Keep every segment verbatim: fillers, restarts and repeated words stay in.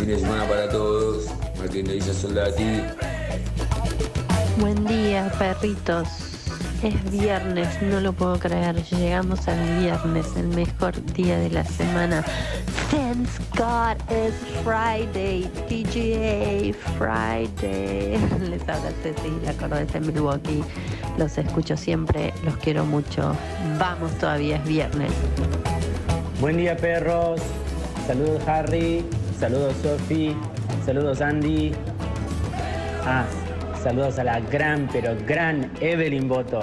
fin de semana para todos. Martín de Isa Soldati. Buen día, perritos. Es viernes, no lo puedo creer. Llegamos al viernes, el mejor día de la semana. Thank God it's Friday, T G A Friday. Les habla Ceci, la Cordesa de Milwaukee. Los escucho siempre, los quiero mucho. Vamos, todavía es viernes. Buen día, perros. Saludos, Harry. Saludos, Sofi. Saludos, Andy. Ah, saludos a la gran, pero gran Evelyn Boto.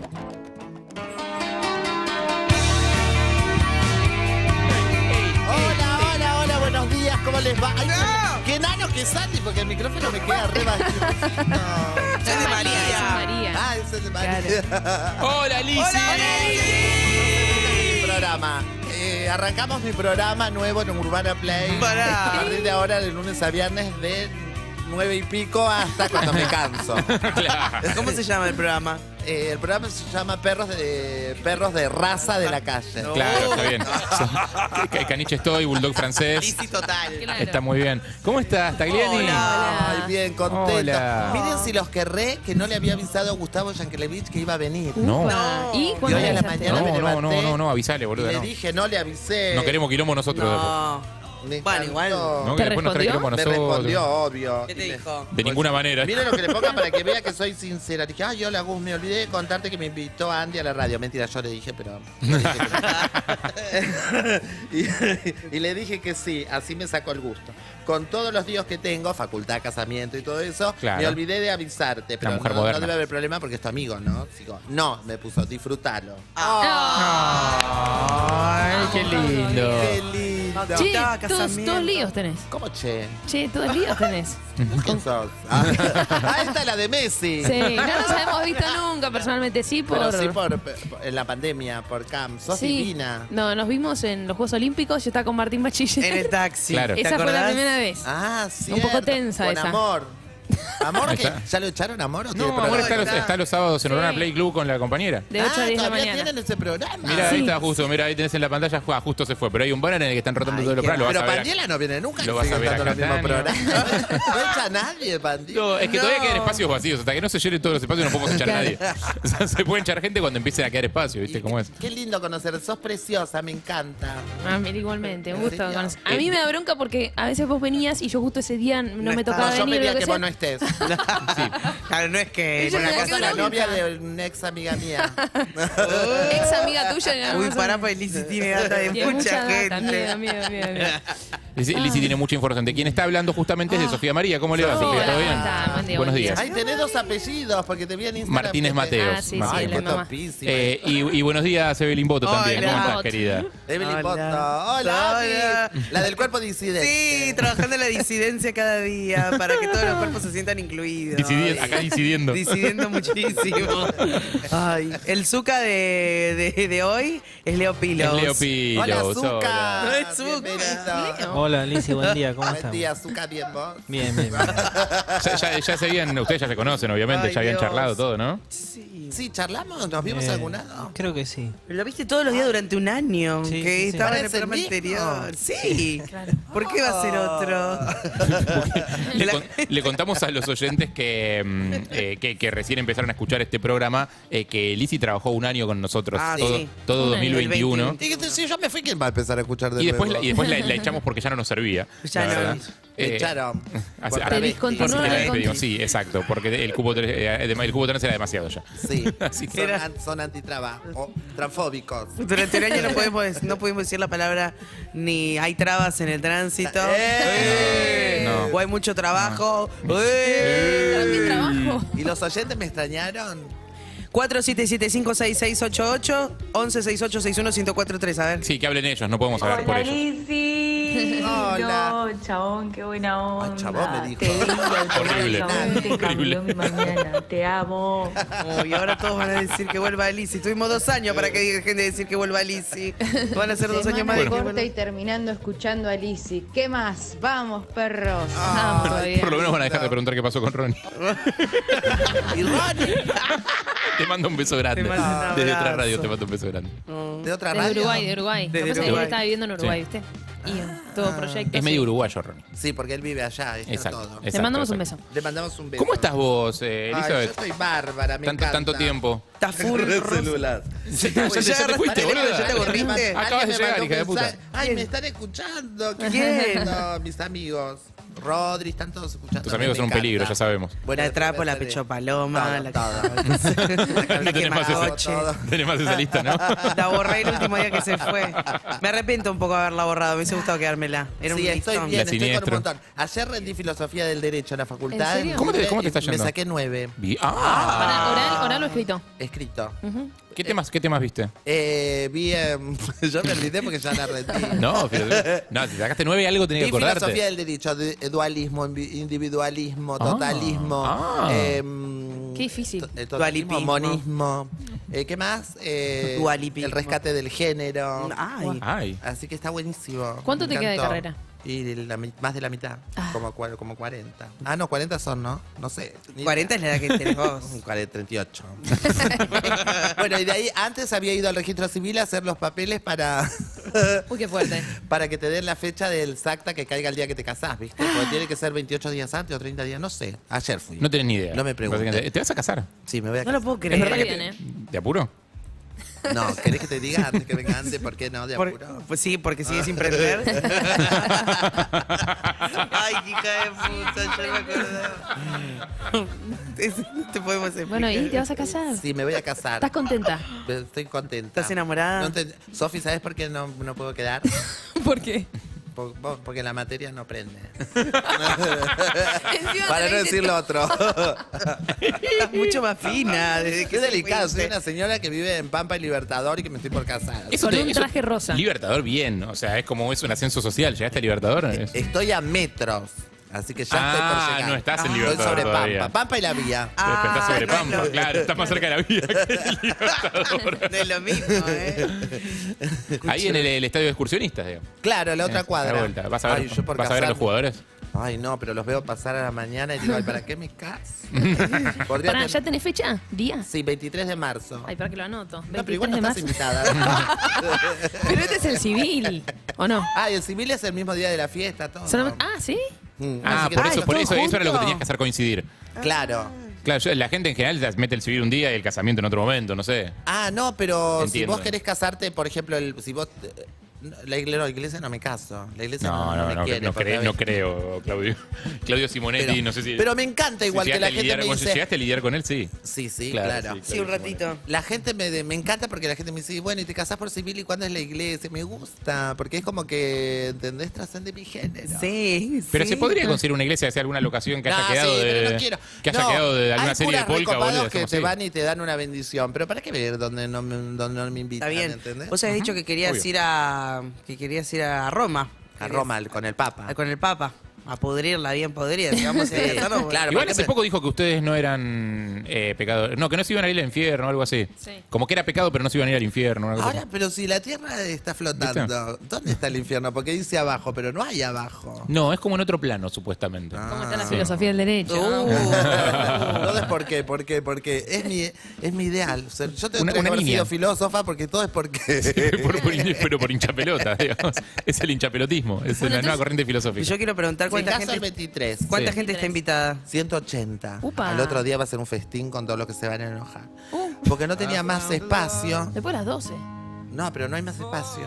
Hola, hola, hola, buenos días, ¿cómo les va? Ay, no. Qué enano que es Andy, porque el micrófono me queda re bajito. No. Es de María. Es María. Ah, ese es de María. Claro. ¡Hola, Lizzy! ¡Hola, Lizzy! Mi programa. Eh, arrancamos mi programa nuevo en Urbana Play. Pará. A partir de ahora, de lunes a viernes, de nueve y pico hasta cuando me canso. Claro. ¿Cómo se llama el programa? Eh, el programa se llama Perros de Perros de Raza de la Calle. No. Claro, está bien. Son- Caniche estoy, bulldog francés. Lizzy total. Claro. Está muy bien. ¿Cómo estás, Tagliani? Hola. Ay, bien, contento. Hola. Miren si los querré que no le había avisado a Gustavo Yankelevich que iba a venir. No. No. ¿Y Y cuándo hoy a la avisaste? mañana No, me no, levanté no, no, no, avisale, y boludo. le No, dije, no le avisé. no queremos quilombo nosotros. No. Me Bueno, igual. encantó. No, que ¿Te después nos trae respondió? quilombo a Me nosotros. respondió, obvio. ¿Qué te dijo? De ninguna manera. Mira lo que le ponga para que vea que soy sincera. Dije, ay, hola, Gus, me olvidé de contarte que me invitó Andy a la radio. Mentira, yo le dije, pero... no dije que no. y, y le dije que sí, así me sacó el gusto. Con todos los días que tengo, facultad, casamiento y todo eso, Claro. me olvidé de avisarte. Pero mujer no, no moderna. debe haber problema porque es tu amigo, ¿no? Digo, no, me puso, disfrútalo. Ay, qué lindo. ¡Qué lindo! Che, Che, Estaba todos, casamiento. todos líos tenés. ¿Cómo che? Che, todos líos tenés. ¿Quién sos? Ah, ah, esta es la de Messi. Sí, no nos hemos visto nunca personalmente, sí, por... Pero sí por, por- en la pandemia, por Cam. Sos Sí. divina. No, nos vimos en los Juegos Olímpicos, yo estaba con Martín Bachiller. En el taxi. Claro. ¿Te Esa fue la acordás? primera vez. Ah, sí. Un poco tensa con esa. Amor. ¿Amor Ahí que está. ya lo echaron a Amor? ¿O tiene No, ahora programa? está los, está los sábados en Sí. Urbana Play Club con la compañera. De ocho Ah, a diez de la ¿todavía mañana. tienen ese programa? Mira, ahí Sí. está justo, mira, ahí tenés en la pantalla, ah, justo se fue, pero hay un banner en el que están rotando Ay, todos los qué- programas, lo Pero vas a ver. Pandiela no viene nunca. Lo que vas a sigue ver estando acá, en el mismo Tania. programa. No echa a nadie, Pandiela. No, es que todavía quedan espacios vacíos, hasta que no se llenen todos los espacios no podemos echar a nadie. O sea, se puede echar gente cuando empiece a quedar espacio, ¿viste cómo es? Qué lindo conocer. Sos preciosa, me encanta. Ah, mira, igualmente, un gusto. serio? conocer. A mí me da bronca porque a veces vos venías y yo justo ese día no, me estaba. tocaba No, yo venir o pedía lo que que sea. vos no estés. Claro, no es que. Ella por la me da casa Sos la bronca. novia de una ex amiga mía. Ex amiga tuya. Uy, pará, pues Lizzy tiene data de Tiene mucha data, gente. miedo, miedo, miedo, miedo. Lizzy Lizzy tiene mucha información. De quien está hablando justamente es de Sofía María. ¿Cómo le va, Hola, Sofía? ¿Todo bien? ¿cómo está? Buen día, Buenos buen día. días. Ay, tenés dos apellidos porque te vi en Instagram. Martínez que te- Mateos. Ah, sí, sí, Ay, la qué mamá. topísima. Eh, y, y buenos días, Evelyn Boto también. Hola. ¿Cómo estás, Bot. querida? Evelyn Hola. Boto. Hola, Hola. Abby. La del cuerpo disidente. Sí, trabajando en la disidencia cada día para que todos los cuerpos se sientan incluidos. Disidi- acá disidiendo. Disidiendo muchísimo. Ay, el Zuka de, de, de hoy es Leo Pilos. Es Leo Pilos. Hola, hola. Zucca. No es Zucca. Bienvenido. Hola, Lizzy, buen día, ¿cómo Buen estás? día, Zucca, bien vos. Bien, bien, bien. Ya, ya, ya se habían, ustedes ya se conocen, obviamente, Ay, ya habían Dios. charlado todo, ¿no? Sí. Sí, charlamos, nos vimos Eh, algún lado. Creo que sí. Lo viste todos los días durante un año, Sí, que sí, sí. estaba en el ¿Parece el programa mismo? anterior. Sí. ¿Por qué va a ser otro? Le, La- con- le contamos a los oyentes que, mm, eh, que, que recién empezaron a escuchar este programa eh, que Lizzy trabajó un año con nosotros, Ah, todo, sí. todo Un año. dos mil veintiuno. El Y que si yo me fui, ¿quién va a empezar a escuchar de Y después, la, nuevo? y después la, la echamos porque ya no nos servía. Ya la no. verdad. Me Eh, echaron. así- Por ah, Te travesti. discontinuaron porque la el despedimos, contrato. sí, exacto, porque el cubo tres, eh, el cubo tres era demasiado ya. Sí, Así que- son, Era- an- son antitrabajo, transfóbicos. Durante el año no podemos, no pudimos decir la palabra ni hay trabas en el tránsito. ¡Eh! No. O hay mucho trabajo. También trabajo. ¿Y los oyentes me extrañaron? cuatro siete siete cinco seis seis ocho ocho once sesenta y ocho sesenta y uno ciento cuarenta y tres. A ver. Sí, que hablen ellos, no podemos hablar por Hola, ellos. Lizzy. Hola. No, chabón, qué buena onda. Ay, chabón, me dijo. Te digo, Horrible. chabón, te Horrible. cambió mi mañana. Te amo. Oh, y ahora todos van a decir que vuelva Lizzy. Tuvimos dos años para que dejen de decir que vuelva Lizzy. Van a ser dos años más de que corta vuelva. y terminando escuchando a Lizzy. ¿Qué más? Vamos, perros. Vamos todavía. Por lo menos van a dejar de preguntar qué pasó con Ronnie. ¿Y Ronnie? Te mando un beso grande. Te mando un Desde otra abrazo. radio te mando un beso grande. ¿De otra De radio? Uruguay, de Uruguay. Desde Lo que pasa es que Uruguay. él estaba viviendo en Uruguay, Sí. ¿viste? y todo proyecto. Es medio uruguayo, Ronnie. Sí, porque él vive allá. Está Exacto, todo. exacto, Le mandamos un exacto. beso. Le mandamos un beso. ¿Cómo estás vos, eh, Ay, yo Elizabeth? estoy bárbara, me tanto, encanta. tanto tiempo. Está full. Re rosa. celular. Ya, ya, ya, ya te fuiste, Pará, boludo. ya te aburriste. Acabas de Alguien me llegar, mandó hija de un puta. mensaje. Ay, me están escuchando. ¿Qué ¿Quién? No, mis amigos. Rodri, están todos escuchando. Tus amigos son un Me encanta. peligro, ya sabemos. Bueno, La trapo, después la voy a hacer- pecho paloma, Todo, la todo. No tenés más, esa, Todo. tenés más esa lista, ¿no? La borré el último día que se fue. Me arrepiento un poco de haberla borrado. Me hubiese gustado quedármela. Era un Sí, estoy listón. bien, La estoy con siniestro. un montón. Ayer rendí filosofía del derecho en la facultad. ¿En serio? ¿Cómo te- cómo te está Y Me yendo? saqué nueve. Vi- Para Ah, oral, oral o escrito. Escrito. ¿Qué temas, qué temas viste? Eh, vi. eh, yo me olvidé porque ya la rendí. No, filosofía- no, si sacaste nueve algo tenía Vi que acordarte. filosofía del derecho, de- dualismo, invi- individualismo, Ah, totalismo, ah. em, Qué difícil. to- eh, totalismo, Dualipismo. monismo. Eh, ¿Qué más? Eh, Dualipismo. el rescate del género. Ay. Ay. Así que está buenísimo. ¿Cuánto Me te queda de encantó. carrera? Y la mi- más de la mitad, Ah. como, cua- como cuarenta. Ah, no, cuarenta son, ¿no? No sé. Ni cuarenta es la edad que tenés vos. cuarenta, treinta y ocho. Bueno, y de ahí antes había ido al registro civil a hacer los papeles para, Uy, qué fuerte. para que te den la fecha del SACTA que caiga el día que te casás, ¿viste? Porque tiene que ser veintiocho días antes o treinta días, no sé. Ayer fui. No tenés ni idea. No me preguntes. Básicamente, ¿te vas a casar? Sí, me voy a No casar. lo puedo Es verdad que creer. bien, ¿eh? ¿De apuro? No, ¿querés que te diga antes que venga antes? ¿Por qué no? De Por- apuro. pues sí, porque sigue sin prender. Ay, qué hija de puta, yo me acordaba. Es- No te podemos explicar. Bueno, ¿y te vas a casar? Sí, me voy a casar. ¿Estás contenta? Estoy contenta. ¿Estás enamorada? No te- Sofi, ¿sabes por qué no, no puedo quedar? ¿Por qué? Por- vos- porque la materia no prende. Encima Para te no lo decir lo otro. Estás mucho más fina. Desde que Qué se delicado. Soy fuiste. una señora que vive en Pampa y Libertador y que me estoy por casar. Eso Con te- un eso- traje rosa. Libertador, bien. O sea, es como es un ascenso social. ¿Llegaste a Libertador? Es- Estoy a metros. Así que ya Ah, estoy por llegar. no estás en Estoy Libertador sobre todavía. Pampa. Pampa y la vía. Ah, Pero estás sobre no es Pampa, lo- claro. Estás más cerca de la vida que el Libertador. No es lo mismo, ¿eh? Ahí en el, el estadio de excursionistas, digamos. Claro, la otra Eh, cuadra. a la vuelta. ¿Vas a ver, Ay, yo por vas a, ver a los casarme- jugadores? Ay, no, pero los veo pasar a la mañana y digo, ay, ¿para qué me caso? Podría Pará, ten- ¿ya tenés fecha? ¿Día? Sí, veintitrés de marzo. Ay, para que lo anoto. No, pero igual no veintitrés de estás marzo. invitada. Pero este es el civil, ¿o no? Ah, y el civil es el mismo día de la fiesta, todo. Solamente- Ah, ¿sí? Mm, Ah, así que por no- eso, por ¿todos eso, eso era lo que juntos? tenías que hacer coincidir. Claro. Claro, yo- la gente en general mete el civil un día y el casamiento en otro momento, no sé. Ah, no, pero si Entiendo. vos querés casarte, por ejemplo, el, si vos... eh, no, La iglesia, no, la iglesia no me caso. La iglesia no, No, no no, me no, quiere. no, porque cre- a no veces- creo, Claudio. Claudio Simonetti, Pero, no sé si. pero me encanta igual si que la llegaste a gente lidiar me con- si dice... llegaste a lidiar con él, sí. Sí, sí, Claro, claro. sí, Sí, un ratito. La gente me, me encanta porque la gente me dice, bueno, ¿y te casás por civil y cuándo es la iglesia? Me gusta, porque es como que, ¿entendés? Trascende mi género. Sí, Pero sí. se podría conseguir una iglesia, sea alguna locación que haya No, quedado sí, de. pero no quiero. Que haya No, quedado de alguna hay serie de curas polka, recopados boludo. que hacemos te así. van y te dan una bendición. Pero ¿para qué ver donde no me, donde no me invitan? Está bien. ¿Entendés? Vos habías dicho que querías Obvio. ir a que querías ir a Roma. A Roma, al- con el Papa. Con el Papa. A pudrirla bien podrida. Si vamos a ir a casarnos, Claro, Igual porque hace me- poco dijo que ustedes no eran eh, pecadores. No, que no se iban a ir al infierno o algo así. Sí. Como que era pecado, pero no se iban a ir al infierno. una cosa Ahora, así. pero si la Tierra está flotando, ¿dónde está el infierno? Porque dice abajo, pero no hay abajo. No, es como en otro plano, supuestamente. Ah. ¿Cómo está la filosofía del derecho? Uh. Todo es porque, porque, porque es mi, es mi ideal. O sea, yo tengo Una- que una haber niña. sido filósofa porque todo es porque... Por- por hin- pero por hinchapelota, digamos. Es el hinchapelotismo. Es Bueno, la nueva entonces- corriente Y filosófica. yo quiero preguntar Me cuánta caso el gente, veintitrés. cuánta Sí. gente está invitada. ciento ochenta. Upa. Al otro día va a ser un festín con todos los que se van a enojar. Uh, Porque no tenía más espacio. después de las doce. No, pero no hay más espacio.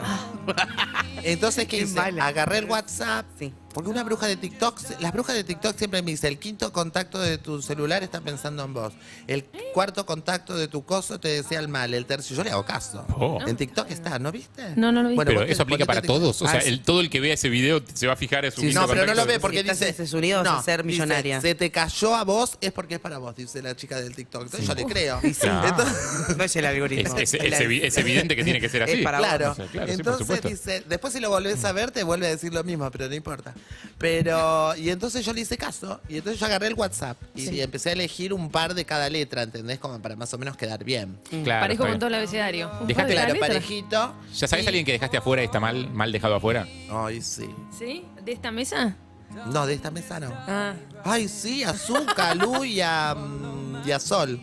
Entonces, ¿qué Qué hice? mala. Agarré el WhatsApp. Sí. Porque una bruja de TikTok, las brujas de TikTok siempre me dicen, el quinto contacto de tu celular está pensando en vos. El cuarto contacto de tu coso te desea el mal. El tercio, yo le hago caso. Oh. En TikTok está, ¿no viste? No, no lo vi. Bueno, Pero vos te eso aplica ponete para TikTok. todos. O sea, Ah, sí. el, todo el que vea ese video se va a fijar en su Sí, quinto No, pero no contacto. lo ve porque Si estás dice... en Estados Unidos, vas a ser dice, millonaria. se te cayó a vos, es porque es para vos, dice la chica del TikTok. Entonces yo le creo. Ah. Entonces- No es el algoritmo. Es, es- La- es evi- es evidente que tiene que ser así. Es para Claro, O sea, claro, sí, por entonces supuesto. dice, después si lo volvés a ver te vuelve a decir lo mismo, pero no importa. Pero, y entonces yo le hice caso, y entonces yo agarré el WhatsApp y, y empecé a elegir un par de cada letra, ¿entendés? Como para más o menos quedar bien. Claro, Parejo está con bien. todo el abecedario. Un Dejaste par de Claro, letras. parejito. ¿Ya sabés y- a alguien que dejaste afuera y está mal, mal dejado afuera? Ay, sí. ¿Sí? ¿De esta mesa? No, de esta mesa no. Ah. Ay, sí, a Zucca, a Lu y a, mm, y a Sol.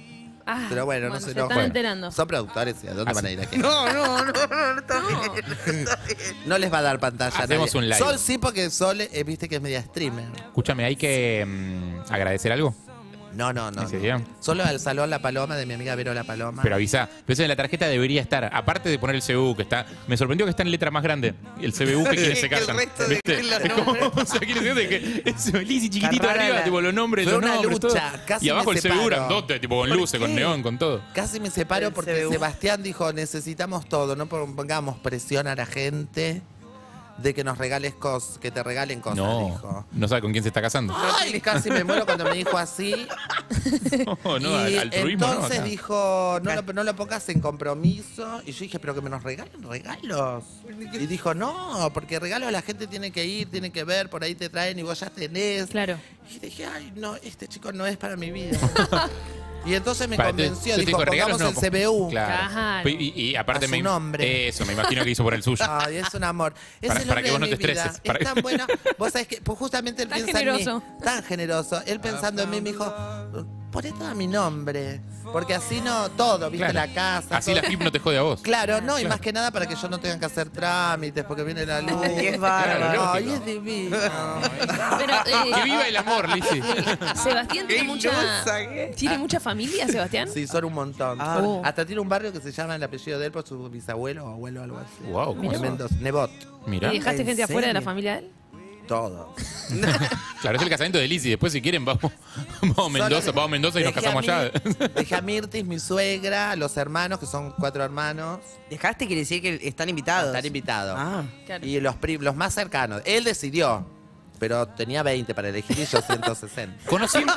Ah, Pero bueno, bueno, no sé. se No, están bueno. enterando. Son productores, ¿y a dónde Así. van a ir aquí? No, no, no, no, no, está bien. No les va a dar pantalla. a Hacemos nadie. un live. Sol sí, porque Sol, eh, viste que es media streamer. Escúchame, ¿hay que mm, agradecer algo? No, no, no. ¿En serio? no. Solo al salón La Paloma de mi amiga Vero La Paloma. Pero avisa. Pero eso en la tarjeta debería estar. Aparte de poner el C B U, que está. Me sorprendió que está en letra más grande. El C B U que quienes se Que el casan. resto de ¿Viste? los Es como, nombres. o sea, quiere decir que es Lizzy chiquitito Está rara arriba, la- tipo los nombres, Fue los una nombres, lucha, todo. casi Y abajo me el C B U separo. grandote, tipo con ¿Por luces, con qué? neón, con todo. Casi me separo El porque C B U. Sebastián dijo, necesitamos todo, no pongamos presión a la gente de que nos regales cosas, que te regalen cosas, No, dijo. no sabe con quién se está casando. Ay, casi me muero cuando me dijo así. No, no, y altruismo, ¿no? entonces Acá. dijo, no lo, no lo pongas en compromiso. Y yo dije, pero que me nos regalen regalos. Y dijo, no, porque regalos la gente tiene que ir, tiene que ver, por ahí te traen y vos ya tenés. Claro. Y dije, ay, no, este chico no es para mi vida. Y entonces me Para, te- convenció, yo te dijo, digo, regalos pongamos no, el C B U. Claro. Claro. Y, y aparte A su me. nombre. Eso, me imagino que hizo por el suyo. Ay, es un amor. Es Para- el para hombre que vos no de te mi vida. estreses, para Es que- tan bueno. Vos sabés que pues justamente él Tan piensa generoso. en mí. Tan generoso. Él pensando en mí me dijo, poné todo mi nombre. Porque así no, todo, viste, Claro. la casa. Así todo. la F I P no te jode a vos. Claro, no, y más que nada para que yo no tenga que hacer trámites, porque viene la luz. Ay, es bárbaro. Claro, Ay, lógico. es divino. Pero, eh, Que viva el amor, Lizzy. Sebastián tiene Qué mucha. ilusa, ¿qué? ¿Tiene mucha familia, Sebastián? Sí, son un montón. Ah. Son- Oh. Hasta tiene un barrio que se llama el apellido de él por su bisabuelo o abuelo o algo así. Wow, ¿cómo De es? Mendoza. Nebot. Mirá. ¿Y dejaste ¿En gente afuera de la serio? familia de él? Todo. Claro, es el casamiento de Lizzy. Después, si quieren, vamos, vamos a Mendoza, Solo- vamos a Mendoza y nos Dejé a casamos allá. Mir- Dejé a Mirtis, mi suegra, los hermanos, que son cuatro hermanos. Dejaste quiere decir que están invitados. Están invitados. Ah. Claro. Y los, pri- los más cercanos. Él decidió, pero tenía veinte para elegir y yo ciento sesenta. Conociendo...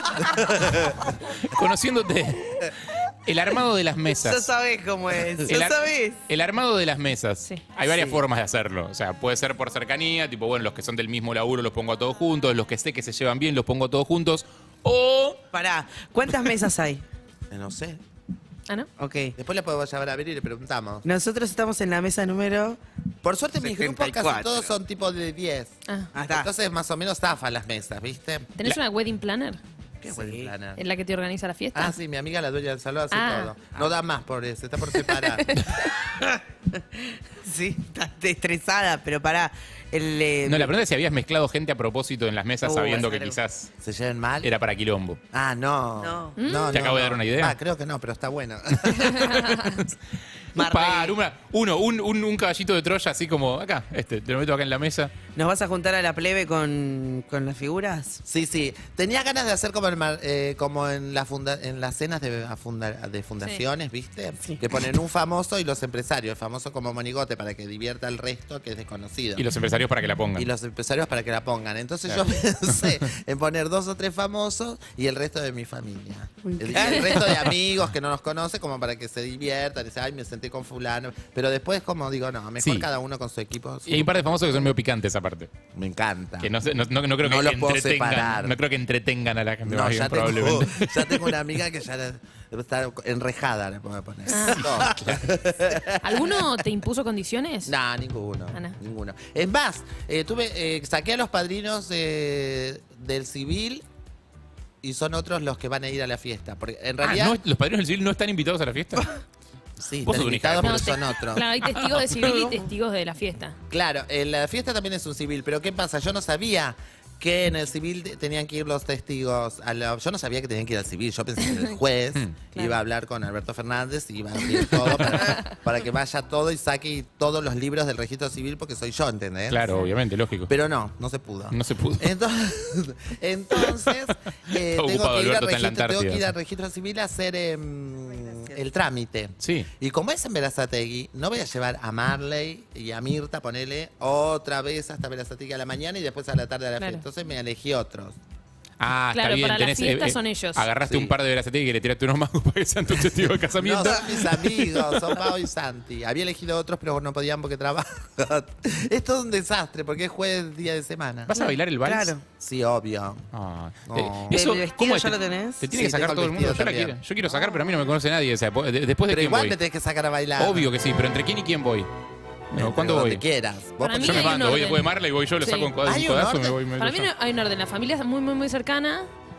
Conociéndote, el armado de las Ya mesas. sabés cómo es. El, Ya ar- sabés. el armado de las mesas. Sí. Hay varias Sí. formas de hacerlo. O sea, puede ser por cercanía, tipo, bueno, los que son del mismo laburo los pongo a todos juntos, los que sé que se llevan bien los pongo a todos juntos. O. Pará, ¿cuántas mesas hay? Eh, No sé. Ah, ¿no? Ok. Después le podemos llamar a ver y le preguntamos. Nosotros estamos en la mesa número... Por suerte mis grupos setenta y casi cuatro. todos son tipo de diez. Ah. Ah, está. Entonces más o menos zafan las mesas, ¿viste? ¿Tenés una wedding planner? Qué Sí. buen planner. ¿En la que te organiza la fiesta? Ah, sí, mi amiga la dueña del salón hace Ah. todo. No da más por eso, está por separar. Sí, está estresada, pero pará. El, eh, No, la pregunta es si habías mezclado gente a propósito en las mesas Uh, sabiendo que claro. quizás ¿Se lleven mal? era para quilombo. Ah, no. No. no ¿Te no, acabo de no. dar una idea? Ah, creo que no, pero está bueno. Un Marley. par, una- uno, un, un- un caballito de Troya así como acá, este, te lo meto acá en la mesa. ¿Nos vas a juntar a la plebe con, con las figuras? Sí, sí. Tenía ganas de hacer como, el mar- eh, como en, la funda- en las cenas de, a funda- de fundaciones, ¿viste? Que ponen un famoso y los empresarios. El famoso como monigote para que divierta al resto que es desconocido. Y los empresarios para que la pongan. Y los empresarios para que la pongan. Entonces Claro. yo pensé en poner dos o tres famosos y el resto de mi familia. El, y claro. el resto de amigos que no nos conocen como para que se diviertan. Y dicen, ay, me senté con fulano. Pero después como digo, no, mejor Sí. cada uno con su equipo. Y hay un par de famosos que son medio picantes aparte. Me encanta. Que no, sé- no, no- no creo No que los puedo entretengan. separar. No creo que entretengan a la gente No, más bien, ya tengo, probablemente. ya tengo una amiga que ya la- está enrejada, le puedo poner. Ah. No. ¿Alguno te impuso condiciones? No, ninguno. Ah, no. Ninguno. Es más, eh, tuve, eh, saqué a los padrinos eh, del civil y son otros los que van a ir a la fiesta. Porque en Ah, realidad. ¿no? ¿Los padrinos del civil no están invitados a la fiesta? Sí, Vos están sos una hija de invitados, pero te- son otros. Claro, hay testigos de civil y testigos de la fiesta. Claro, en la fiesta también es un civil, pero ¿qué pasa? Yo no sabía que en el civil te- tenían que ir los testigos. A la- yo no sabía que tenían que ir al civil. Yo pensé que el juez Claro. iba a hablar con Alberto Fernández y iba a abrir todo para, para que vaya todo y saque todos los libros del registro civil porque soy yo, ¿entendés? Claro, obviamente, lógico. Pero no, no se pudo. No se pudo. Entonces, entonces eh, Está tengo, ocupado que ir al Alberto, está en la registro, tengo que ir Antártida. al registro civil a hacer em, el trámite. Sí. Y como es en Verazategui, no voy a llevar a Marley y a Mirta, ponele otra vez hasta Verazategui a la mañana y después a la tarde a la Claro. fiesta. Entonces me elegí otros. Ah, Claro, está bien. para la tenés, fiesta son ellos. Agarraste Sí. un par de Verazategui que le tiraste unos magos para que sean tus testigos de No, casamiento. son mis amigos, son Pau y Santi. Había elegido otros, pero no podían porque trabajan. Es todo un desastre porque es jueves, día de semana. ¿Vas a bailar el vals? Claro. Sí, obvio. Ah, No. eh, eso, ¿El vestido ¿cómo es? ya Te- lo tenés? Te tiene Sí, que sacar tengo todo el el mundo. vestido Yo la también. quiero. Yo quiero sacar, pero a mí no me conoce nadie. O sea, de- después de Pero quién igual voy. me tenés que sacar a bailar. Obvio que sí, pero ¿entre quién y quién voy? No, ¿cuándo Donde voy? quieras. Vos Para mí Yo me hay un mando, voy orden. después de Marley, voy yo, lo Sí. saco un codazo, Hay un un codazo, me orden. voy. Me Para mí lo no- saco. hay un orden. La familia es muy, muy, muy cercana.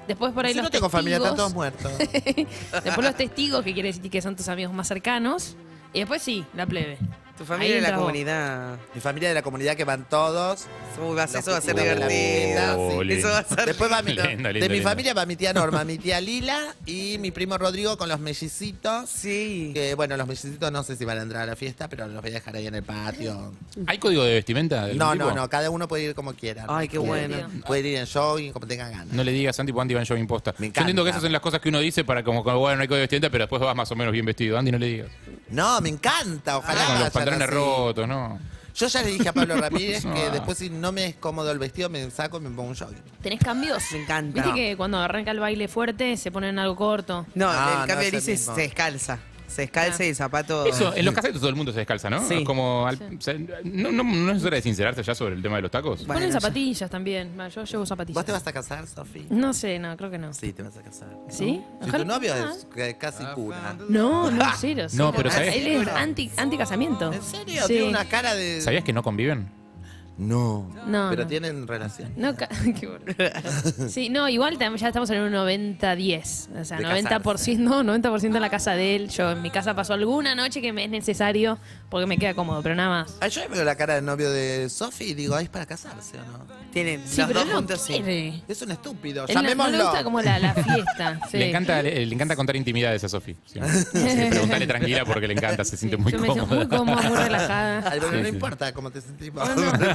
Después por ahí Si los no tengo familia, están todos testigos. muertos. Después los testigos, que quiere decir que son tus amigos más cercanos. Y después sí, la plebe. Tu familia Ahí de la entras vos. comunidad. Mi familia de la comunidad que van todos. Uy, vas- eso va a ser Los divertido. sí. lindo. Eso va a ser. Después va mi, Lindo, lindo, de mi lindo. familia va mi tía Norma, mi tía Lila y mi primo Rodrigo con los mellicitos. Sí. Que bueno, los mellicitos no sé si van a entrar a la fiesta, pero los voy a dejar ahí en el patio. ¿Hay código de vestimenta? de algún No, tipo? no, no, cada uno puede ir como quiera. Ay, qué bueno. Pueden ir en jogging, como tengan ganas. No le digas Santi, porque Andy va en jogging posta. Me Yo entiendo encanta. que esas son las cosas que uno dice para como, como, bueno, no hay código de vestimenta, pero después vas más o menos bien vestido. Andy, no le digas. No, me encanta, ojalá. Con los vayan pantalones así. rotos, ¿no? Yo ya le dije a Pablo Ramírez que No. después si no me es cómodo el vestido, me saco y me pongo un jogging. ¿Tenés cambios? Me encanta. Viste que cuando arranca el baile fuerte se ponen algo corto. No, Ah, el no, cambio es de el Liz mismo. se descalza. Se descalza Ah. y el zapato. Eso, en los casetos todo el mundo se descalza, ¿no? Sí. Es como, al- o sea, no, no, ¿no es hora de sincerarse ya sobre el tema de los tacos? Bueno, Ponen ya. zapatillas también. Bueno, yo llevo zapatillas. ¿Vos te vas a casar, Sofi? No sé, no, creo que no. Sí, te vas a casar. ¿Sí? Si Ojalá- tu novio Ah. es que- casi cura. No, no, cero. No, cero. pero ¿sabés? Él es anti, anti casamiento. ¿En serio? Sí. Tiene una cara de... ¿Sabías que no conviven? No. No, Pero no. tienen relación. No, ca- qué bueno. Sí, no, igual tam- ya estamos en un noventa diez. O sea, De noventa por ciento, no, noventa por ciento en la casa de él. Yo en mi casa paso alguna noche que me es necesario porque me queda cómodo, pero nada más. Ay, yo veo la cara del novio de Sofi y digo, ay, es para casarse o no. Tienen Sí, los pero dos él no juntos, sí. quiere. Es un estúpido. Él no- no le Llamémoslo. gusta como la, la fiesta. Sí. Le encanta, le, le encanta contar intimidades a Sofi. Sí. Sí, preguntale tranquila porque le encanta, se siente muy Yo me siento cómoda. muy cómoda, muy relajada. Ay, pero Sí, no sí. importa cómo te sentís vos.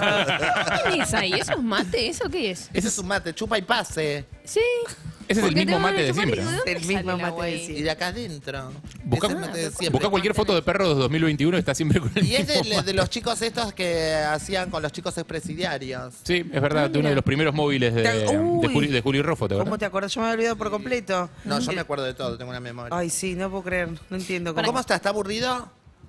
¿Qué es ahí? ¿Eso es mate? ¿Eso qué es? Ese es un mate, chupa y pase. Sí. Ese es el Porque mismo te van a mate de chupar y siempre, ¿no? ¿dónde El sale mismo el mate agua de ahí? siempre. Y de acá adentro. Busca, Es el mate de siempre. busca cualquier foto de perro de dos mil veintiuno, está siempre con el Y es mismo de, mate. de los chicos estos que hacían con los chicos expresidiarios. Sí, es verdad, Ah, de uno mira. de los primeros móviles de, Te- Uy. de, Juli, de Juli Roffo, ¿te ¿Cómo acuerdas? te acuerdas? Yo me había olvidado por completo. No, yo me acuerdo de todo, tengo una memoria. Ay, sí, no puedo creer. No entiendo. ¿Cómo está? ¿Está aburrido?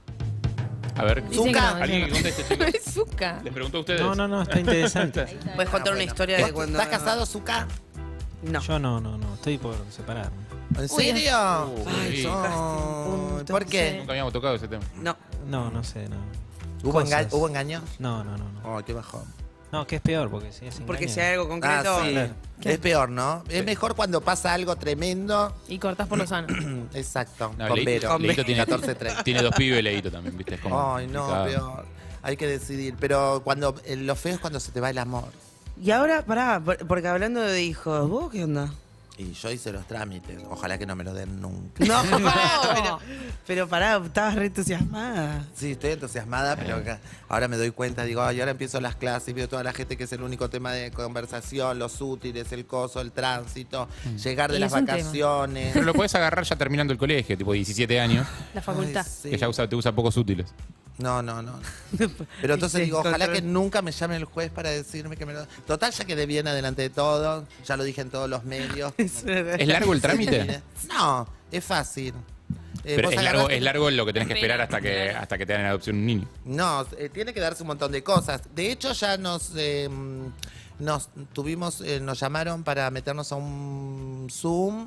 A ver, Dice que Zucca. no, alguien que dice conteste, que no. chicos. Es Zucca. Les pregunto a ustedes. No, no, no, está interesante. Puedes contar una historia de ¿Vos cuando. ¿Estás casado, Zucca? No. Yo no, no, no, estoy por separarme. ¿En Uy, serio? Uy. Ay, Sí. son- ¿Por qué? Nunca habíamos tocado ese tema. No. No, no sé, no. ¿Hubo, Cosas. enga- ¿Hubo engaños? No, no, no, no. Oh, qué bajón. No, que es peor, porque si es Porque engaño- si hay algo concreto. Ah, sí. Claro. Es peor, ¿no? Es mejor cuando pasa algo tremendo. Y cortás por lo sano. Exacto, No, con Leito- Vero. Leito tiene, catorce treinta. tiene dos pibes, Leito también, ¿viste? Es como Ay, no, complicado. peor. Hay que decidir. Pero cuando eh, lo feo es cuando se te va el amor. Y ahora, pará, por- porque hablando de hijos, ¿vos qué onda? Y yo hice los trámites. Ojalá que no me lo den nunca. No, pero, pero pará, estabas re entusiasmada. Sí, estoy entusiasmada, pero acá- ahora me doy cuenta, digo, ay, ahora empiezo las clases, veo toda la gente que es el único tema de conversación, los útiles, el coso, el tránsito, llegar de Y las es un tema. vacaciones. Pero lo puedes agarrar ya terminando el colegio, tipo diecisiete años, La facultad. Ay, sí. que ya usa, te usa pocos útiles. No, no, no. Pero entonces Sí, digo, ojalá control. que nunca me llame el juez para decirme que me lo... Total, ya quedé bien adelante de todo, ya lo dije en todos los medios. ¿Es largo el trámite? No, es fácil. Eh, Pero vos es largo, agarraste- es largo lo que tenés que esperar hasta que, hasta que te dan en adopción un niño. No, eh, tiene que darse un montón de cosas. De hecho, ya nos, eh, nos tuvimos, eh, nos llamaron para meternos a un Zoom,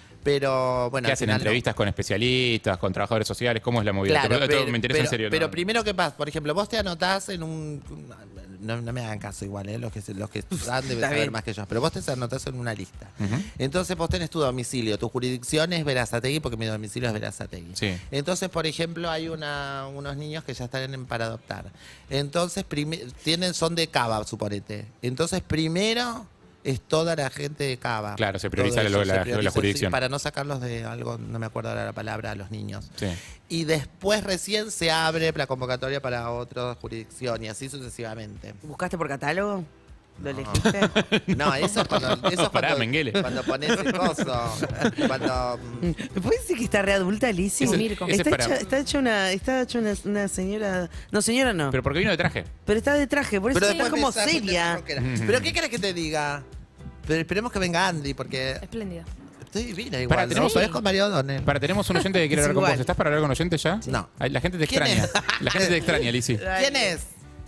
pero bueno. ¿Qué al hacen? final no. ¿Entrevistas con especialistas, con trabajadores sociales? ¿Cómo es la movida? Claro, Esto- esto me interesa pero, en serio. pero ¿no? primero, ¿qué pasa? Por ejemplo, vos te anotás en un... No, no me hagan caso igual, ¿eh? Los que, los que saben deben Está saber bien. más que yo. Pero vos te anotás en una lista. Ujú. Entonces vos tenés tu domicilio. Tu jurisdicción es Verazategui porque mi domicilio es Verazategui. Sí. Entonces, por ejemplo, hay una, unos niños que ya están en- para adoptar. Entonces, prime- tienen, son de Cava, suponete. Entonces, primero es toda la gente de Cava. Claro, se prioriza Todo lo- eso, la- se prioriza, la jurisdicción. sí, para no sacarlos de algo, no me acuerdo ahora la palabra, a los niños. Sí. Y después recién se abre la convocatoria para otra jurisdicción y así sucesivamente. ¿Buscaste por catálogo? ¿Lo elegiste? No, eso es cuando, eso es Pará, cuando, Menguele. cuando pones el coso. Cuando, mm, ¿Me puedes decir que está readulta, Lizzy? Ese- Mirko. ese Está, para- hecha, está hecha una, está hecha una, una señora. No, señora no. Pero, Pero porque vino de traje. está de traje, por eso pero está después como me sale seria. rockera. ¿Pero qué querés que te diga? Pero esperemos que venga Andy, porque Espléndida. estoy divina igual. Pará, ¿no? tenemos- Parezco María O'Donnell. Para, tenemos un oyente que quiere Es hablar con igual. vos. ¿Estás para hablar con oyentes ya? No. Ay, la gente te ¿Quién extraña. es? La gente te extraña, Lizzy. ¿Quién es?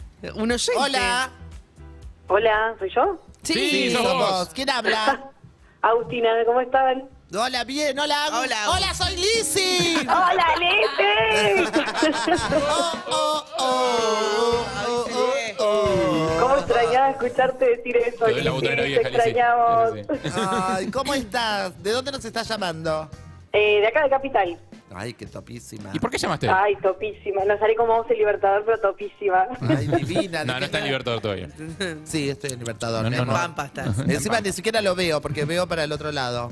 Un oyente. Hola. Hola, ¿soy yo? Sí, sos sos vos. vos. ¿Quién habla? Agustina, ¿cómo están? Hola, bien. Hola, Agus. Hola, Agus. Hola, soy Lizzy. ¡Hola, Lizzy! Oh, oh, oh, oh, oh, oh. ¿Cómo extrañaba emocionada de escucharte decir eso. Te doy la botonera Te vieja, Lizzy. extrañamos. Sí, sí. Ay, ¿cómo estás? ¿De dónde nos estás llamando? Eh, de acá de Capital. Ay, qué topísima. ¿Y por qué llamaste? Ay, topísima. No salí como vos el Libertador, pero topísima. Ay, divina. No, no está en Libertador todavía. Sí, estoy en Libertador. No, mi no, amor. no. Pampa estás. Encima ni siquiera lo veo, porque veo para el otro lado.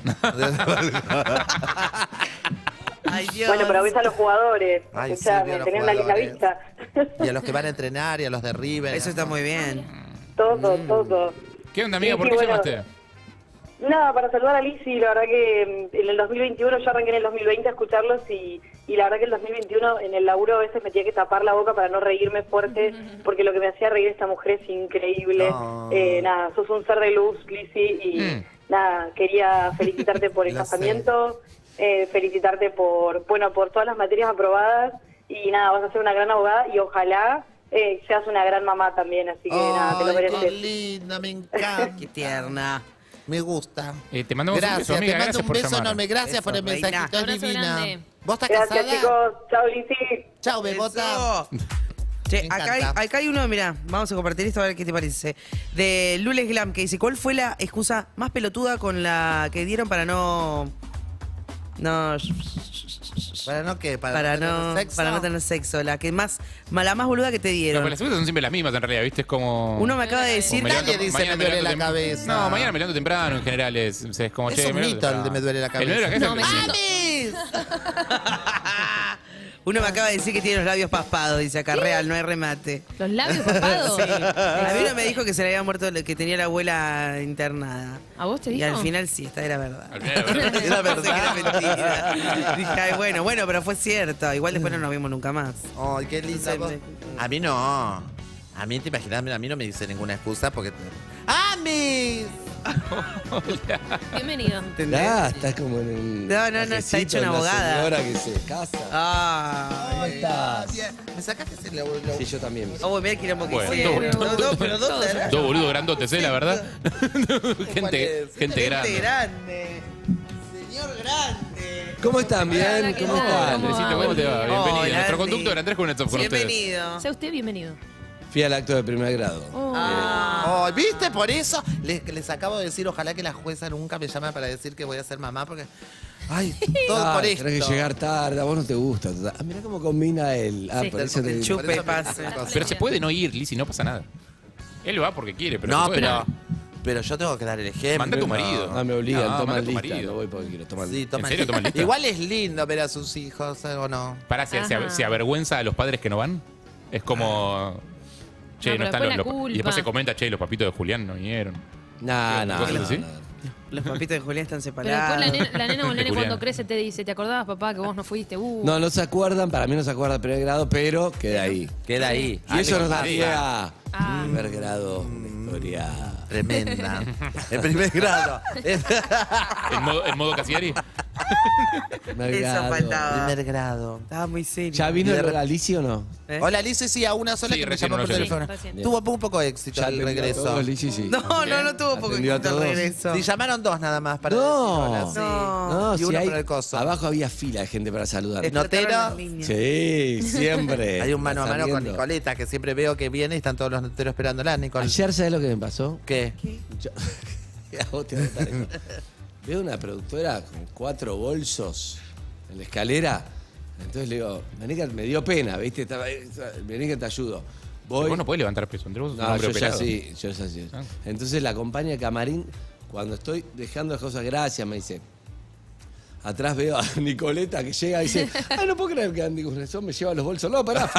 Ay, Dios. Bueno, pero ves a los jugadores. Ay, sí, Escuchame, veo a los tenés una linda jugadores. vista. Y a los que van a entrenar y a los de River. Eso está muy bien. Todo, Mm. todo. ¿Qué onda, amiga? Sí, ¿Por sí, qué bueno. llamaste? Nada, para saludar a Lizzy, la verdad que mm, en el dos mil veintiuno, yo arranqué en el dos mil veinte a escucharlos y, y la verdad que el dos mil veintiuno en el laburo a veces me tenía que tapar la boca para no reírme fuerte, porque lo que me hacía reír esta mujer es increíble. Oh. Eh, nada, sos un ser de luz, Lizzy, y Mm. nada, quería felicitarte por el Lo sé. casamiento, eh, felicitarte por, bueno, por todas las materias aprobadas y nada, vas a ser una gran abogada y ojalá eh, seas una gran mamá también, así que nada, te lo Ay, qué mereces. linda, me encanta. Qué tierna. Me gusta. Eh, te mandamos un Gracias, beso, amiga. te mando Gracias un por beso llamar. enorme. Gracias Beso, por el reina. mensajito, es Abrazo divina. grande. ¿Vos estás Gracias, casada? chicos. Chao, Lizzy. Chao, bebota. Eso. Che, Me acá hay, encanta. acá hay uno, mirá, vamos a compartir esto a ver qué te parece. De Lules Glam, que dice, ¿cuál fue la excusa más pelotuda con la que dieron para no... No... ¿Para no qué? ¿Para, Para no no, tener sexo? para no tener sexo? La que más... La más boluda que te No, dieron. pero las excusas son siempre las mismas en realidad, ¿viste? Es como... Uno me acaba de decir... como me Nadie levanto- dice mañana me duele levanto la tem- cabeza. No, mañana me levanto temprano en general. Es, es como, Es che, un me levanto mito el de temprano. me duele la El me duele la cabeza. cabeza No, es me el siento. Uno me acaba de decir que tiene los labios paspados, dice acá, real, no hay remate. ¿Los labios papados? A mí uno me dijo que se le había muerto, que tenía la abuela internada. ¿A vos te Y dijo? al final sí, esta era verdad. Al final, la verdad. Era verdad. Que era mentira. Dije, ay, bueno, bueno, pero fue cierto. Igual después no nos vimos nunca más. Ay, qué linda. voz. A mí no. A mí, te imaginas, a mí no me dice ninguna excusa porque... ¡Amis! Bienvenido. ¿Entendés? Ah, estás como en un. No, no, no, está hecho una abogada. Señora que se casa. Ah. ¿Cómo estás? ¿Me sacaste ese lo, lo- Sí, yo también. Oh, mira el quilombo que Bueno, hicieron. todo- No, no, pero ¿dónde era? Dos boludos grandotes, ¿eh? La verdad. gente, es? gente Gente grande. grande. Señor grande. ¿Cómo están? ¿Bien? Hola, ¿qué ¿Cómo tal? están? ¿Cómo Andresito, va? ¿cómo te va? Bienvenido. Hola, Nuestro Andy. conductor, Andrés Kunetsov con ustedes. Bienvenido. Sea usted bienvenido. Fui al acto de primer grado. Oh. Ah. Ay, ¿viste? Por eso les, les acabo de decir, ojalá que la jueza nunca me llame para decir que voy a ser mamá, porque... Ay, todo Ah, por esto. tenés que llegar tarde, a vos no te gusta. Ah, mirá cómo combina él. Ah, Sí. por eso te El chupe por eso me- pase. Pero se puede no ir, Lizzy, no pasa nada. Él va porque quiere, pero se No, puede pero... no. Pero yo tengo que dar el ejemplo. Manda a tu marido. Ah, me obligan, No, toman manda a tu lista. marido. No voy porque quiero, toman Sí, lista. toma- ¿En serio toman lista? Igual es lindo ver a sus hijos, ¿eh? ¿O no? Para, se, se, Ajá. se avergüenza a los padres que no van. Es como. Che, No, no, pero están después los, la los- Y después culpa. se comenta, che, los papitos de Julián no vinieron. No, no, ¿Cosas no, así? no. Los papitos de Julián están Pero después separados. la nena, la nena o el nene Julián. cuando crece te dice, ¿te acordabas, papá, que vos no fuiste? Uh. No, no se acuerdan, para mí no se acuerda de primer grado, pero queda ahí. Queda ahí. Y eso nos da Algo pie pasa. a Ah. primer grado, una historia. Tremenda. En primer grado. ¿En modo, en modo Casiari? Primer Eso grado. faltaba. primer grado. Estaba muy serio. ¿Ya vino Y de el rep- Alicia o no? ¿Eh? Hola, Alicia, sí, a una sola Sí, que me recién llamó uno por llegó. teléfono. Recién. Tuvo un poco de éxito el atendió a regreso. todos, Lizzy, sí. No, no, no tuvo poco Atendió a éxito el todos. regreso. Sí, llamaron dos nada más para No. decir hola, sí. No. No, Y si uno hay, para el coso. abajo había fila de gente para saludar. Notero. Explotaron las líneas. Sí, siempre. Hay un mano a Está mano con saliendo. Nicoleta, que siempre veo que viene y están todos los noteros esperándola, Nicole. Ayer, ¿sabes lo que me pasó? ¿Qué? Yo- A vos te va a gustar esto. Veo una productora con cuatro bolsos en la escalera. Entonces le digo, Manica, me dio pena, ¿viste? Estaba, Manica, te ayudo. Voy. Vos no podés levantar peso, Andrés. Vos sos un No, hombre yo ya operado. sí, yo ya sí. Ah. Entonces la acompaña de camarín, cuando estoy dejando las cosas, gracias, me dice. Atrás veo a Nicoleta que llega y dice, ay, no puedo creer que Andy Kuznetsov me lleva los bolsos. No, pará.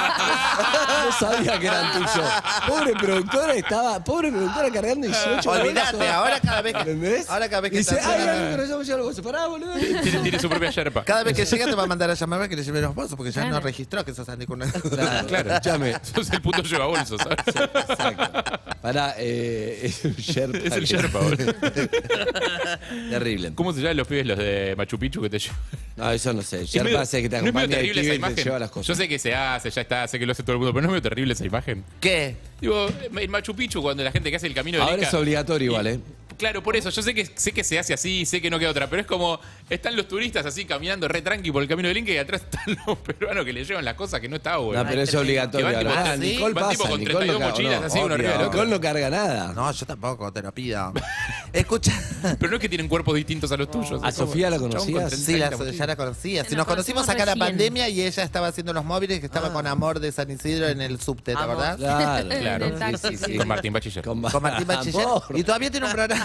No sabía que eran tuyos. Pobre productora estaba, pobre productora cargando dieciocho Olvídate, bolsos. ahora cada vez que. ¿Entendés? Ahora cada vez que Dice, te ay, hace- Andy Kuznetsov me lleva los bolsos. Pará, boludo. Tiene, tiene su propia yerpa. Cada vez que llega te va a mandar a llamar para que le lleve los bolsos, porque ya Claro. no registró que sos Andy con Claro, Claro. escuchame. Sos el puto lleva bolsos, ¿sabes? Exacto. Pará, eh, es un Sherpa. Es el que- yerpa, boludo. Terrible. ¿Cómo se llaman los pibes los de Machu Picchu que te llevan? No, eso no sé. Es medio- Sherpa sé que te ¿no es medio acompaña el terrible pibe esa y te imagen? lleva las cosas. Yo sé que se hace, ya está, sé que lo hace todo el mundo, pero no es medio terrible esa imagen. ¿Qué? Digo, en Machu Picchu, cuando la gente que hace el camino de Ahora Inca- es obligatorio igual, ¿eh? Claro, por eso, yo sé que sé que se hace así, sé que no queda otra, pero es como, están los turistas así caminando re tranqui por el camino del Inca y atrás están los peruanos que le llevan las cosas que no está bueno. No, pero es obligatorio. Que van tipo, Ah, ¿sí? Nicole Van pasa, tipo con Nicole treinta y dos no, mochilas no, así, uno arriba del obvio. otro. Nicole no carga nada. No, yo tampoco, te lo pido. Escucha. Pero no es que tienen cuerpos distintos a los tuyos. ¿A es como Sofía la un chabón con conocías? Sí, la, treinta mochilas. ya la conocía. Si nos nos conocimos conocimos acá en la recién. pandemia y ella estaba haciendo los móviles, que estaba con Amor de San Isidro en el subte, ¿te Amor. acordás? Claro. Claro. En el taxi, Sí, sí, sí. Con Martín Bachiller. Con, Con Martín Bachiller. Amor. Y todavía tiene un programa.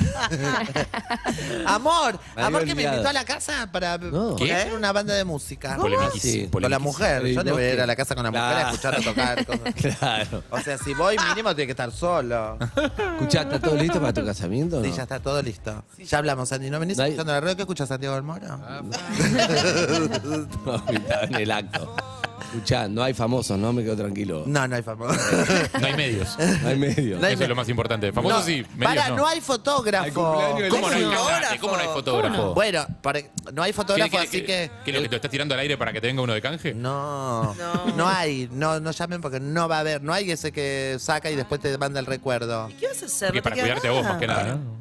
Amor, Me había Amor que me olvidado. invitó a la casa para No. ¿Qué? hacer una banda de música. Polemiquísimo, Sí. Con la polemiquísimo. mujer. Yo te voy a ir a la casa con la mujer a Claro. escucharla tocar. cosas. Claro. O sea, si voy mínimo tiene que estar solo. Escuchá, ¿está todo listo para tu casamiento o no? Sí, ya está todo listo. Ya hablamos, Sandy. ¿No venís No hay- escuchando la radio? ¿Qué escuchas, Santiago del Moro? No, estaba en el acto. Escuchá, no hay famosos, ¿no? Me quedo tranquilo. No, no hay famoso. No hay medios. No hay medio. No hay Eso es lo más importante. Famosos sí, medios Para, no. no. hay fotógrafo. Al cumpleaños del- ¿Cómo no hay ¿Cómo no? cantante? ¿Cómo no hay fotógrafo? Bueno, para- no hay ¿Qué, fotógrafo, qué, así qué- que... ¿Qué es lo que te estás tirando al aire para que te venga uno de canje? No, No. no, hay, no, no llamen porque no va a haber, no hay ese que saca y después te manda el recuerdo. ¿Qué vas a hacer? Porque No te para queda cuidarte a vos, nada. más que nada, ¿no?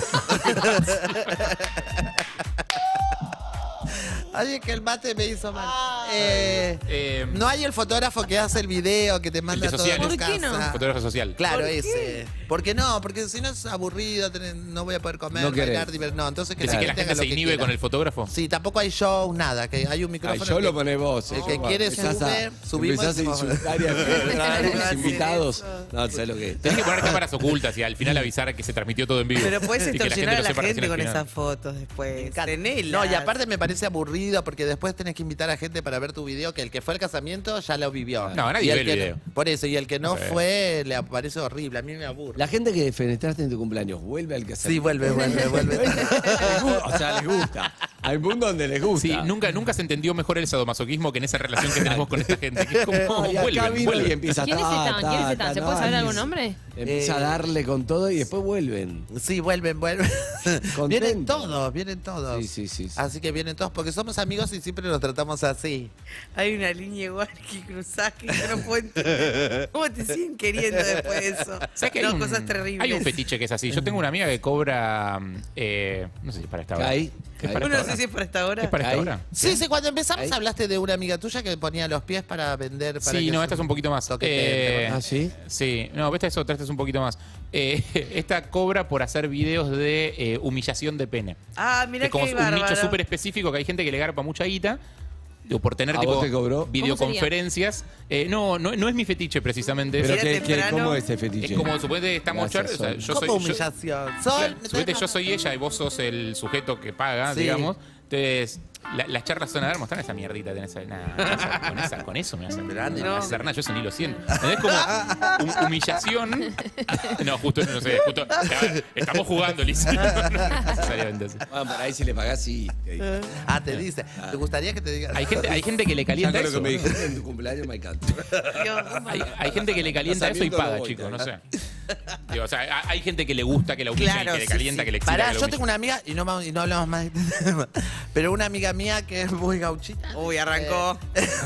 Ay, es que el mate me hizo mal. Eh, Eh, no hay el fotógrafo que hace el video, que te manda de todo a sociales. tu ¿Por qué no? casa. Fotógrafo social. Claro, ¿Por qué? ese. ¿Por qué no? Porque si no es aburrido, tener- no voy a poder comer, No querés. bailar, divertir. No, entonces que ¿Decís que la haga gente lo se que inhibe quiera. con el fotógrafo? Sí, tampoco hay show, nada, que hay un Ay, micrófono. yo que- lo ponés vos. El eh. que quiere Empezás sube, a- subimos Empezás a y vamos. insultar y a entrar No los hacer invitados. eso. No, ¿sabes lo que es? Tenés que poner cámaras ocultas y al final avisar que se transmitió todo en vivo. Pero puedes Y que extorsionar a lo la sepa gente recién al con final. esas fotos después. Tenelas. No, y aparte me parece aburrido porque después tenés que invitar a gente para ver tu video, que el que fue al casamiento ya lo vivió. No, nadie Y ve el el que video. no- por eso, y el que no Sí. fue le parece horrible, a mí me aburre. La gente que fenestraste en tu cumpleaños, ¿vuelve al casamiento? Sí, vuelve, vuelve, vuelve. Les gu- o sea, les gusta. Hay un mundo donde les gusta. Sí, nunca, nunca se entendió mejor el sadomasoquismo que en esa relación que tenemos con esta gente. Que es como, Y acá vuelven, vino vuelven. y empieza ¿Quiénes ta, estaban? ta, ¿Quiénes ta, estaban? ¿Se no, puede saber y algún nombre? Empieza a Eh, darle con todo y después vuelven. Sí, vuelven, vuelven. Contentos. Vienen todos, vienen todos. Sí, sí, sí, sí. Así que vienen todos porque somos amigos y siempre nos tratamos así. Hay una línea igual que cruzás que yo no puedo entender. ¿Cómo te siguen queriendo después de eso? ¿Sabes que hay, No, un, cosas terribles. hay un fetiche que es así? Yo tengo una amiga que cobra, eh, no sé si para esta hora. Caí, ¿Es caí. para Bueno, esta no sé hora? si es para esta hora. ¿Es para esta Ahí. hora? Sí, sí, cuando empezamos Ahí. hablaste de una amiga tuya que ponía los pies para vender. Para Sí, que no, su- esta es un poquito más. toquetee, Eh, ¿Ah, sí? Sí, no, esta es otra, esta es un poquito más. Eh, esta cobra por hacer videos de eh, humillación de pene. Ah, mira Es como qué un bárbaro. nicho súper específico que hay gente que le garpa mucha guita. Digo, por tener ¿A tipo vos te cobró? videoconferencias. Eh, no, no, no es mi fetiche precisamente. Pero Era qué, qué- temprano. ¿cómo es ese fetiche? Es como suponete que estamos Gracias, charlando. O sea, yo ¿Cómo soy, yo- humillación? Claro, Sol, suponete, yo soy ella y vos sos el sujeto que paga, Sí. digamos. Entonces, la- las charlas son a ver, mostrame esa mierdita, tenés ahí. Nah, esa- con, esa, con eso me hacen. No, Andy, me no. hacer nada, yo eso ni lo siento. Es como hum- humillación. No, justo, no sé, justo. Estamos jugando, Liz. No, no necesariamente así. Ah, por ahí si le pagás, sí. te digo. Ah, te dice. ¿Te gustaría que te diga? Hay gente, hay gente que le Ya calienta con lo eso. que me dijiste en tu cumpleaños me encanta. Dios. Hay, hay gente que le calienta eso y Casamiento no paga, voy, chicos, no sé. ¿verdad? Digo, o sea, ha- hay gente que le gusta que la humillen Claro, y que le sí, calienta, sí. que le excita. Pará, que la yo humillen. tengo una amiga, y no, vamos- y no hablamos más de este tema, pero una amiga mía que es muy gauchita. Uy, arrancó.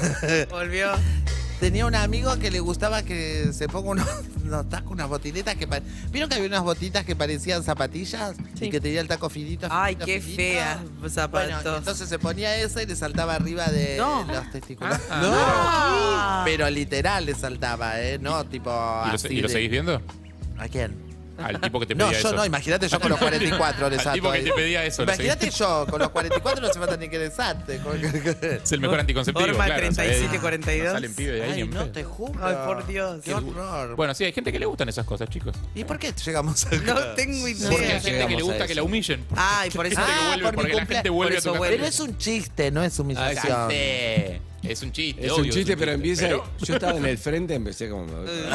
Volvió. Tenía un amigo que le gustaba que se ponga unos, unos tacos, unas botinetas que pare- ¿Vieron que había unas botitas que parecían zapatillas? Sí. Y que tenía el taco finito. Ay, finito, qué finito. feas Bueno, zapatos. entonces se ponía esa y le saltaba arriba de No. los testículos. Ah, No. Pero literal le saltaba, ¿eh? No, tipo ¿Y lo, así y lo de- seguís viendo? ¿A quién? Al tipo que te pedía No, yo eso. no, imagínate yo con los cuarenta y cuatro le Al salto tipo que ahí. te pedía eso, lo Imagínate yo, con los cuarenta y cuatro no hace falta ni que desate. Es el mejor anticonceptivo, Forma claro. treinta y siete, ¿sabes? cuarenta y dos. No salen pibes de ahí ni Ay, en no, pedo. te juro. Ay, por Dios. Qué horror. Bueno, sí, hay gente que le gustan esas cosas, chicos. ¿Y por qué llegamos acá? No tengo Porque hay idea. gente que llegamos le a gusta eso. que la humillen. Ay, por eso. Hay gente que Ah, vuelve, por mi porque la cumplea- gente vuelve por a tu eso casa. Pero es un chiste, no es humillación. Cállate. Es un chiste, Es obvio, un chiste, pero empieza. Pero- Yo estaba en el frente, empecé como.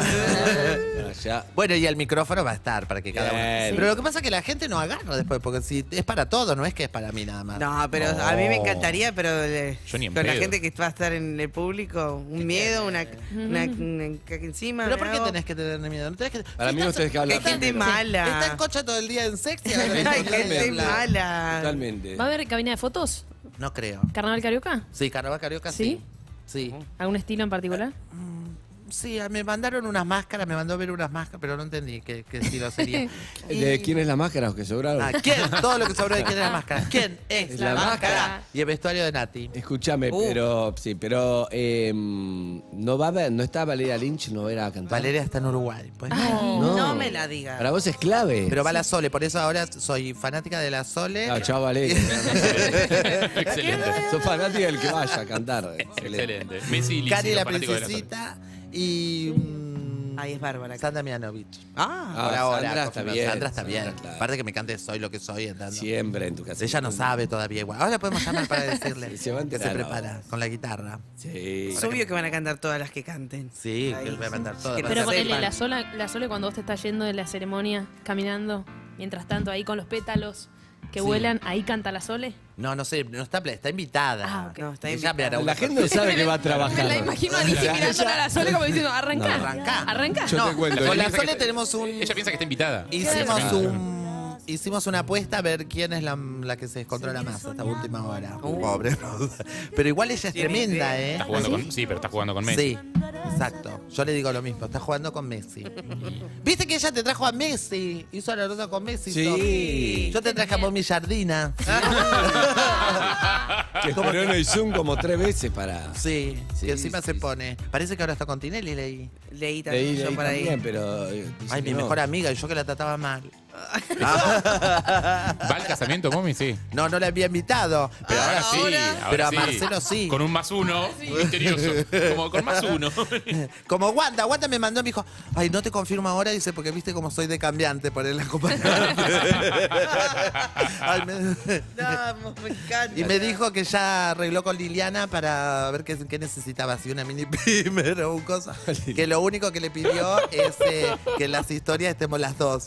Allá. Bueno, y el micrófono va a estar para que cada uno. Bien. Pero lo que pasa es que la gente no agarra después, porque si es para todo, no es que es para mí nada más. No, pero a mí me encantaría, pero eh, Yo ni en con la pedo. gente que va a estar en el público, un miedo, una, una, una caca encima. ¿Pero me por qué hago- tenés que tener miedo? No tenés que... Para Si mí vos estás- tenés que hablar Hay gente primero. mala. Está en cocha todo el día en sexy. Hay gente mala. Totalmente. ¿Va a haber cabina de fotos? No creo. ¿Carnaval Carioca? Sí, Carnaval Carioca sí. ¿Sí? Sí. ¿Algún estilo en particular? Sí, me mandaron unas máscaras, me mandó ver unas máscaras, pero no entendí qué, qué estilo sería. ¿De quién es la máscara o que sobraron? Ah, ¿quién? Todo lo que sobró de quién es la máscara. ¿Quién es, Es la, la máscara? máscara. Y el vestuario de Nati. Escúchame, Uh. pero sí, pero eh, no va a ver, no está Valeria Lynch, no va a ir a cantar. Valeria está en Uruguay. Pues. No, no me la digas. Para vos es clave. Pero va la Sole, por eso ahora soy fanática de la Sole. No, chao Valeria. Excelente. Sos fanática del que vaya a cantar. Excelente. Messi y Cari Lizzy, la los fanáticos de la princesita y... mm, Ahí es Bárbara. Sandra Mianovich. Ah, Por Ah, ahora. Sandra está confirmado. bien, Sandra está Sandra, bien. claro. Aparte que me cante Soy lo que soy. Entrando. Siempre en tu casa. Ella no sabe todavía igual. Ahora la podemos llamar para decirle Sí, se va a que se enterar prepara con la guitarra. Sí. es obvio que van a cantar todas las que canten. Sí, Ahí. que voy a mandar todo. Que para Pero que hacer- ponele sepan. la sola, la sola cuando vos te estás yendo de la ceremonia, caminando, mientras tanto ahí con los pétalos que Sí. vuelan, ahí canta la Sole. No, no sé, no está, está invitada. Ah, ok. No, está Ella invitada. me hará La una gente no sabe que va a trabajar. Me la imagino a Lizzy mirándola a la Sole como diciendo, arranca, No, arranca. arranca. Yo No, te cuento. con la Ella Sole piensa que- tenemos un... Ella piensa que está invitada. Hicimos Claro. un... Hicimos una apuesta a ver quién es la, la que se descontrola más hasta última hora. Pobre. ¿no? Pero igual ella es tremenda, ¿eh? Está jugando con, sí, pero está jugando con Messi. Sí, exacto. Yo le digo lo mismo, está jugando con Messi. ¿Viste que ella te trajo a Messi? Hizo la nota con Messi. Sí. Sofi. Yo te traje a Momi Jardina. Que esperó en el Zoom como tres veces para. Sí, Sí, y encima sí, se sí. pone. Parece que ahora está con Tinelli, leí. Leí Leí, también yo leí por ahí. también, pero. eh, dice Ay, que mi no. mejor amiga, y yo que la trataba mal. ¿Va al casamiento, Momi? Sí. No, no la había invitado. Pero Pero, ahora sí. ahora pero a sí. Marcelo sí. Con un más uno misterioso. Como con más uno. Como Wanda, Wanda me mandó y me dijo, ay, no te confirmo ahora, dice, porque viste cómo soy de cambiante por el acompañante. Ay, me- No, me encanta. Y me dijo que ya arregló con Liliana para ver qué, qué necesitaba, si una mini pimer o un cosa. Que lo único que le pidió es eh, que en las historias estemos las dos.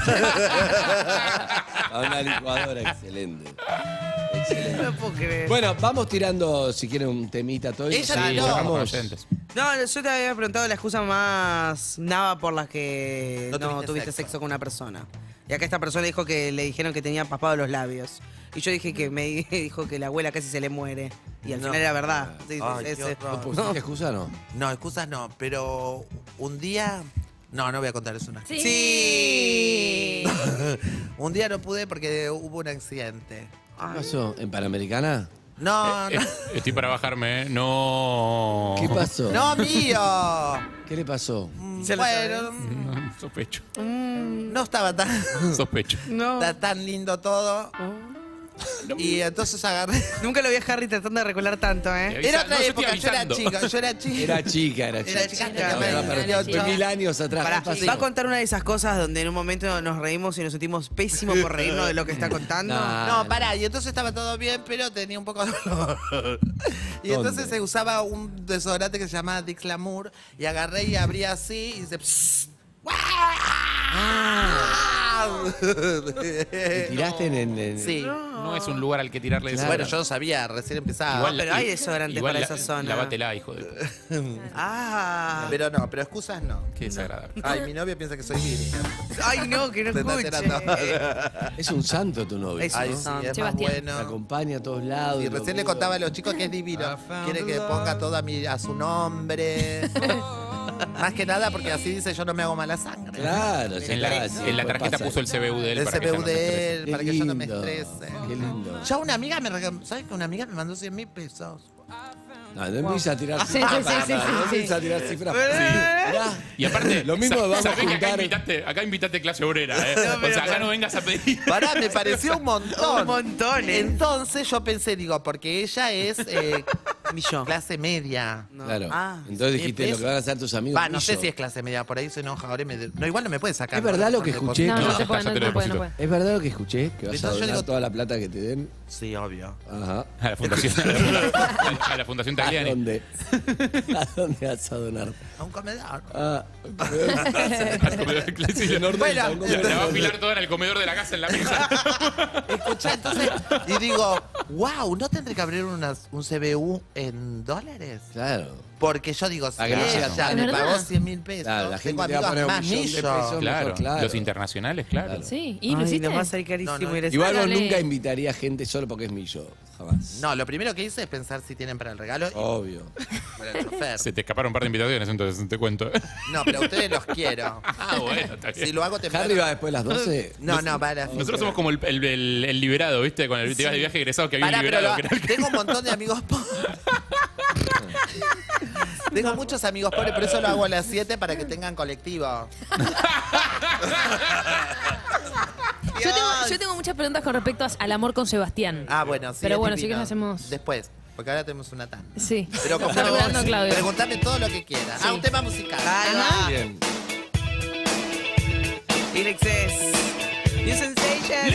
A una licuadora excelente. Excelente. No puedo creer. Bueno, vamos tirando, si quieren, un temita todo. Ella Sí, tiró. vamos. Los oyentes. No, yo te había preguntado la excusa más nava por la que No no, tuviste tuviste sexo. sexo. con una persona. Y acá esta persona dijo que le dijeron que tenía paspados los labios. Y yo dije que me dijo que la abuela casi se le muere. Y al No. final era verdad. Sí, Ay, sí, qué ese- horror. ¿Pusiste excusa o no? No, excusas no, pero un día... No, no voy a contar eso. Una excusa. Sí. Un día no pude porque hubo un accidente. ¿Qué pasó? ¿En Panamericana? No, Eh, no. Estoy para bajarme, ¿eh? No. ¿Qué pasó? No, mío. ¿Qué le pasó? Se lo Bueno, No, sospecho. no estaba tan, Sospecho. No. ta- tan lindo todo. Y entonces agarré. Nunca lo vi a Harry tratando de recordar tanto, ¿eh? Avisa- Era otra no, yo época, estoy yo era avisando. chica, yo era chica. Era chica, era chica. Era chica, chica, tenía Era veinte, para- veintiocho. fue mil años atrás. Pará, ¿Qué pasó? va a contar una de esas cosas donde en un momento nos reímos y nos sentimos pésimos por reírnos de lo que está contando. No. No, pará, y entonces estaba todo bien, pero tenía un poco de dolor. Y ¿Dónde? entonces se usaba un desodorante que se llamaba Dix Lamour y agarré y abría así y se... ¿Te tiraste en, en- en- Sí. No es un lugar al que tirarle eso. Bueno, yo no sabía, recién empezaba. Igual, pero hay desodorantes igual para la- esa zona. Lávátela, hijo de. Ah. Pero no, pero excusas no. Qué desagradable. Ay, mi novia piensa que soy virgen. Ay, no, que no Te está escuche. tirando. Es un santo tu novio. Es ¿no? Ay, un sí, santo. es más Sebastián. Te bueno. acompaña a todos lados. Y recién le contaba a los chicos que es divino. Quiere que ponga todo a, mi, a su nombre. Más que nada porque así dice yo no me hago mala sangre. Claro, sí, En la, claro, sí, en la después tarjeta pasa. puso el C B U de él El para que C P U ella no se de estrese. él, Qué para que yo no me lindo, estrese. Qué lindo. Ya una amiga me regaló, ¿sabes que una amiga me mandó cien mil pesos? No, no empieces a tirar Sí, cifras. sí, sí, para- sí, para- no sí, empieces sí. a tirar cifras. Sí. Y aparte, Lo mismo sa- vamos a sabés que acá juntar. invitaste, acá invitaste clase obrera, ¿eh? o sea, acá no vengas a pedir. Pará, me pareció un montón. Un montón, ¿eh? Entonces yo pensé, digo, porque ella es eh, Millón. clase media. No. Claro. Ah, Entonces dijiste es- lo que van a hacer tus amigos. Va, no sé millo. si es clase media, por ahí se enoja ahora y me... No, igual no me puede sacar. ¿Es verdad lo que Por escuché? No, No, no ya se está, puede, ya no, te lo no puede, no deposito. puede. ¿Es verdad lo que escuché? Que vas a Entonces yo donar digo- toda la plata que te den. Sí, obvio. Ajá. A la fundación. a la fundación ¿A Tagliani. dónde? ¿A dónde vas a donar? A un comedor. Ah, Al comedor de clase. en Nordelta, Bueno, un La, comedor. la va a afilar toda en el comedor de la casa en la mesa. Escuchá, entonces, y digo, wow, ¿no tendré que abrir unas, un C B U en dólares? Claro. Porque yo digo, si Para que no sea ella tan- me ¿Es pagó verdad? cien mil pesos, Claro, la gente tengo te va a amigos poner un más millón de millos. pesos. Claro, claro. los internacionales, claro. Claro. Sí, ¿y Ay, lo hiciste? nos va a salir carísimo No, no. ir a esa- Igual vos Hágale. nunca invitaría gente solo porque es millo. Jamás. No, lo primero que hice es pensar si tienen para el regalo y Obvio. para el chofer. Se te escaparon un par de invitaciones, entonces te cuento. No, pero a ustedes los quiero. Ah, bueno, está bien. Si lo hago temprano. ¿Harry va después de las doce? No, no, para. Nosotros somos como el, el- el- el liberado, ¿viste? Con el te ibas de viaje egresado que había Pará, un pero liberado. lo- que era el que- tengo un montón de amigos pobres. Tengo muchos amigos pobres, por eso lo hago a las siete para que tengan colectivo. Yo tengo, yo tengo muchas preguntas con respecto al amor con Sebastián. Ah, bueno, sí. Pero es bueno, sí divino. que hacemos. Después, porque ahora tenemos una tanda. Sí. Pero como Está hablando Claudio. preguntame todo lo que quieras. Ah, un tema musical. Ahí va. Bien. Inexcess. New Sensation.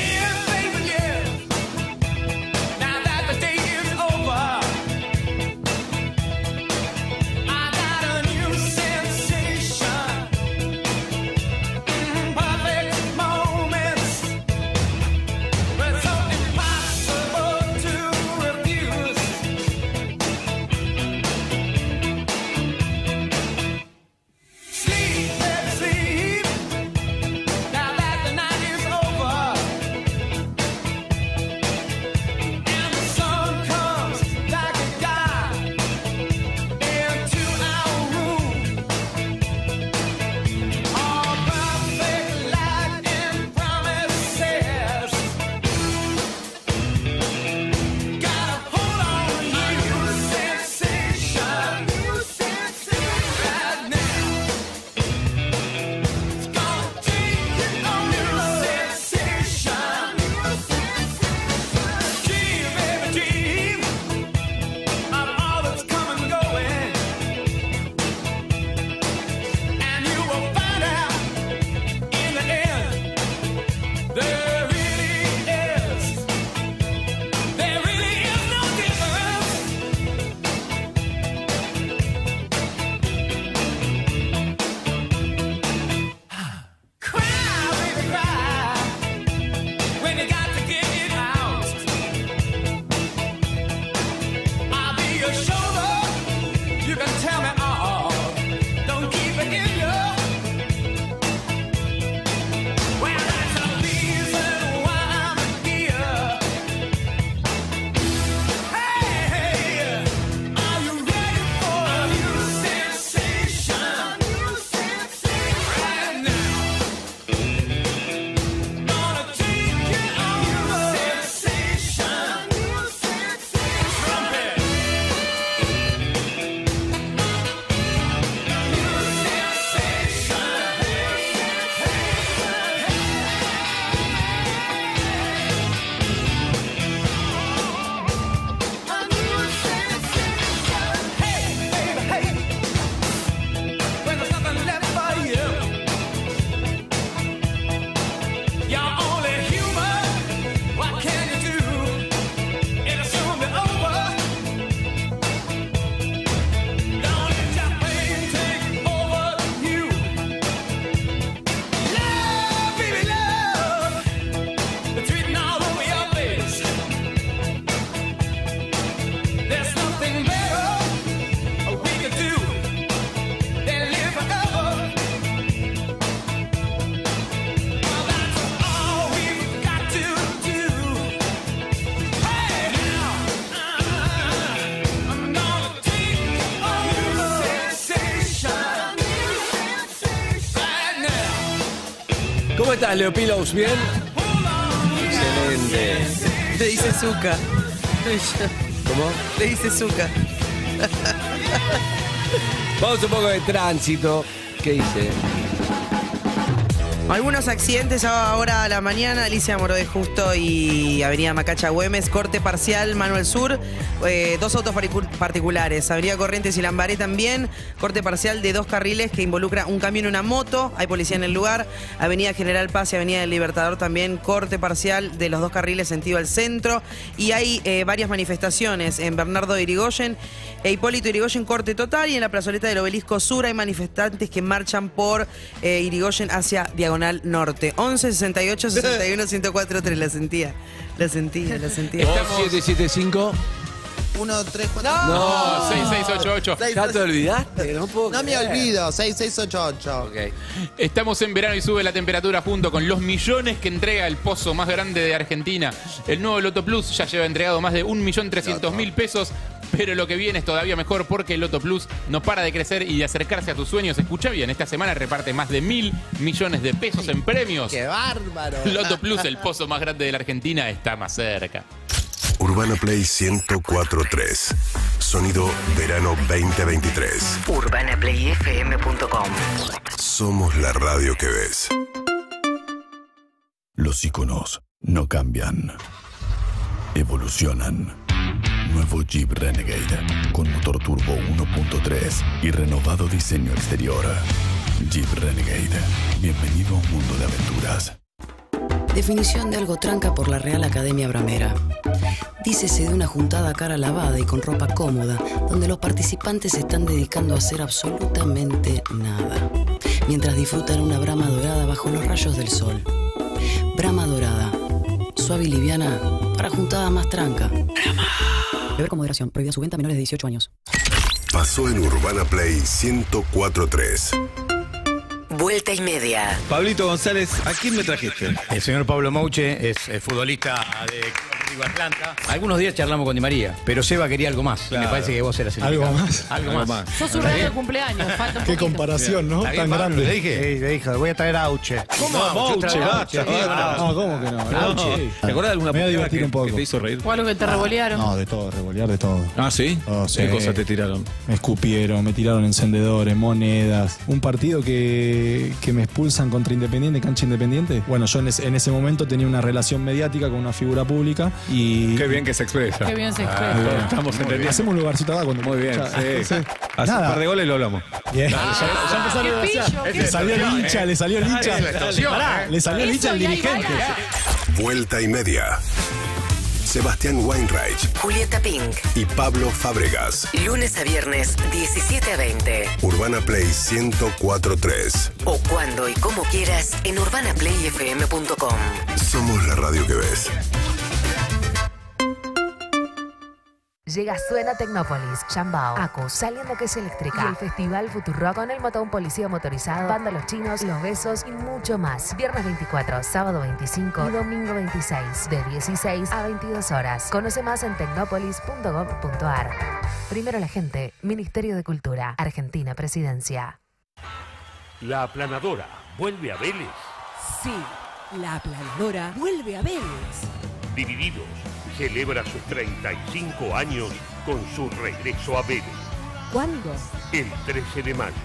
¿Cómo estás, Leo Pilos? ¿Bien? Excelente. Le dice Zuka. ¿Cómo? Le dice Zuka. Vamos un poco de tránsito. ¿Qué dice? Algunos accidentes ahora a la mañana, Alicia Moro de Justo y Avenida Macacha Güemes, corte parcial Manuel Sur, eh, dos autos paricu- particulares, Avenida Corrientes y Lambaré también, corte parcial de dos carriles que involucra un camión y una moto, hay policía en el lugar, Avenida General Paz y Avenida del Libertador también, corte parcial de los dos carriles sentido al centro, y hay eh, varias manifestaciones en Bernardo de Irigoyen e Hipólito Irigoyen, corte total, y en la plazoleta del Obelisco Sur hay manifestantes que marchan por eh, Irigoyen hacia Diagonal Norte. once sesenta y ocho sesenta y uno ciento cuatro tres. La sentía, la sentía, la sentía. siete siete cinco. uno, tres, cuatro. No, seis seis ocho ocho. ¿Ya te olvidaste? No puedo No me creer. olvido, seis seis ocho ocho. Ok. Estamos en verano y sube la temperatura junto con los millones que entrega el pozo más grande de Argentina. El nuevo Loto Plus ya lleva entregado más de un millón trescientos mil pesos. Pero lo que viene es todavía mejor porque el Loto Plus no para de crecer y de acercarse a tus sueños. Escucha bien, esta semana reparte más de mil millones de pesos en premios. ¡Qué bárbaro! Loto Plus, el pozo más grande de la Argentina, está más cerca. Urbana Play ciento cuatro punto tres. Sonido verano veinte veintitrés. urbana play f m punto com. Somos la radio que ves. Los iconos no cambian. Evolucionan. Nuevo Jeep Renegade con motor turbo uno punto tres y renovado diseño exterior. Jeep Renegade. Bienvenido a un mundo de aventuras. Definición de algo tranca por la Real Academia Bramera. Dícese de una juntada a cara lavada y con ropa cómoda, donde los participantes se están dedicando a hacer absolutamente nada, mientras disfrutan una brama dorada bajo los rayos del sol. Brama dorada. Suave y liviana para juntada más tranca. Brama. Beber con moderación. Prohibida su venta a menores de dieciocho años. Pasó en Urbana Play ciento cuatro punto tres. Vuelta y media. Pablito González, ¿a quién me trajiste? El señor Pablo Mouche es eh, futbolista de Río Atlanta. Algunos días charlamos con Di María, pero Seba quería algo más. Claro. Me parece que vos eras el ¿Algo indicado. más? Algo, Algo más. más. Sos un regalo de cumpleaños. Falta un Qué poquito. comparación, ¿no? ¿Está bien, Tan Pablo? grande. ¿Le dije? Sí, le dijo, voy a traer a Auche. ¿Cómo? No, Mouche, basta. No, ¿cómo que no? Auche. ¿Te acordás de alguna Me voy a puteada divertir que, un poco. que te hizo reír? O algo que te revolearon. No, de todo, revolear de todo. Ah, ¿sí? Oh, sí. ¿Qué cosas te tiraron? Me escupieron, me tiraron encendedores, monedas. Un partido que, que me expulsan contra Independiente, cancha Independiente. Bueno, yo en ese, en ese momento tenía una relación mediática con una figura pública y... Qué bien que se expresa. Qué bien se expresa. Muy bien. Estamos entendiendo. Hacemos un lugarcito acá cuando... Muy bien, Ya, sí. sí. Hace un Nada. par de goles y lo hablamos. Bien. Ya, ya empezaron a Qué negociar. pillo, qué Le salió el extorsión, hincha, eh. le salió el Ah, hincha. es la extorsión, Pará, eh. le salió el hincha Eso, al y ahí dirigente. baila. Vuelta y media. Sebastián Weinreich Julieta Pink. y Pablo Fábregas. Lunes a viernes, diecisiete a veinte. Urbana Play ciento cuatro punto tres. O cuando y como quieras en urbana play f m punto com. Somos la radio que ves. Llega Suena Tecnópolis, Chambao, Acus, Saliendo que es eléctrica y el Festival Futurock con el moto un policía motorizado, Banda Los Chinos, Los Besos y mucho más. Viernes veinticuatro, sábado veinticinco y domingo veintiséis, de dieciséis a veintidós horas. Conoce más en tecnopolis punto gov punto ar. Primero la gente, Ministerio de Cultura, Argentina Presidencia. La aplanadora vuelve a Vélez. Sí, la aplanadora vuelve a Vélez. Divididos celebra sus treinta y cinco años con su regreso a Vélez. ¿Cuándo? El trece de mayo.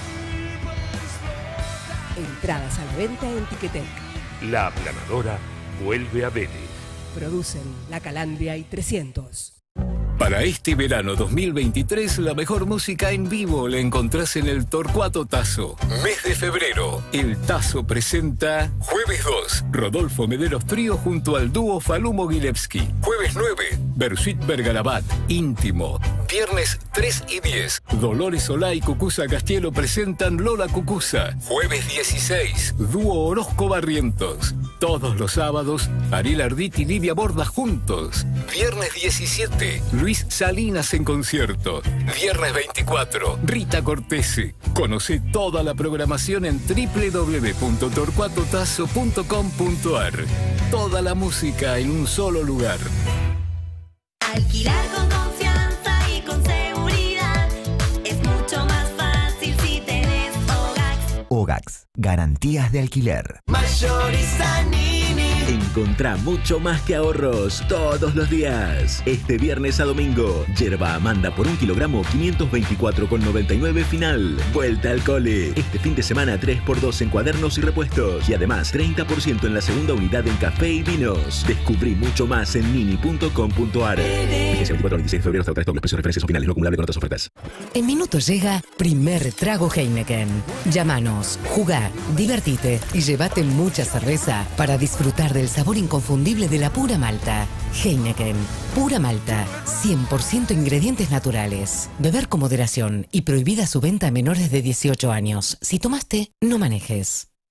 Entradas a la venta en Ticketek. La aplanadora vuelve a Vélez. Producen La Calandria y trescientos. Para este verano dos mil veintitrés, la mejor música en vivo la encontrás en el Torcuato Tazo. Mes de febrero, el Tazo presenta Jueves dos, Rodolfo Mederos Trío junto al dúo Falumo Gilevsky. Jueves nueve, Bersuit Bergarabat, Íntimo. Viernes tres y diez, Dolores Solá y Cucuza Castielo presentan Lola Cucuza. Jueves dieciséis, dúo Orozco Barrientos. Todos los sábados, Ariel Ardit y Livia Borda juntos. Viernes diecisiete, Luis Salinas en concierto. Viernes veinticuatro, Rita Cortese. Conoce toda la programación en doble u doble u doble u punto torcuato tazo punto com punto ar. Toda la música en un solo lugar. Alquilar con confianza y con seguridad es mucho más fácil si tenés Ogax. Ogax, garantías de alquiler. Mayorista Nini. Encontrá mucho más que ahorros todos los días. Este viernes a domingo, yerba Amanda por un kilogramo quinientos veinticuatro con noventa y nueve final. Vuelta al cole. Este fin de semana tres por dos en cuadernos y repuestos. Y además treinta por ciento en la segunda unidad en café y vinos. Descubrí mucho más en nini punto com punto ar. Vigencia veinticuatro al veintiséis de febrero hasta otra vez. Los precios de referencia son finales, no acumulable con otras ofertas. En minutos llega primer trago Heineken. Llámanos, jugá, divertite y llévate mucha cerveza para disfrutar del sabor inconfundible de la pura malta. Heineken, pura malta, cien por ciento ingredientes naturales. Beber con moderación y prohibida su venta a menores de dieciocho años. Si tomaste, no manejes.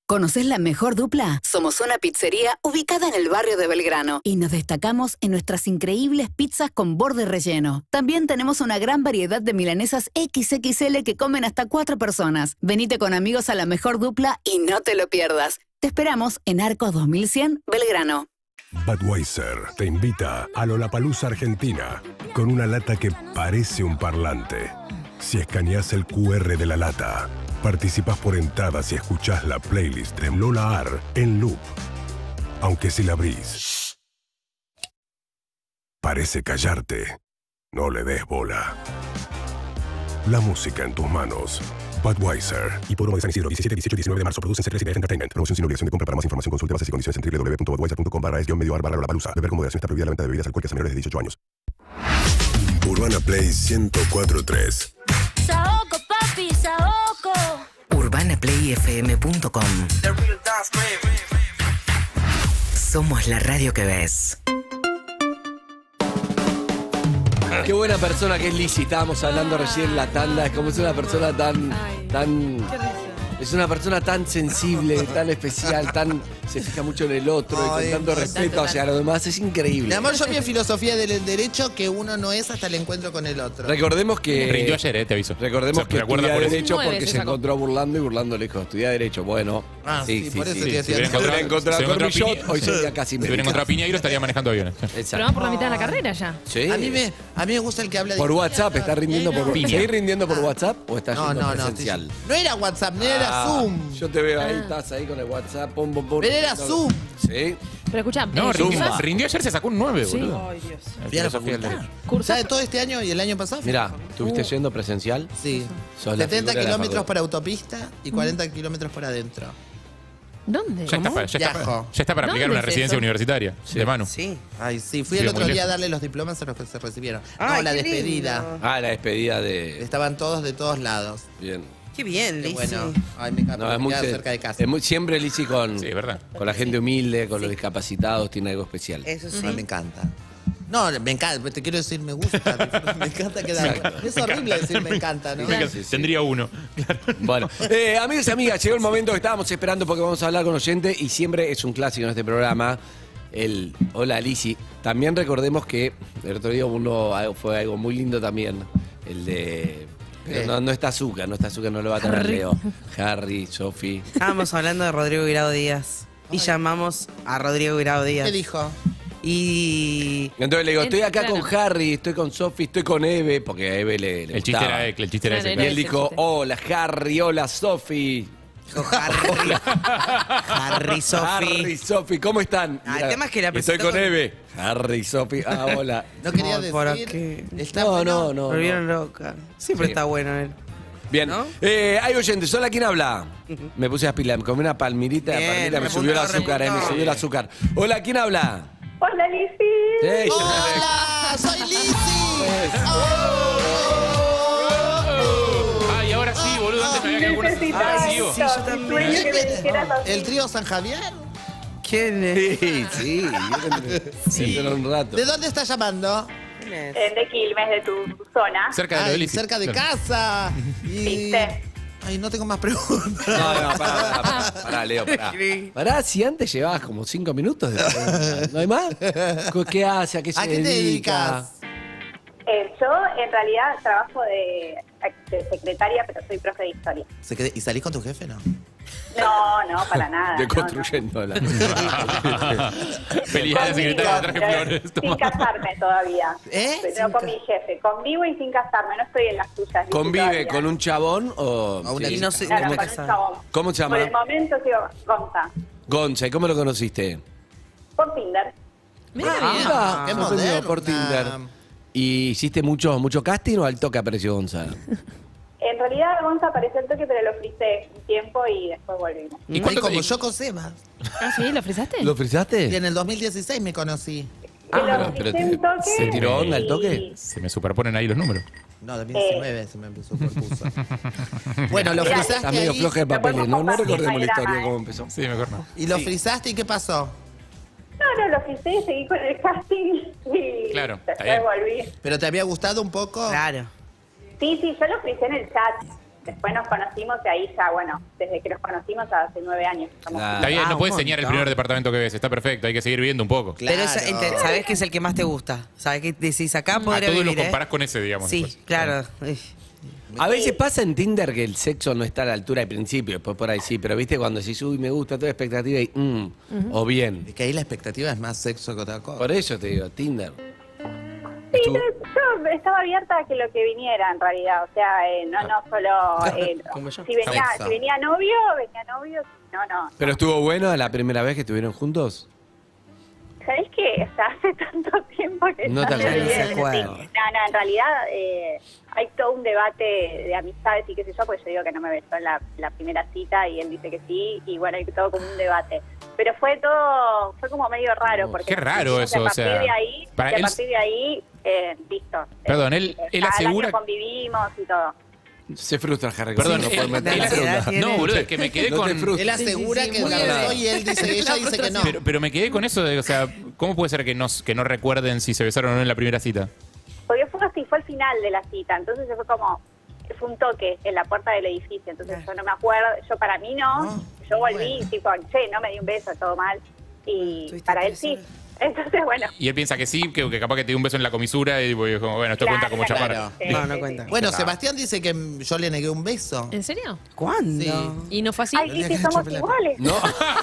¿Conocés La Mejor Dupla? Somos una pizzería ubicada en el barrio de Belgrano y nos destacamos en nuestras increíbles pizzas con borde relleno. También tenemos una gran variedad de milanesas equis equis ele que comen hasta cuatro personas. Venite con amigos a La Mejor Dupla y no te lo pierdas. Te esperamos en Arcos dos mil cien, Belgrano. Budweiser te invita a Lollapalooza Argentina con una lata que parece un parlante. Si escaneás el cu erre de la lata, participás por entradas y escuchás la playlist de Lola Ar en loop. Aunque si la abrís, parece callarte. No le des bola. La música en tus manos. Budweiser. Hipódromo de San Isidro, diecisiete, dieciocho y diecinueve de marzo. Producen C tres y D F Entertainment. Promoción sin obligación de compra. Para más información consulte bases y condiciones en doble u doble u doble u punto budweiser punto com barra es guión medio ar barra Lollapalooza. Beber con moderación. Está prohibida la venta de bebidas alcohólicas a menores de dieciocho años. Urbana Play ciento cuatro punto tres. Saoco, papi, Saoco. urbana play f m punto com. Somos la radio que ves. Qué buena persona que es Lizzy. Estábamos hablando recién en la tanda. Es como es una persona tan. tan es una persona tan sensible, tan especial, tan. Se fija mucho en el otro y Ay, con tanto respeto hacia los demás. Es increíble. Mi amor, yo vi en filosofía del derecho que uno no es hasta el encuentro con el otro. Recordemos que. Rindió ayer, eh, te aviso. Recordemos Se que recuerda estudia por eso. Derecho Nueve porque se se sacó. encontró burlando y burlando lejos. Estudia Derecho, bueno. Ah, sí, por eso te decía. Si hubiera Si hubiera encontrado, encontrado si a hubiera Cormillot, encontrado hoy Piñe- sería casi Si hubiera médica. encontrado a Piñeiro, estaría manejando aviones. Pero Exacto. vamos por la mitad de la carrera ya. Sí. A mí, me, a mí me gusta el que habla de... Por WhatsApp, ¿estás rindiendo por Piña. ¿Seguís rindiendo por WhatsApp o estás No, yendo no, no. presencial? estoy- No era WhatsApp, no era Ah, Zoom. Yo te veo ahí, estás ahí con el WhatsApp, pum, pum, pum. Pero era Zoom. Sí. Pero escuchá, No, eh, rindió, ¿cursás? rindió ayer, se sacó un nueve, Sí. boludo. Ay, Dios. En Fui a la filosofía del facultad. derecho. ¿Cursás? ¿Sabes todo este año y el año pasado? Mirá, ¿estuviste yendo presencial? Sí. Sos la setenta figura de la kilómetros facultad. por autopista y cuarenta kilómetros por adentro. ¿Dónde? Ya está, ¿Cómo? para, ya, está, Viajo. para- ya está para aplicar ¿Dónde una es residencia eso? universitaria de Manu. Sí. Ay, sí. Fui Sí, el otro muy día a lejos. darle los diplomas a los que se recibieron. Ay, no, la qué despedida. lindo. Ah, la despedida de. Estaban todos de todos lados. Bien. Qué bien, Qué Lizzy. bueno. Ay, me encanta. No, es muy, queda se- cerca de casa. es muy- siempre Lizzy con, Sí, es verdad. con la gente humilde, con los discapacitados, tiene algo especial. Eso sí. Ay, me encanta. No, me encanta, te quiero decir me gusta, me encanta quedar. Exacto. Es horrible decir me encanta, ¿no? Venga, Sí, sí. Tendría uno. Bueno, eh, amigos y amigas, llegó el momento que estábamos esperando porque vamos a hablar con oyentes y siempre es un clásico en este programa. El Hola Lizzy. También recordemos que el otro día uno algo- fue algo muy lindo también. El de. Pero ¿Qué? no, no está Azúcar, no está Azúcar, no lo va a tener Harry. Leo. Harry, Sofi. Estábamos hablando de Rodrigo Guirao Díaz. Y llamamos a Rodrigo Guirao Díaz. ¿Qué dijo? Y. Entonces le digo, estoy acá Claro. con Harry, estoy con Sofi, estoy con Eve, porque a Eve le, le El chiste gustaba. era Ecle, el chiste era Claro, ese. Y era él ese dijo, chiste. hola Harry, hola Sofi. Dijo Harry. Harry, Sofi. Harry, Sofi, ¿cómo están? Ah, el Mira, tema es que la Estoy presentó con con- Eve. Harry, Sofi, ah, hola. No quería Ay, ¿para decir. qué? Está No, bueno. no, no. Volvieron no. loca. Siempre Sí. está bueno él. Bien. ¿No? Eh, hay oyentes. Hola, ¿quién habla? Me puse a pilar, me comí una palmirita, Bien, la palmita me repuntó, subió el azúcar, eh, me repuntó. subió el azúcar. Hola, ¿quién habla? Hola, Lizzy. Hey, ¡Hola! ¡Soy Lizzy! Ay, ahora sí, boludo. Antes me había quedado algunas. Necesitaba Ahora sigo. esto. Sí, yo Mi también. sueño que me dijeras así. ¿El trío San Javier? ¿Quién es? Sí, sí. Sí. Dentro de un rato. ¿De dónde estás llamando? ¿Quién es? Eh, de Quilmes, de tu zona. Cerca de lo Ay, de Lizzy. cerca de Claro. casa. Y... ¿Viste? Ay, no tengo más preguntas. No, no, pará, pará, pará, pará, Leo, pará. Pará, si antes llevabas como cinco minutos de pregunta. ¿No hay más? ¿Qué hace? ¿A qué se ¿A qué te dedica? dedicas? Eh, yo en realidad trabajo de, de secretaria, pero soy profe de historia. ¿Se quede- ¿Y salís con tu jefe, no? No, no, para nada. De no, construyendo la. Felicidades, secretaria, traje Conmigo, flores. Sin Toma. casarme todavía. ¿Eh? Pero no con mi jefe. Convivo y sin casarme. No estoy en las tuyas. Lizzy, ¿Convive todavía. con un chabón o.? A una Sí. Y no sé, Claro, no con está un casado. chabón. ¿Cómo se llama? Por el momento sigo Gonza. Gonza, ¿y cómo lo conociste? Por Tinder. Mira Ah, bien. mira, qué sorprendido, moderna. por Tinder. ¿Y hiciste mucho, mucho casting o al toque apareció Gonza? En realidad Gonza apareció el toque, pero lo fricé un tiempo y después volvimos. ¿Y Ay, cuánto como te- yo con Seba. Ah, sí, ¿lo frisaste? ¿Lo Y frisaste? en el dos mil dieciséis me conocí. Que lo pero fricé te- un toque. ¿Se tiró onda al y- toque? Se me superponen ahí los números. No, dos mil diecinueve se me empezó por puso. Bueno, lo Mira, frizaste Está medio ahí. floja de papeles, ¿no? No compartir, recordemos no la hay historia, drama, cómo ¿eh? empezó. Sí, mejor no. Y lo Sí. frizaste y ¿qué pasó? No, no, lo fricé, seguí con el casting y Claro, está después bien. volví. ¿Pero te había gustado un poco? Claro. Sí, sí, yo lo fricé en el chat. Después nos conocimos y ahí ya, bueno, desde que nos conocimos hace nueve años. estamos Está bien, Ah, no un puedes enseñar el montón. primer departamento que ves, está perfecto, hay que seguir viendo un poco. Pero eso, ente- ¿sabés qué es el que más te gusta? ¿Sabés qué decís? Acá A podría todos lo vivir, comparás ¿eh? con ese, digamos. Sí, después. claro. A veces pasa en Tinder que el sexo no está a la altura al principio, después por ahí sí, pero viste cuando decís, uy, me gusta toda expectativa y, mm, o bien. Es que ahí la expectativa es más sexo que otra cosa. Por eso te digo, Tinder. Sí, Estuvo- yo estaba abierta a que lo que viniera en realidad, o sea, eh, no, no solo, eh, Como yo. si venía, Sexo. si venía novio, venía novio, si no, no. ¿Pero estuvo bueno la primera vez que estuvieron juntos? ¿Sabés qué? O sea, hace tanto tiempo que No ya te me acuerdas. olvidé. No se acuerda. No, no, en realidad eh, hay todo un debate de amistades y qué sé yo, porque yo digo que no me besó en la, la primera cita y él dice que sí, y bueno, hay todo como un debate. Pero fue todo, fue como medio raro, porque Qué raro y eso, a o partir sea, de ahí, para y a él- partir de ahí, eh, listo. Perdón, él, Eh, él cada asegura... año convivimos y todo. Se frustra, Harry. Perdón, no él- puede meter él la asegura- pregunta. No, boludo, es que me quedé No te con... frustres. Él asegura Sí, sí, que muy la bien. besó y él dice, ella dice que no. Pero, pero me quedé con eso de, o sea, ¿cómo puede ser que no, que no recuerden si se besaron o no en la primera cita? Porque fue así, fue al final de la cita, entonces fue como, fue un toque en la puerta del edificio, entonces yo no me acuerdo, yo para mí no, yo volví, tipo, che, no me di un beso, todo mal, y para él sí. Entonces, bueno. Y él piensa que sí, que, que capaz que te dio un beso en la comisura y pues, como, bueno, esto Claro, cuenta como chapar. claro. Sí, No, sí, no sí. cuenta. Bueno, Claro. Sebastián dice que yo le negué un beso. ¿En serio? ¿Cuándo? Sí. ¿Y no fue así? Ay, sí, sí, somos iguales. No,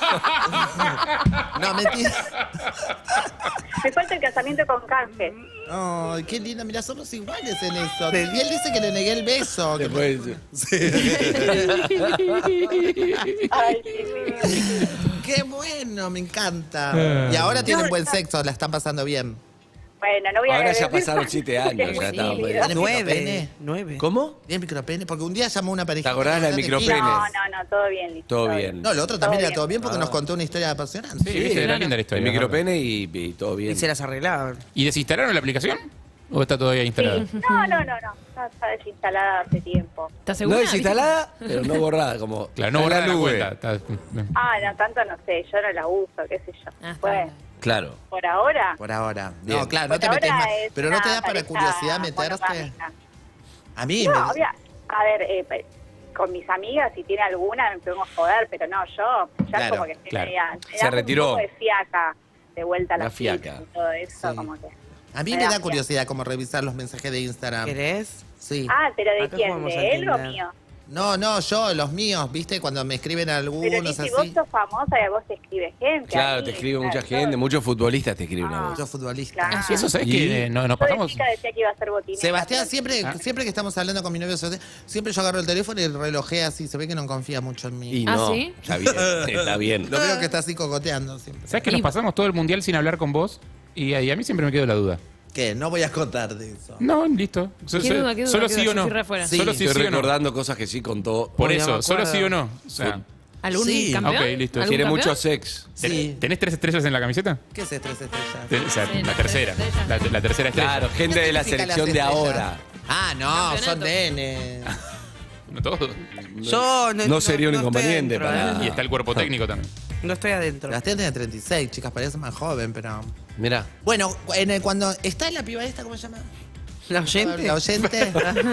No, mentira. Me falta el casamiento con canje. Ay, qué lindo. Mira, somos iguales en eso. Y él dice que le negué el beso. que me- después... Ay, sí, sí. Qué bueno, me encanta. Ah. Y ahora tienen No, buen no. sexo, la están pasando bien. Bueno, no voy a Ahora ya decir pasaron más, siete porque años, es ya muy estamos. tímido. ¿Tiene Nueve. micropene? Nueve. ¿Cómo? ¿Tiene micropene? Porque un día llamó una pareja. ¿Te acordás la de micropene? No, no, no, todo bien, listo. Todo bien. No, lo otro también Todo era todo bien porque Ah. nos contó una historia apasionante. Sí, viste, era linda la El historia. micropene y, y todo bien. Y se las arreglaban. ¿Y desinstalaron la aplicación? ¿O está todavía instalada? Sí. No, no, no, no. Está, está desinstalada hace tiempo. ¿Estás No segura? desinstalada, pero no borrada, como Claro, no está en borrar la nube. cuenta. Está- Ah, no, tanto no sé, yo no la uso, qué sé yo. Ah, está Pues, bien. Claro. por ahora. Por ahora. Bien. No, claro, por no te metes ahora más. es Pero no te una da para pareja curiosidad meterte. monogámica. A mí No, me. obvia- a ver, eh, pe- con mis amigas, si tiene alguna, me podemos joder, pero no, yo ya Claro, como que estoy claro. media- me Se da retiró. un poco de fiaca de vuelta a la La fiaca. y todo eso, Sí. como que. A mí Me me da da miedo. curiosidad como revisar los mensajes de Instagram. ¿Querés? Sí. Ah, pero ¿de Acá quién? jugamos al ¿De él o Tinder. mío? No, no, yo, los míos, ¿viste? Cuando me escriben Pero algunos Lizzy, vos así. sos famosa y a vos te escribe gente. a Claro, mí, te escribe mucha claro, gente, yo- muchos futbolistas te escriben a Ah. vos. Muchos futbolistas. Claro. Ah, eso sabés ¿Y? que no- nos Yo de pasamos. chica decía que iba a ser botinera. Sebastián, siempre, Ah. siempre que estamos hablando con mi novio, siempre yo agarro el teléfono y relojea así. Se ve que no confía mucho en mí. Y ¿Ah, no, sí? está bien, está bien. Lo veo que está así cocoteando siempre. ¿Sabes que nos pasamos todo el mundial sin hablar con vos? Y a, y a mí siempre me quedó la duda. ¿Qué? No voy a contar de eso. No, listo. So- ¿Qué so- duda, qué duda, solo qué sí duda? o Yo no. fui re afuera. Sí. Solo sí, Estoy sí o no. recordando cosas que sí contó. Por Uy, no eso, me solo acuerdo. sí o no. O sea, ¿Algún Sí. campeón? Ok, listo. ¿Algún Tiene campeón? mucho sex. ¿ten- Sí. ¿Tenés tres estrellas en la camiseta? ¿Qué es tres estrellas? Ten- o sea, Sí, la las tercera. tres estrellas. La, la tercera estrella. Claro, gente de la ¿Qué significa selección de las estrellas? ahora. Ah, no, Campeonato. son nenes. No todo. Yo no, No sería un estoy inconveniente adentro, para- ¿eh? Y está el cuerpo técnico también. No estoy adentro. Sebastián tiene treinta y seis, chicas, parece más joven, pero. Mirá. Bueno, en el- cuando está en la piba esta, ¿cómo se llama? ¿La oyente? La oyente.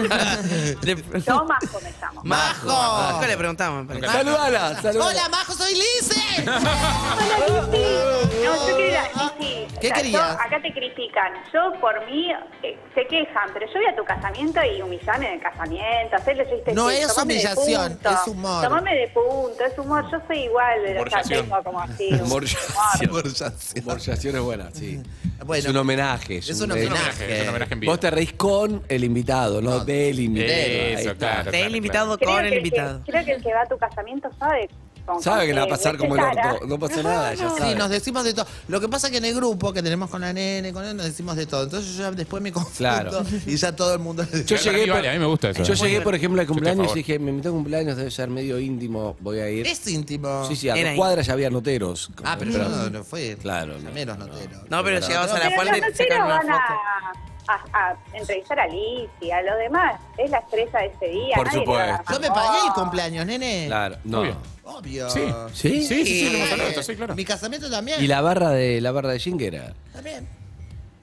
Le- Yo Majo me llamo. Majo. Nunca le preguntamos. me parece. Saludala, saludala. Hola, Majo, soy Lice. Hola, Lizzy. No, yo quería, Lizzy, ¿Qué o sea, querías? yo- acá te critican. Yo, por mí, eh, se quejan, pero yo voy a tu casamiento y humillame en el casamiento. Hacerle yo No sí, es tomame de humillación, punto, es humor. Tomame de punto, es humor. Yo soy igual, o sea, Humoración. tengo como así. un Humoración. humor. Morjación es buena, sí. Bueno, es un homenaje. es un eh, homenaje. Es un homenaje en vivo. Vos te reís con el invitado, no, del invitado. Ahí Eso, está. claro. Del invitado Creo con que el que- invitado. creo que el que va a tu casamiento sabe. con- Sabe con que le va a qué pasar como el cara. orto. No pasa nada, ya Sí, sabe. nos decimos de todo. Lo que pasa que en el grupo que tenemos con la nene, con él, nos decimos de todo. Entonces yo ya después me confundo Claro. y ya todo el mundo... Yo Para llegué, mí vale, a mí me gusta eso. Yo llegué, por ejemplo, al Yo estoy a cumpleaños favor. y dije, me invitó a un cumpleaños, debe ser medio íntimo, voy a ir. Es íntimo. Sí, sí, a Era dos cuadras ya había noteros. Ah, pero yo no, no fue. Claro, no. Menos noteros. No, pero llegabas a la Pero puerta los y te sacaron noteros una van foto. a, a, a entrevistar a Lizzy, a los demás. Es la estrella de ese día. Por nadie le va a dar supuesto. Yo me más pagué el bola. cumpleaños, nene. Claro, no. Obvio. Obvio. Sí. ¿Sí? Sí, sí, sí, lo hemos hablado de esto, sí, claro. Mi casamiento también. Y la barra de la barra de Jing era. También.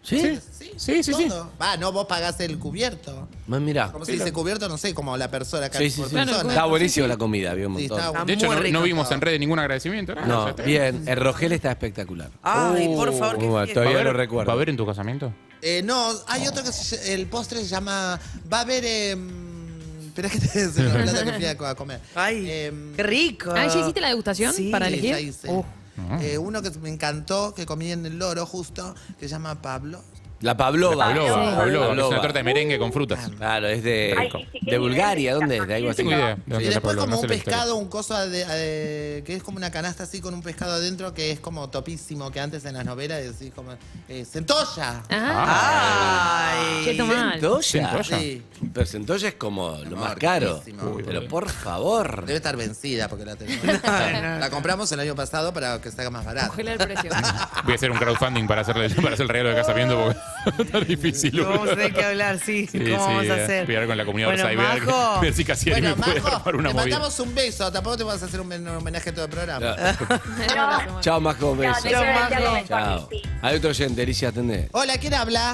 ¿Sí? Sí, Sí, sí, sí. todo. Va, no, vos pagás el cubierto. Más mirá. Como se dice cubierto, no sé, como la persona acá Sí, sí, por sí. persona. Está buenísimo la comida, había un Sí, montón. está De hecho, muy no, rico no vimos todo. en redes ningún agradecimiento. nada. No, O sea, está bien. El Rogel está espectacular. Ay, Uh, por favor, qué Muy bueno, fiesta. ¿Va a todavía haber- lo recuerdo. ¿Va a haber en tu casamiento? Eh, no, hay otro que se- el postre se llama. Va a haber. Eh, Espera que te se me plata que fui a, a comer. Ay, Em, qué rico. Ah, ¿ya hiciste la degustación Sí, para Sí, elegir? ya hice. Uh. Eh, uno que me encantó, que comí en el Loro justo, que se llama Pablo. La Pavlova. La Pavlova, Sí. Pavlova, es una torta de merengue con frutas. Claro, es de, Ay, sí, qué de Bulgaria. nivel. ¿Dónde es? De algo No así. tengo idea de Y dónde es la después Pavlova, como no sé un la historia. pescado, un coso de, eh, que es como una canasta así con un pescado adentro que es como topísimo, que antes en las novelas decís como eh, centolla. Ah. Ay. Cheto mal. ¿Centolla? ¿Centolla? Sí. Pero centolla es como lo No, más caro. riquísimo. Uy, Pero boludo. por favor. Debe estar vencida porque la tenemos. La compramos el año pasado para que se haga más barato. Congela el precio. Voy a hacer un crowdfunding para hacerle para hacer el regalo de casamiento porque está difícil. Lo vamos a boludo. tener que hablar, sí. Sí, ¿Cómo vamos sí, a eh, hacer? voy a hablar con la comunidad Bueno, Orsay, ver, Majo. ver si Casieri Bueno, me puede Majo, armar una te movida. mandamos un beso. Tampoco te vas a hacer un ben- homenaje a todo el programa. Chao, Majo, beso. te quiero Majo. decir algo mejor, Chao. sí. Hay otro oyente, Alicia, atendé. Hola, ¿quién habla?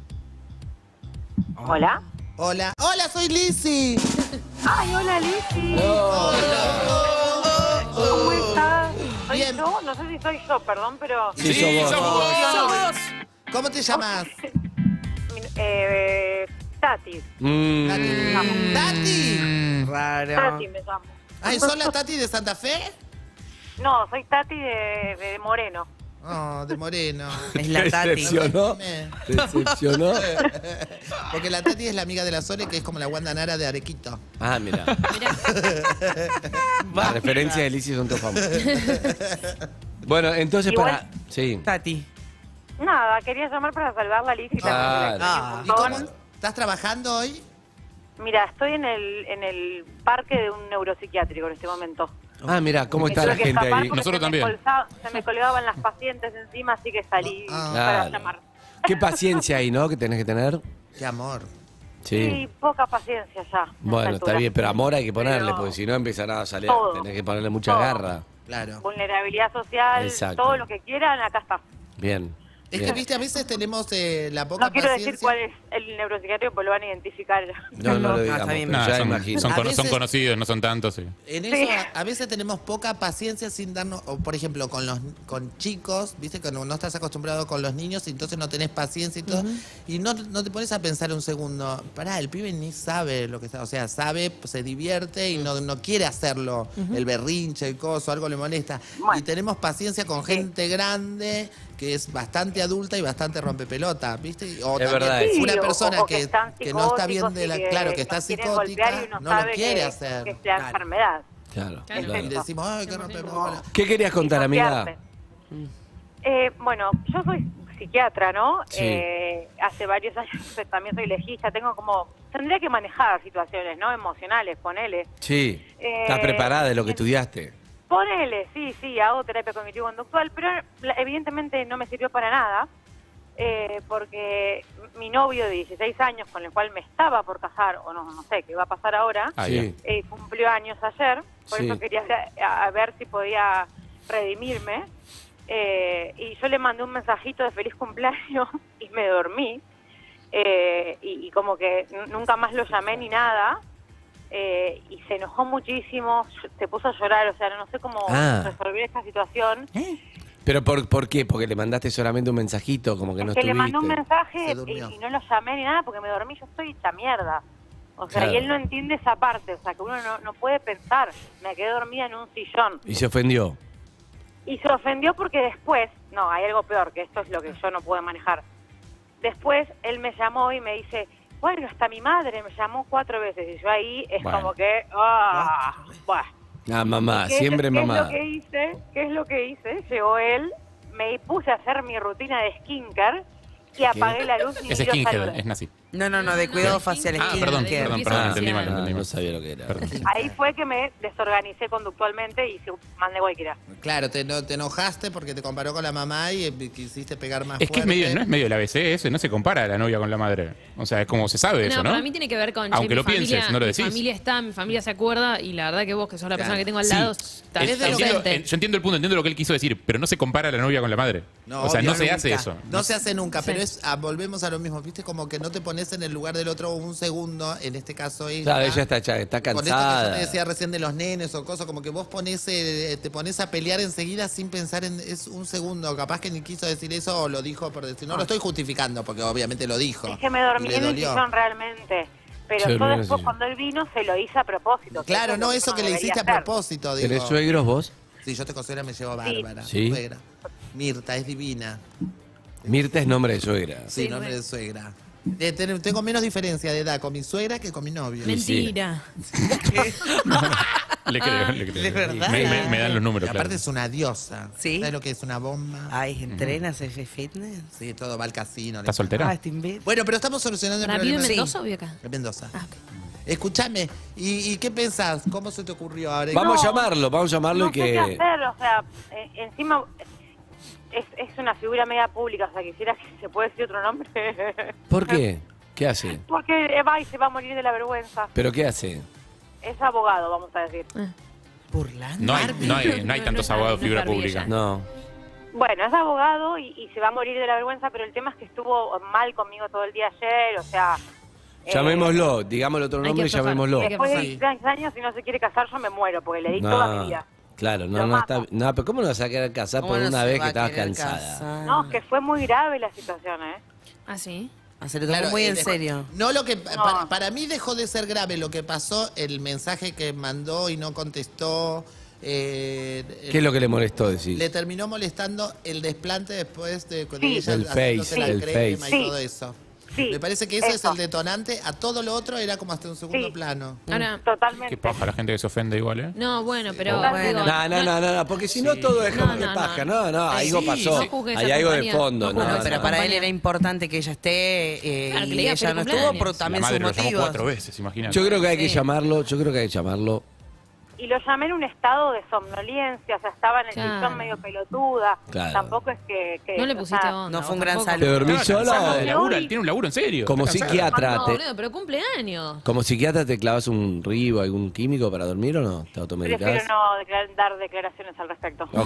Hola. Hola. Hola, soy Lizzy. Ay, hola, Lizzy. Hola. ¿Cómo estás? ¿Soy Bien. yo? No sé si soy yo, perdón, pero... Sí, sos vos. ¿Cómo te llamas? Mi- Eh, Tati. Mm. Tati. Tati. Raro. Tati me llamo. Ay, ¿son la Tati de Santa Fe? No, soy Tati de, de Moreno. Oh, de Moreno. Es la ¿Te Tati. decepcionó? Me- ¿Te decepcionó? Porque la Tati es la amiga de la Sole, que es como la Wanda Nara de Arequito. Ah, mira. Las referencias de Alicia son todas famosas. Bueno, entonces Igual- para... Sí. Tati. Nada, quería llamar para saludarla a Lizzy. Ah, Ah. ¿Y cómo? ¿Estás trabajando hoy? Mira, estoy en el, en el parque de un neuropsiquiátrico en este momento. Ah, mira, ¿cómo Me está tuve la que gente escapar ahí? porque Nosotros se me también. colza- se me colgaban las pacientes encima, así que salí Ah. para Claro. llamar. Qué paciencia hay, ¿no? Que tenés que tener. Qué amor. Sí, Sí. poca paciencia ya. a esta Bueno, está altura. bien, pero amor hay que ponerle, Pero porque si no empiezan a salir, todo. tenés que ponerle mucha Todo. garra. Claro. Vulnerabilidad social, Exacto. todo lo que quieran, acá está. Bien. Es que, bien. viste, a veces tenemos eh, la poca No quiero paciencia. decir cuál es el neuropsiquiátrico, porque lo van a identificar. No, no lo Ah, digamos, está bien. pero Nah, ya son, imagino. son A cono- veces- son conocidos, no son tantos. Sí. En Sí. eso a, a veces tenemos poca paciencia sin darnos, o por ejemplo con los con chicos, viste que no, no estás acostumbrado con los niños y entonces no tenés paciencia y todo, y no, no te pones a pensar un segundo, pará, el pibe ni sabe lo que está, o sea, sabe, se divierte y no, no quiere hacerlo, el berrinche, el coso, algo le molesta. Bueno. Y tenemos paciencia con gente grande que es bastante adulta y bastante rompepelota, ¿viste? O Es también verdad eso. una Sí, o- persona o que que, están que no está bien psicóticos de la, y que claro, que está nos quieren psicótica, golpear y uno no lo sabe quiere que- hacer. que es la Claro. enfermedad. Claro, Claro. Y claro. le decimos, ay, qué rompebola. ¿Qué querías contar, amiga? Confiarse. Eh, bueno, yo soy psiquiatra, ¿no? Sí. Eh, hace varios años también soy legista, tengo como... Tendría que manejar situaciones, ¿no? Emocionales, ponele. Sí. Eh, ¿Estás preparada de lo que estudiaste? Ponele, sí, sí, hago terapia cognitivo-conductual, pero la- evidentemente no me sirvió para nada, eh, porque mi novio de dieciséis años, con el cual me estaba por casar, o no, no sé, qué va a pasar ahora, Ah, Sí. eh, cumplió años ayer, por Sí. eso quería a, a ver si podía redimirme, eh, y yo le mandé un mensajito de feliz cumpleaños y me dormí, eh, y, y como que n- nunca más lo llamé ni nada, eh, y se enojó muchísimo, se puso a llorar, o sea, no sé cómo Ah. resolver esta situación. ¿Pero por, por qué? ¿Porque le mandaste solamente un mensajito, como que no Es que le estuviste? mandé un mensaje Se y, durmió. y no lo llamé ni nada porque me dormí, yo estoy hecha mierda. O sea, Claro. y él no entiende esa parte, o sea, que uno no, no puede pensar. Me quedé dormida en un sillón. Y se ofendió. Y se ofendió porque después, no, hay algo peor, que esto es lo que yo no puedo manejar. Después él me llamó y me dice, bueno, hasta mi madre me llamó cuatro veces. Y yo ahí es Bueno. como que, ah, bueno. Ah, mamá, ¿Qué es- siempre qué mamá. es lo que hice? ¿Qué es lo que hice? Llegó él, me puse a hacer mi rutina de skincare y apagué la luz y Es ni lo skinhead, saludé. es nazi. No, no, no, de cuidado facial. Ah, skin perdón, care. perdón, perdón, entendí mal, Ah, entendí no mal. sabía lo que era. Ahí fue que me desorganicé conductualmente y se mandé cualquiera. Claro, te, no, te enojaste porque te comparó con la mamá y eh, quisiste pegar más Es que es fuerte. medio, no es medio el A B C eso, no se compara la novia con la madre. O sea, es como se sabe eso, ¿no? para mí tiene que ver con. che, Aunque mi lo familia- pienses, no lo decís. Mi familia está, mi familia se acuerda y la verdad que vos, que sos la persona Claro. que tengo al Sí. lado, estás En- entiendo- presente. en- yo entiendo el punto, entiendo lo que él quiso decir, pero no se compara la novia con la madre. No, o sea, obvio, no se nunca. hace eso. No se hace nunca, Sí. pero es ah, volvemos a lo mismo, ¿viste? Como que no te pones en el lugar del otro un segundo, en este caso ella. Claro, ella está, ya- está Con esto que yo cansada. te decía recién de los nenes o cosas, como que vos pones, eh, te pones a pelear enseguida sin pensar en. Es un segundo, capaz que ni quiso decir eso o lo dijo por decir. No lo estoy justificando, porque obviamente lo dijo. Es que me dormí Y le en el dolió. sillón realmente. Pero Se yo durmió en el después, sillón. cuando él vino, se lo hice a propósito. Claro, no es lo eso uno que le debería hiciste a hacer. propósito, digo. ¿Tenés suegros vos? Sí, yo te considero me llevo Sí. bárbara. ¿Sí? Suegra. Mirta, es divina. Mirta es nombre de suegra. Sí, nombre de suegra. Eh, ten- tengo menos diferencia de edad con mi suegra que con mi novio. Mentira. Le creo, le creo. ¿De verdad? Me, me- me dan los Y números, aparte claro. es una diosa. ¿Sí? ¿Sabes lo que es una bomba? Ay, ¿entrenas ese fitness? Sí, todo va al casino. ¿Estás Ah, soltera? este imbécil. Bueno, pero estamos solucionando el ¿Para vive en problema. Mendoza o vive acá? En Mendoza. Ah, ok. Escúchame, ¿y, y qué pensás? ¿Cómo se te ocurrió ahora? Vamos a No, llamarlo, vamos a llamarlo No y sé qué que... hacer, o sea, eh, encima es, es una figura media pública, o sea, quisiera que se puede decir otro nombre. ¿Por qué? ¿Qué hace? Porque va y se va a morir de la vergüenza. ¿Pero qué hace? Es abogado, vamos a decir. Burlando. No hay, no hay, no hay No, tantos no es abogados Barbie, figura no es Barbie pública. ella. No. Bueno, es abogado y, y se va a morir de la vergüenza, pero el tema es que estuvo mal conmigo todo el día ayer, o sea... eh, Llamémoslo, digámosle otro Hay que nombre y aflojar. llamémoslo. Hay que Después de Sí. dieciséis años, si no se quiere casar, yo me muero, porque le di toda mi No, vida. claro, no, Lo no mato. está... No, pero ¿cómo no vas a querer casar ¿Cómo por no una se vez va que a estabas querer cansada? casar? No, que fue muy grave la situación, ¿eh? Ah, sí. Ah, se lo tomó Claro, muy eh, en dejó- serio. No, lo que para, para mí dejó de ser grave lo que pasó, el mensaje que mandó y no contestó. eh, ¿Qué es lo que le molestó decir? Le terminó molestando el desplante después de, de Sí. ella El haciéndose face, la el crema face. y Sí. todo eso. Sí, Me parece que eso, eso. es el detonante. A todo lo otro era como hasta un segundo Sí. plano. Ahora, Totalmente. Qué paja la gente que se ofende igual, ¿eh? no, bueno, pero. Bueno. digo, No, no, no, no, no, porque si no todo es como No, que no, paja. no. No, no, algo Sí, pasó. no juzgues Hay a algo de compañía. fondo. No No, juzgues No, pero no. para él Compañía. era importante que ella esté eh, Claro, que y le diga ella no feliz estuvo, cumpleaños. pero La también madre sus lo llamó motivos. cuatro veces, imagínate. Yo creo que hay que Sí. llamarlo, yo creo que hay que llamarlo. Y lo llamé en un estado de somnolencia, o sea, estaba en el Claro. sillón medio pelotuda. Claro. Tampoco es que... que No le o pusiste sea, onda. No fue un vos gran tampoco. saludo. ¿Te dormís Estaba solo? cansada, labura, él tiene un laburo en serio. Como está cansada. psiquiatra, No, te- boludo, pero cumpleaños. como psiquiatra te clavas un ribo, algún químico para dormir o no? ¿Te prefiero automedicás? no declar- dar declaraciones al respecto. Ok.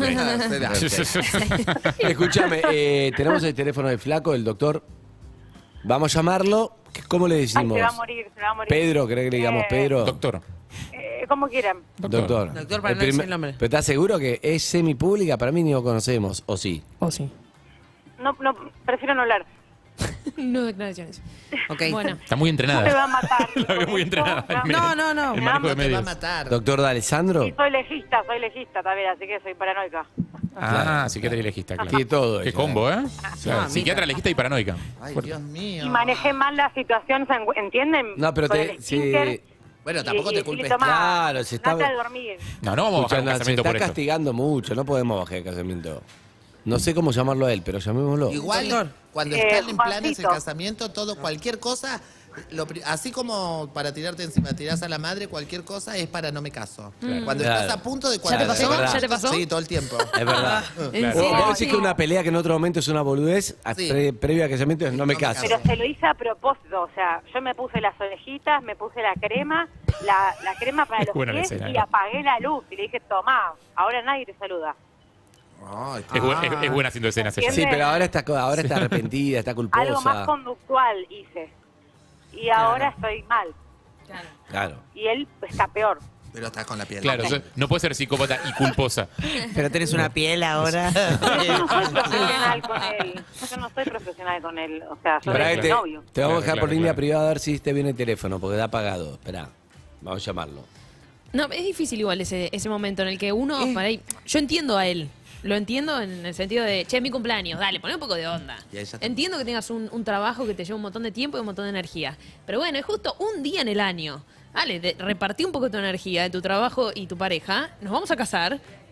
Escúchame, eh, tenemos el teléfono del flaco, del doctor. Vamos a llamarlo. ¿Cómo le Ay, decimos? se va a morir, se va a morir. Pedro, ¿cree que le digamos Eh, Pedro? Doctor. eh, como quieran. Doctor. Doctor, para El no decir primer- el nombre. ¿Pero estás seguro que es semipública? Para mí ni lo conocemos, ¿o sí? Oh, sí. No, no, prefiero no hablar. No declaraciones. Ok. Bueno. Está muy No te va entrenada. a matar. La veo muy entrenada. el No, médico. no, no. El Me manejo de amo, Te va a medios. matar. Doctor D'Alessandro. Sí, soy legista, soy legista también, así que soy paranoica. Ah, psiquiatra y legista, claro. Tiene todo Qué ella. combo, ¿eh? O sea, amiga. psiquiatra, legista y paranoica. Ay, Fuerte. Dios mío. Y manejé mal la situación, sangu- ¿entienden? No, pero Con te... el sí. esfínter Bueno, y- tampoco y te decirle, culpes. "Tomá, Claro, se está- andate a dormir". No, no vamos a bajar un Escucha, no, se casamiento está por esto. castigando mucho, no podemos bajar el casamiento. No sé cómo llamarlo a él, pero llamémoslo. Igual, Doctor. cuando Eh, están en planes el Juancito. casamiento, todo, cualquier cosa, lo pri- así como para tirarte encima, tirás a la madre, cualquier cosa es para no me caso. Claro. Cuando Claro. estás a punto de ¿Ya te cuando pasó? es verdad. ¿Ya te pasó? Sí, todo el tiempo. Es verdad. ¿En Claro. ¿Vos, serio? vos decís que una pelea que en otro momento es una boludez, a- Sí. pre- previo a casamiento es no me No me caso. Pero se lo hice a propósito, o sea, yo me puse las orejitas, me puse la crema, la, la crema para Es los buena la pies escena, y ¿eh? apagué la luz y le dije, tomá, ahora nadie te saluda. Ay, Es, bu- es- es buena haciendo escenas ella. Sí, pero ahora está, co- ahora está arrepentida, está Algo más culposa. conductual hice. Y ahora estoy mal. Claro. Y él está peor. pero estás con la piel. Claro, so- no puede ser psicópata y culposa. Pero tenés una piel ahora. Yo no soy profesional con él. Yo no soy profesional con él. O sea, yo Esperá soy que mi te, novio. te vamos a Claro, dejar por claro, línea claro. privada a ver si te viene el teléfono, porque da apagado. Esperá, vamos a llamarlo. No, es difícil igual ese, ese momento en el que uno, para ahí, yo entiendo a él, lo entiendo en el sentido de, che, es mi cumpleaños, dale, poné un poco de onda. Y ahí ya está. Entiendo que tengas un, un trabajo que te lleva un montón de tiempo y un montón de energía, pero bueno, es justo un día en el año. Dale, de- repartí un poco tu energía de tu trabajo y tu pareja, nos vamos a casar,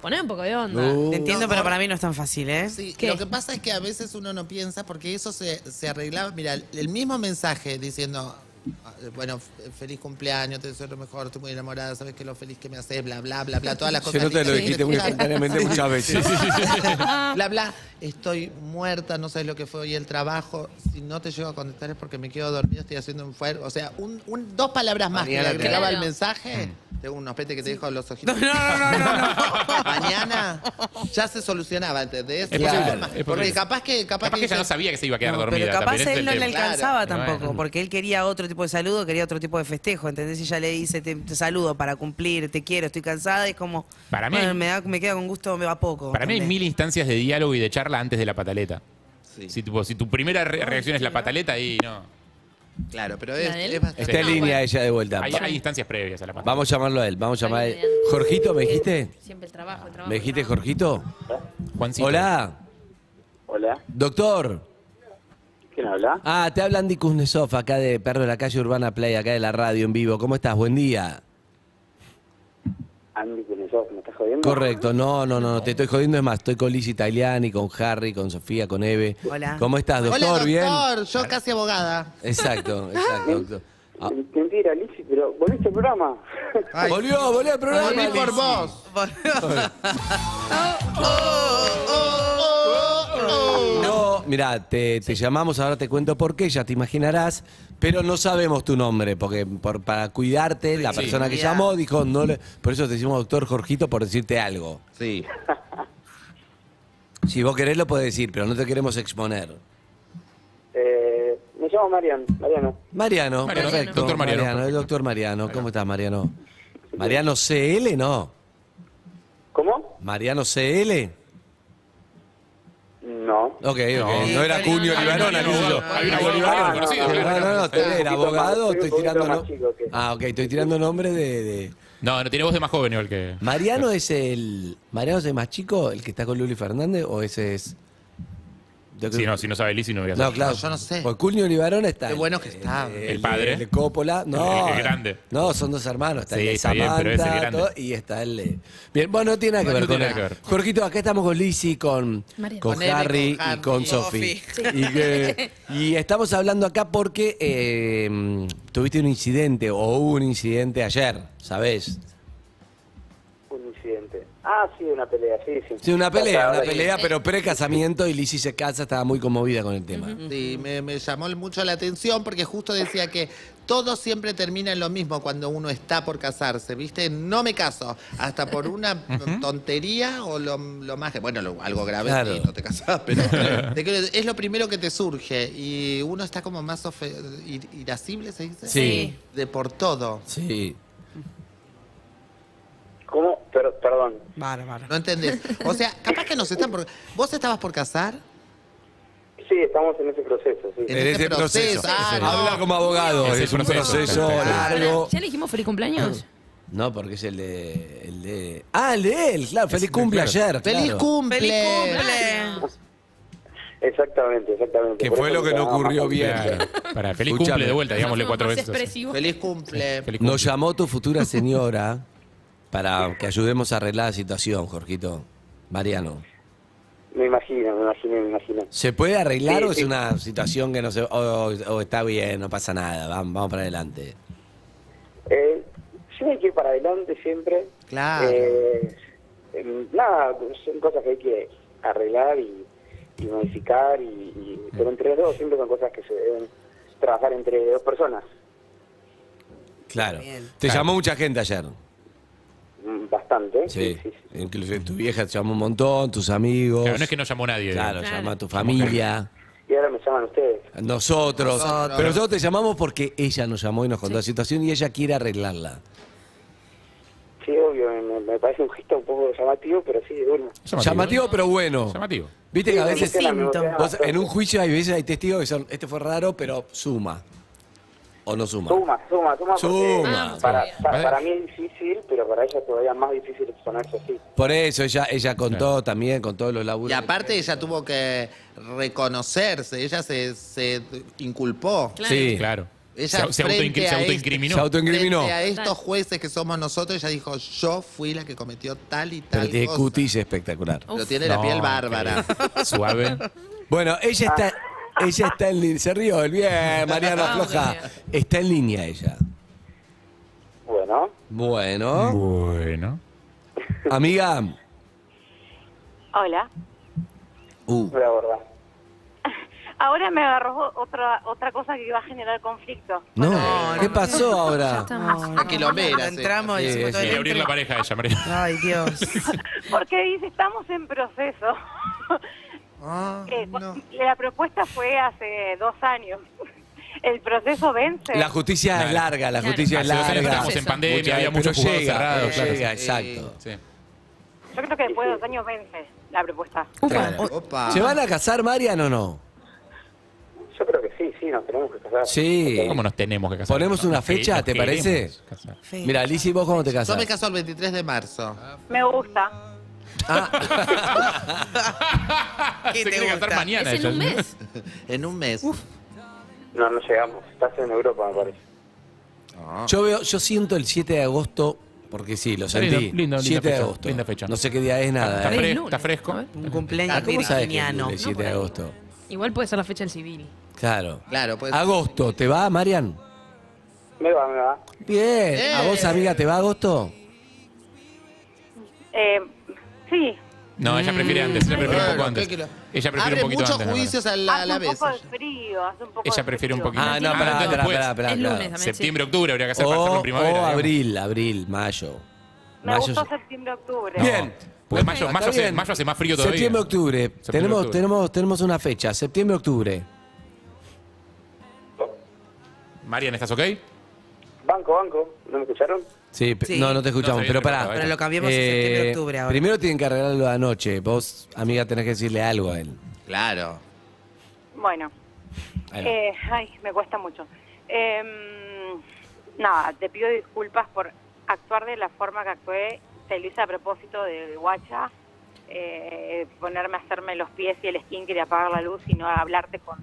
Poné un poco de onda. Uh, Te entiendo, pero para mí no es tan fácil, ¿eh? Sí, ¿Qué? lo que pasa es que a veces uno no piensa porque eso se, se arreglaba. Mira, el, el mismo mensaje diciendo, bueno, feliz cumpleaños, te deseo lo mejor, estoy muy enamorada, sabes que lo feliz que me haces, bla, bla, bla, bla, todas las cosas. Se nota, lo lindas dijiste que muy te escuchan. espontáneamente Sí. muchas veces. Sí, sí, sí. Bla, bla, estoy muerta, no sabes lo que fue hoy el trabajo. Si no te llego a contestar es porque me quedo dormido, estoy haciendo un fuego. O sea, un, un, dos palabras más Mañana que le agregaba claro. al mensaje. Tengo unos petes que te dejo los ojitos. No, no, no, no, no. Mañana ya se solucionaba, ¿entendés? Es Claro. posible, es Porque posible. capaz que... Capaz, Capaz que ella no sabía que se iba a quedar No, dormida. pero capaz también, ese él es no el le tema. alcanzaba Claro. tampoco, Bueno. porque él quería otro tipo de saludo, quería otro tipo de festejo, ¿entendés? Y ella le dice, te, te saludo para cumplir, te quiero, estoy cansada, y es como, Para mí bueno, hay- me, da, me queda con gusto, me va poco. Para mí hay ¿entendés? mil instancias de diálogo y de charla antes de la pataleta. Si, tipo, si tu primera re- reacción es la pataleta, ahí no. Claro, pero ¿La es, de él? es bastante... Está en línea ella de vuelta. Hay, hay instancias previas a la pataleta. Vamos a llamarlo a él, vamos a llamar a él. Está bien. Jorgito, ¿me dijiste? Siempre el trabajo, el trabajo. ¿Me el dijiste trabajo. Jorgito? Juancito. Hola, Hola, doctor. ¿quién habla? Ah, te habla Andy Kuznetsov, acá de Perro de la Calle Urbana Play, acá de la radio en vivo. ¿Cómo estás? Buen día. Andy Kuznetsov, ¿me estás jodiendo? Correcto, no, no, no, no, te estoy jodiendo, es más, estoy con Liz Italiani, con Harry, con Sofía, con Eve. Hola. ¿Cómo estás, doctor? Hola, doctor, ¿Bien? yo casi abogada. Exacto, exacto, doctor. Ah, Mentira, Lizzy, pero volviste al programa. Ay, volvió, volvió al programa. volví por Lizzy. vos. No, mira, te, te llamamos, ahora te cuento por qué, ya te imaginarás, pero no sabemos tu nombre, porque por, para cuidarte, la Sí. persona que Ya. llamó dijo, no le, por eso te decimos doctor Jorgito, por decirte algo. Sí. Si vos querés lo podés decir, pero no te queremos exponer. Eh, me llamo Marian, Mariano. Mariano, Mariano, perfecto. doctor Mariano. el doctor Mariano. ¿Cómo estás, Mariano? Mariano C L, ¿no? ¿Cómo? Mariano C L. No. Ok, ok. No, No. era Cuño Libarona, qué sé yo. Hay un abogado Libarona. reconocido, No, claro. no, no, te- era Soy un poquito abogado, más- soy un estoy poquito tirando... más no- chico que- Ah, ok, estoy tirando nombre de... de- No, no tiene voz de más joven igual que. ¿Mariano es el... ¿Mariano es el más chico, el que está con Luli Fernández, o ese es...? Yo creo- Si no, si no sabe Lizzy no voy a No, saber. claro. yo no sé. Pues Culnio Libarona está. Qué bueno que está. El, El padre. El de Coppola. No. El- el grande. No, son dos hermanos. Está Sí, el de está bien, pero es el Samantha, grande. todo, y está el de... Bien, bueno, no tiene nada que No ver con tiene él. nada que ver. Jorgito, acá estamos con Lizzy, con, Mariano. con Con Eve, Harry con y Harry. con Sofi. Sofi. Y, que- y estamos hablando acá porque eh, tuviste un incidente, o hubo un incidente ayer, ¿sabés? Un incidente. Ah, sí, una pelea, sí, sí. Sí, una pelea, Ahora una sí. pelea, pero pre-casamiento, y Lizzy se casa, estaba muy conmovida con el tema. Sí, me, me llamó mucho la atención porque justo decía que todo siempre termina en lo mismo cuando uno está por casarse, ¿viste? No me caso, hasta por una tontería o lo, lo más... Bueno, lo- algo grave, Claro. sí, no te casás, pero te quiero decir, es lo primero que te surge y uno está como más ofe- ir- irascible, ¿se dice? Sí. De por todo. Sí. ¿Cómo? Per- perdón. Bárbaro. ¿No entendés? O sea, capaz que nos están por... ¿Vos estabas por casar? Sí, estamos en ese proceso, sí. En En ese ese proceso. proceso. Ah, no. Habla como abogado, Ese es un proceso. proceso largo. ¿Ya le dijimos feliz cumpleaños? No, porque es el de, el de... Ah, el de él, claro. Feliz cumple claro. ayer. ¡Feliz claro. cumple! ¡Feliz cumple! Exactamente, exactamente. Que Por fue eso lo que no llamaba ocurrió más bien. Claro. Para feliz Escúchame. cumple de vuelta, digámosle cuatro Más veces. así. expresivo. ¡Feliz cumple! Feliz cumple. Nos llamó tu futura señora para que ayudemos a arreglar la situación, Jorgito. Mariano. Me imagino, me imagino, me imagino. ¿Se puede arreglar Sí, o es sí. una situación que no se... O, o está bien, no pasa nada, vamos, vamos para adelante? Eh, sí hay que ir para adelante siempre. Claro. Eh, eh, nada, son cosas que hay que arreglar y, y modificar, y, y- pero entre los dos siempre son cosas que se deben trabajar entre dos personas. Claro. Bien. Te Claro. llamó mucha gente ayer. Mm, Bastante. Sí. Incluso tu vieja te llamó un montón, tus amigos. Claro, no es que no llamó nadie. Claro, digamos. llama a tu familia. Y ahora me llaman ustedes. Nosotros. Nosotros. Pero nosotros te llamamos porque ella nos llamó y nos contó la situación y ella quiere arreglarla. Sí, obvio, me, me parece un gesto un poco llamativo, pero sí, de una. Llamativo, pero bueno. Llamativo. Viste que a Sí, veces me emociona, me emociona vos, bastante. en un juicio hay veces hay testigos que son, este fue raro, pero suma. ¿O no suma? Suma, suma, suma. porque Suma. Para, Suma. para, para mí es difícil, pero para ella es todavía más difícil exponerse así. Por eso ella, ella contó también, con todos los laburos. Y aparte ella tuvo que reconocerse, ella se, se inculpó. Sí, Claro. Ella Se- se frente autoincri- se a autoincriminó. Se autoincriminó. Frente a estos jueces que somos nosotros, ella dijo, yo fui la que cometió tal y tal Pero tiene cosa. cutis espectacular. Pero tiene la No, piel bárbara. qué Suave. Bueno, ella está, ella está en línea. Se rió, el bien, Mariano, afloja. Está en línea ella. Bueno. Bueno. Bueno. Amiga. Hola. Uh. La verdad. Ahora me agarró otra otra cosa que iba a generar conflicto. No, ¿qué pasó ahora? A quilombera. Entramos y Sí, hicimos todo sí. el Y abrir la intro. pareja a ella, María. Ay, Dios. Porque dice, estamos en proceso. Ah, Eh, no. La propuesta fue hace dos años. El proceso vence. La justicia es Claro. larga, la Claro. justicia es Hace dos años larga. estábamos en pandemia, Mucha- había pero muchos juzgados llega, cerrados, pero claro. llega, Sí. exacto. Sí. Yo creo que después de dos años vence la propuesta. Claro. Opa. ¿Se van a casar, Marian, o no? Yo creo que sí, sí, nos tenemos que casar. Sí. ¿Cómo nos tenemos que casar? ¿Ponemos una Nos fecha, que- te nos parece? queremos casar. Mira, Lizzy, ¿vos cómo te Yo casás? me caso el veintitrés de marzo. Me gusta. ¿Qué Se te quiere casar gusta? mañana. ¿Es en un ella. mes? En un mes. No, no llegamos. Estás en Europa, me parece. Ah. Yo veo, yo siento el siete de agosto, porque sí, lo Está sentí. lindo, lindo, linda siete de fecha, agosto. linda fecha. No sé qué día es Está, nada. ¿eh? fre- lunes. está fresco. Un cumpleaños ¿Cómo sabes que es virginiano. el siete por de ahí. agosto? Igual puede ser la fecha del civil. Claro. Claro, pues. Agosto, ¿te va, Marian? Me va, me va. Bien. ¿A vos, amiga, te va agosto? Eh, sí. No, ella prefiere antes, ella prefiere un poco Bueno, antes. ¿qué quiero? Ella prefiere Abre un poquito muchos antes. la juicios a la, a Hace la un vez. poco de frío, hace un poco Ella de prefiere un frío. poquito. Ah, no, Ah, pará, entonces pará, después. pará, pará, Es claro. lunes también. Septiembre, octubre habría que hacer para hacerlo O, en primavera. o digamos. abril, abril, mayo. Me Mayo gustó sí. septiembre, octubre. No, Bien. Porque mayo, Está mayo, hace, bien. mayo hace más frío todavía. Septiembre, octubre. tenemos, octubre. tenemos, tenemos una fecha, septiembre, octubre. Marian, ¿estás ok? Banco, banco. ¿No me escucharon? Sí, pe- Sí. no, no te escuchamos, No, está pero bien, pará. pero Pero lo cambiamos a septiembre, octubre ahora. Primero tienen que arreglarlo de anoche. Vos, amiga, tenés que decirle algo a él. Claro. Bueno. Ahí va. Eh, ay, me cuesta mucho. Eh, nada, te pido disculpas por actuar de la forma que actué. Te lo hice a propósito de guacha. Eh, ponerme a hacerme los pies y el skinker y apagar la luz y no hablarte con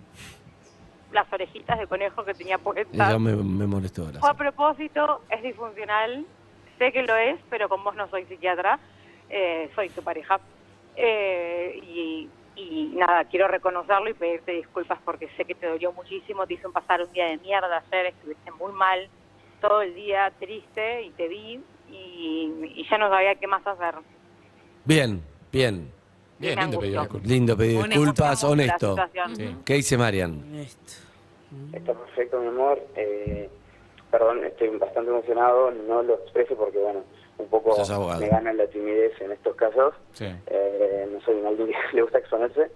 las orejitas de conejo que tenía puestas. Eso me, me molestó ahora. Fue a propósito, es disfuncional, sé que lo es, pero con vos no soy psiquiatra, eh, soy tu pareja. Eh, y, y nada, quiero reconocerlo y pedirte disculpas porque sé que te dolió muchísimo, te hizo pasar un día de mierda ayer, estuviste muy mal, todo el día triste y te vi y, y ya no sabía qué más hacer. Bien, bien. Bien, Me lindo pedido angustió. disculpas. Lindo pedir Honesto. disculpas, honesto. La situación. Sí. ¿Qué dice Marian? Está perfecto, mi amor. Eh, perdón, estoy bastante emocionado. No lo expreso porque, bueno, un poco Sos abogado. me gana la timidez en estos casos. Sí. Eh, no soy un alguien que le gusta exponerse.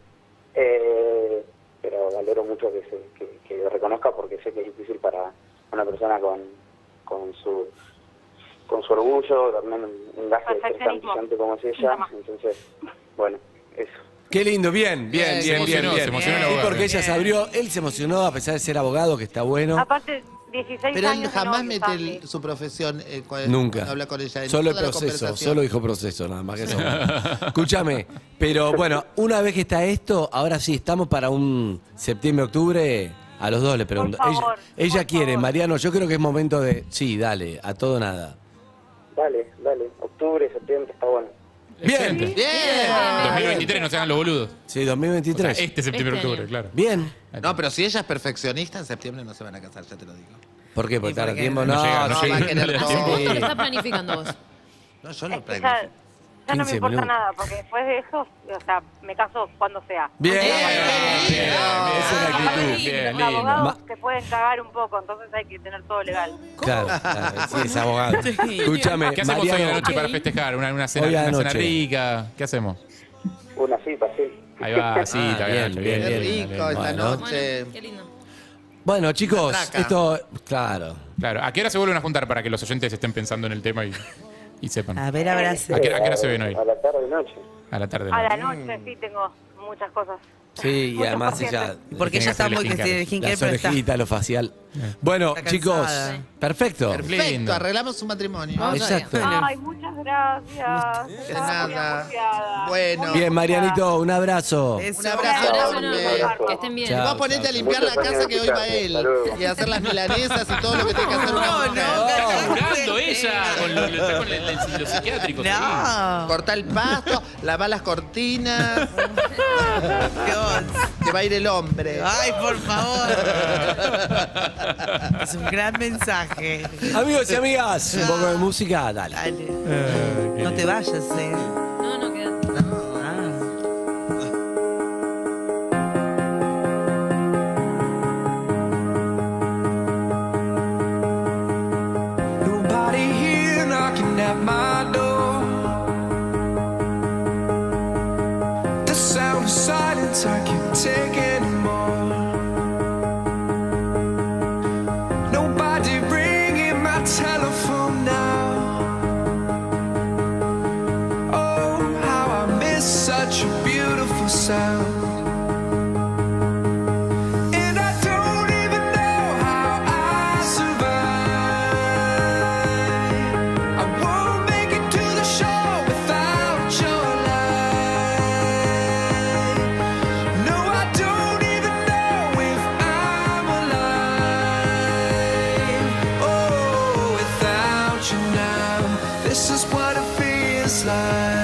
Eh, pero valoro mucho que, se, que, que lo reconozca porque sé que es difícil para una persona con, con su con su orgullo, también un, un gaje de ser tan Perfeccionismo. brillante como es ella. Entonces, bueno, eso. Qué lindo, bien, bien, Se bien, bien, emocionó, bien. se emocionó el Y abogado. porque ella se abrió, él se emocionó a pesar de ser abogado, que está bueno. Aparte, dieciséis Pero él años de jamás novio, mete Sandy. el- su profesión eh, cuando Nunca. habla con ella. En Solo el toda la proceso, conversación. solo dijo proceso, nada más que eso. Escúchame, pero bueno, una vez que está esto, ahora sí, estamos para un septiembre-octubre. A los dos le pregunto. Por favor, ella ella por quiere, favor. Mariano, yo creo que es momento de. Sí, dale, a todo nada. Dale, dale. Octubre, septiembre, está bueno. Bien, Excelente. Bien. dos mil veintitrés, no se hagan los boludos. sí, dos mil O sea, veintitrés. este septiembre, Este octubre, año. claro. Bien. No, pero si ella es perfeccionista, en septiembre no se van a casar, ya te lo digo. ¿Por qué? Porque ¿Y por tarda qué? tiempo. No No, llega, no sí. llega. va a querer No le da todo. tiempo. ¿Cuánto lo estás planificando vos? No, yo lo Es que ya, planifico. ya no me quince importa minutos. nada, porque después de eso, o sea, me caso cuando sea. Bien, Bien, bien, esa es la bien, actitud. bien, Los lindo. abogados Ma- te pueden cagar un poco, entonces hay que tener todo legal. Claro, claro, sí, es abogado. Escúchame, ¿Qué hacemos hoy a la Mariano. noche para festejar? ¿Una, una cena, Hoy a la una cena noche. rica? ¿Qué hacemos? Una cita, sí. Ahí va, sí, está Ah, bien, bien, bien, Qué bien, bien. rico esta Bueno. noche. Qué lindo. Bueno, chicos, Matraca. esto. Claro. Claro, ¿a qué hora se vuelven a juntar para que los oyentes estén pensando en el tema y, y sepan? A ver, abrazo. ¿A qué, a qué hora se ven hoy? A la tarde y noche. A la tarde. A la ¿no? noche sí tengo muchas cosas. Sí, y Mucho además por ciento. ella... Porque ella está muy que tiene skincare, Las pero está- orejitas, lo facial. Bueno, Está chicos, cansada. perfecto. Perfecto, arreglamos su matrimonio. Vamos Exacto. Ay, muchas gracias. De Estaba muy nada. angustiada. Bueno. Bien, Marianito, un abrazo. Eso. Un abrazo Abrazo enorme. enorme. Que estén bien. Chao. Vos ponete a limpiar Muchos la años casa de que hoy va escucharte. él. Hasta luego. Y hacer las milanesas y todo lo que tiene que hacer una No, mujer. no, Está curando ella con lo, está con el, el- los psiquiátricos. ahí. No. Cortar el pasto, lavar las cortinas. Dios. Que va a ir el hombre. Ay, por favor. Es un gran mensaje. Amigos y amigas, un poco de música, dale. Dale. No te vayas, eh. No, no, quédate. Nobody here knocking at my door. The sound of silence I can't take anymore. Nobody ringing my telephone now. Oh, how I miss such a beautiful sound. And I don't even know how I survive. I won't make it to the shore without your light. No, I don't even know if I'm alive. Oh, without you now, this is what it feels like.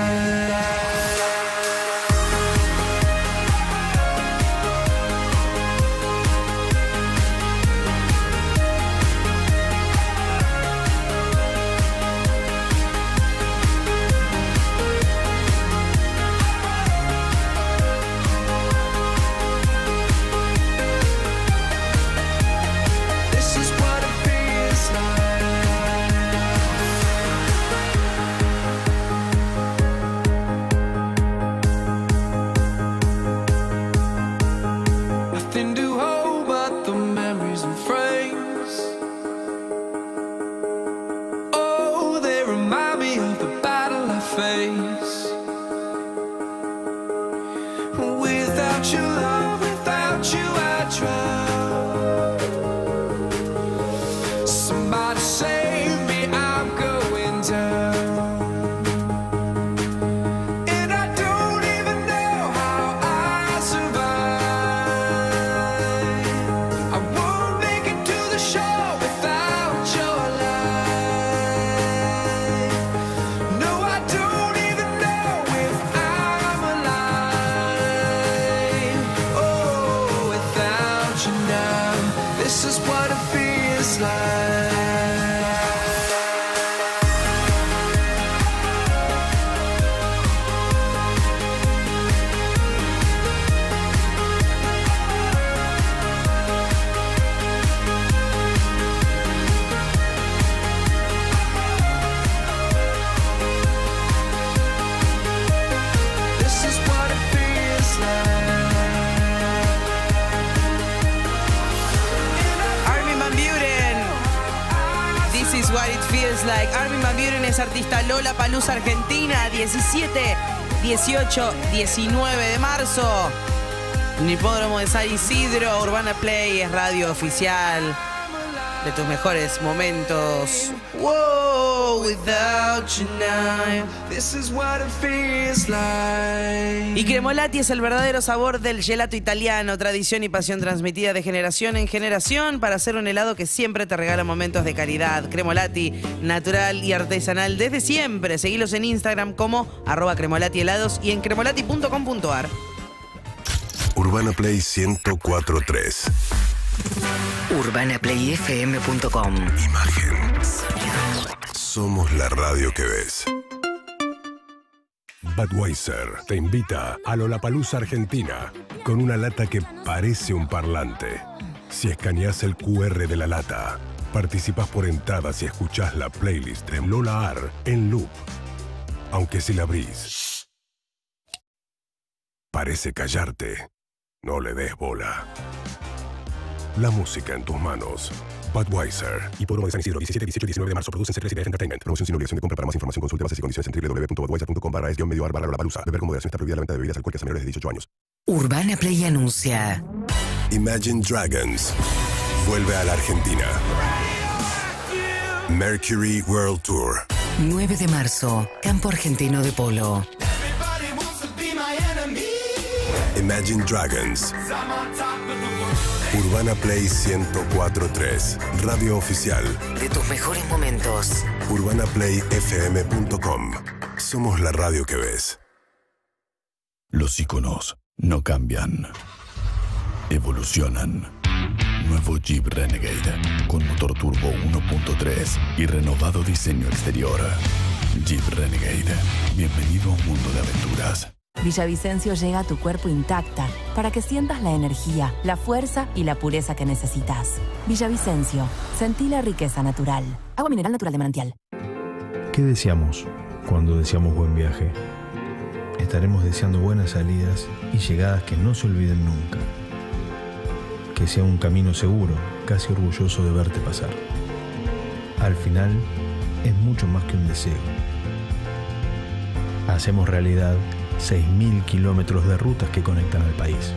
This is what it feels like. Nothing to hold but the memories and frames. Oh, they remind me of the battle I face. Without your love, without you, I drown. Somebody save me, I'm going down. And I don't even know how I survive. I won't make it to the shore without your light. No, I don't even know if I'm alive. Oh, without you now, this is what it feels like. This is what it feels like. Armin van Buren. This is what it feels like. Armin van Buren es artista Lollapalooza Argentina, diecisiete, dieciocho, diecinueve de marzo. En Hipódromo de San Isidro, Urbana Play es radio oficial de tus mejores momentos. Whoa, without you now. This is what it feels like. Y Cremolati es el verdadero sabor del gelato italiano, tradición y pasión transmitida de generación en generación para hacer un helado que siempre te regala momentos de caridad. Cremolati, natural y artesanal desde siempre. Seguilos en Instagram como arroba Cremolati helados y en cremolati punto com punto ar. Urbana Play ciento cuatro punto tres. urbana play f m punto com. Imagen. Somos la radio que ves. Budweiser te invita a Lollapalooza Argentina con una lata que parece un parlante. Si escaneás el Q R de la lata, participás por entradas y escuchás la playlist de Lola Ar en loop. Aunque si la abrís, parece callarte. No le des bola. La música en tus manos. Budweiser. Hipódromo de San Isidro, diecisiete, dieciocho y diecinueve de marzo. Producen C tres y D F Entertainment. Promoción sin obligación de compra. Para más información consulte bases y condiciones en w w w punto budweiser punto com barra es guión medio ar barra Lollapalooza. Beber con moderación está prohibida la venta de bebidas alcohólicas a menores de dieciocho años. Urbana Play anuncia. Imagine Dragons vuelve a la Argentina. Mercury World Tour. nueve de marzo, Campo Argentino de Polo. Imagine Dragons. Urbana Play ciento cuatro punto tres. Radio oficial. De tus mejores momentos. urbana play f m punto com. Somos la radio que ves. Los íconos no cambian. Evolucionan. Nuevo Jeep Renegade con motor turbo uno punto tres y renovado diseño exterior. Jeep Renegade. Bienvenido a un mundo de aventuras. Villavicencio llega a tu cuerpo intacta para que sientas la energía, la fuerza y la pureza que necesitas. Villavicencio, sentí la riqueza natural. Agua mineral natural de manantial. ¿Qué deseamos cuando deseamos buen viaje? Estaremos deseando buenas salidas y llegadas que no se olviden nunca. Que sea un camino seguro, casi orgulloso de verte pasar. Al final, es mucho más que un deseo. Hacemos realidad seis mil kilómetros de rutas que conectan al país.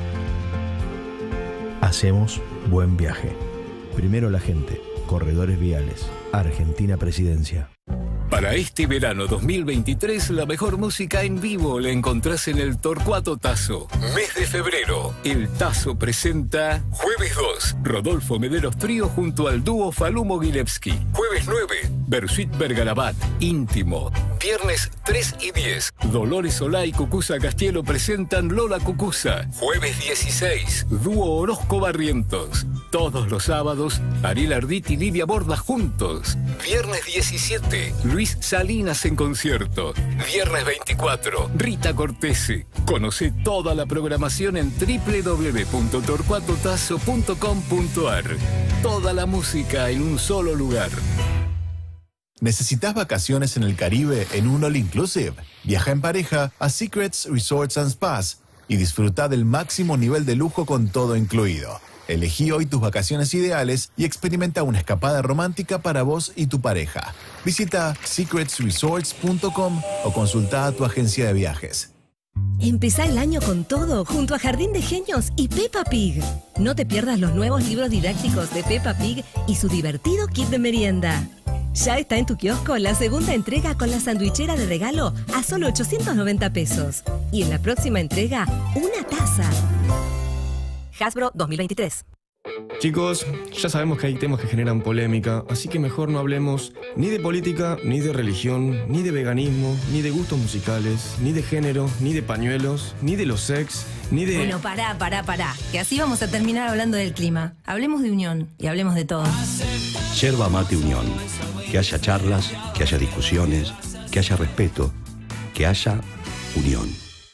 Hacemos buen viaje. Primero la gente. Corredores Viales. Argentina Presidencia. Para este verano dos mil veintitrés, la mejor música en vivo la encontrás en el Torcuato Tazo. Mes de febrero, el Tazo presenta Jueves dos, Rodolfo Mederos Trío junto al dúo Falú Mogilevsky. Jueves nueve, Bersuit Bergarabat, Íntimo. Viernes tres y diez, Dolores Solá y Cucuza Castielo presentan Lola Cucuza. Jueves dieciséis, dúo Orozco Barrientos. Todos los sábados, Ariel Arditi y Livia Borda juntos. Viernes diecisiete, Luis Salinas en concierto. Viernes veinticuatro, Rita Cortese. Conoce toda la programación en w w w punto torcuato tazo punto com punto a r. Toda la música en un solo lugar. ¿Necesitas vacaciones en el Caribe en un All Inclusive? Viaja en pareja a Secrets Resorts and Spas y disfruta del máximo nivel de lujo con todo incluido. Elegí hoy tus vacaciones ideales y experimenta una escapada romántica para vos y tu pareja. Visita secrets resorts punto com o consulta a tu agencia de viajes. Empezá el año con todo junto a Jardín de Genios y Peppa Pig. No te pierdas los nuevos libros didácticos de Peppa Pig y su divertido kit de merienda. Ya está en tu kiosco la segunda entrega con la sandwichera de regalo a solo ochocientos noventa pesos. Y en la próxima entrega, una taza. Hasbro dos mil veintitrés. Chicos, ya sabemos que hay temas que generan polémica, así que mejor no hablemos ni de política, ni de religión, ni de veganismo, ni de gustos musicales, ni de género, ni de pañuelos, ni de los sex, ni de... Bueno, pará, pará, pará, que así vamos a terminar hablando del clima. Hablemos de unión y hablemos de todo. Yerba Mate Unión. Que haya charlas, que haya discusiones, que haya respeto, que haya unión.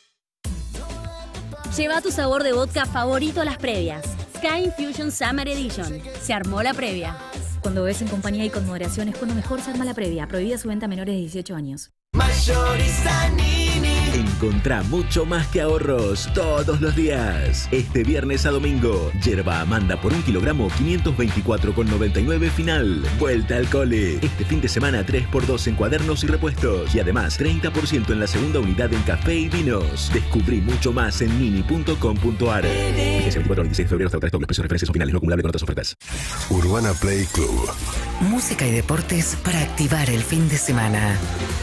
Lleva tu sabor de vodka favorito a las previas. Sky Infusion Summer Edition. Se armó la previa. Cuando bebes en compañía y con moderación es cuando mejor se arma la previa. Prohibida su venta a menores de dieciocho años. Mayorista Nini. Encontrá mucho más que ahorros todos los días. Este viernes a domingo, yerba Amanda por un kilogramo quinientos veinticuatro con noventa y nueve final. Vuelta al cole. Este fin de semana tres por dos en cuadernos y repuestos. Y además treinta por ciento en la segunda unidad en café y vinos. Descubrí mucho más en nini punto com punto a r. Vigencia veinticuatro al veintiséis de febrero hasta agotar. Los precios de referencia son finales, no acumulables con otras ofertas. Urbana Play Club. Música y deportes para activar el fin de semana.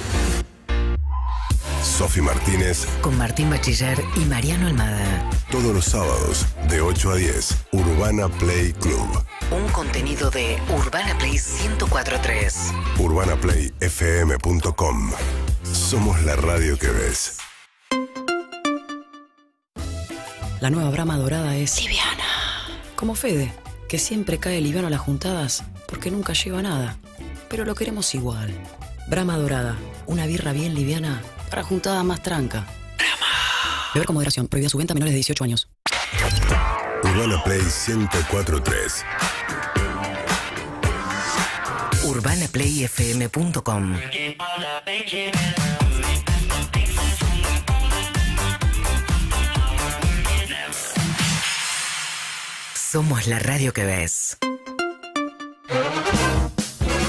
Sofi Martínez. Con Martín Bachiller y Mariano Almada. Todos los sábados, de ocho a diez, Urbana Play Club. Un contenido de Urbana Play ciento cuatro punto tres. urbana play f m punto com. Somos la radio que ves. La nueva Brahma Dorada es liviana. Como Fede, que siempre cae liviano a las juntadas porque nunca lleva nada. Pero lo queremos igual. Brahma Dorada, una birra bien liviana para juntada más tranca. Brahma. Beber con moderación. Prohibida su venta a menores de dieciocho años. Urbana Play ciento cuatro punto tres. urbana play f m punto com. Somos la radio que ves.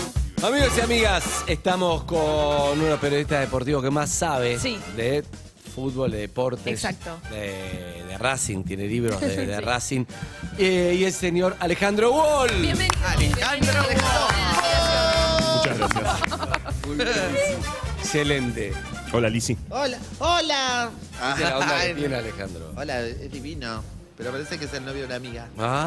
Amigos y amigas, estamos con uno de los periodistas deportivos que más sabe Sí. de fútbol, de deportes. Exacto. De, de Racing, tiene libros de, de Sí. Racing. Eh, y el señor Alejandro Wall. Bienvenido. Alejandro Muchas gracias. Muy bien. Excelente. Hola, Lizzy. Hola, hola. Viste la onda que Ay, tiene Alejandro. Hola, es divino. Pero parece que es el novio de una amiga.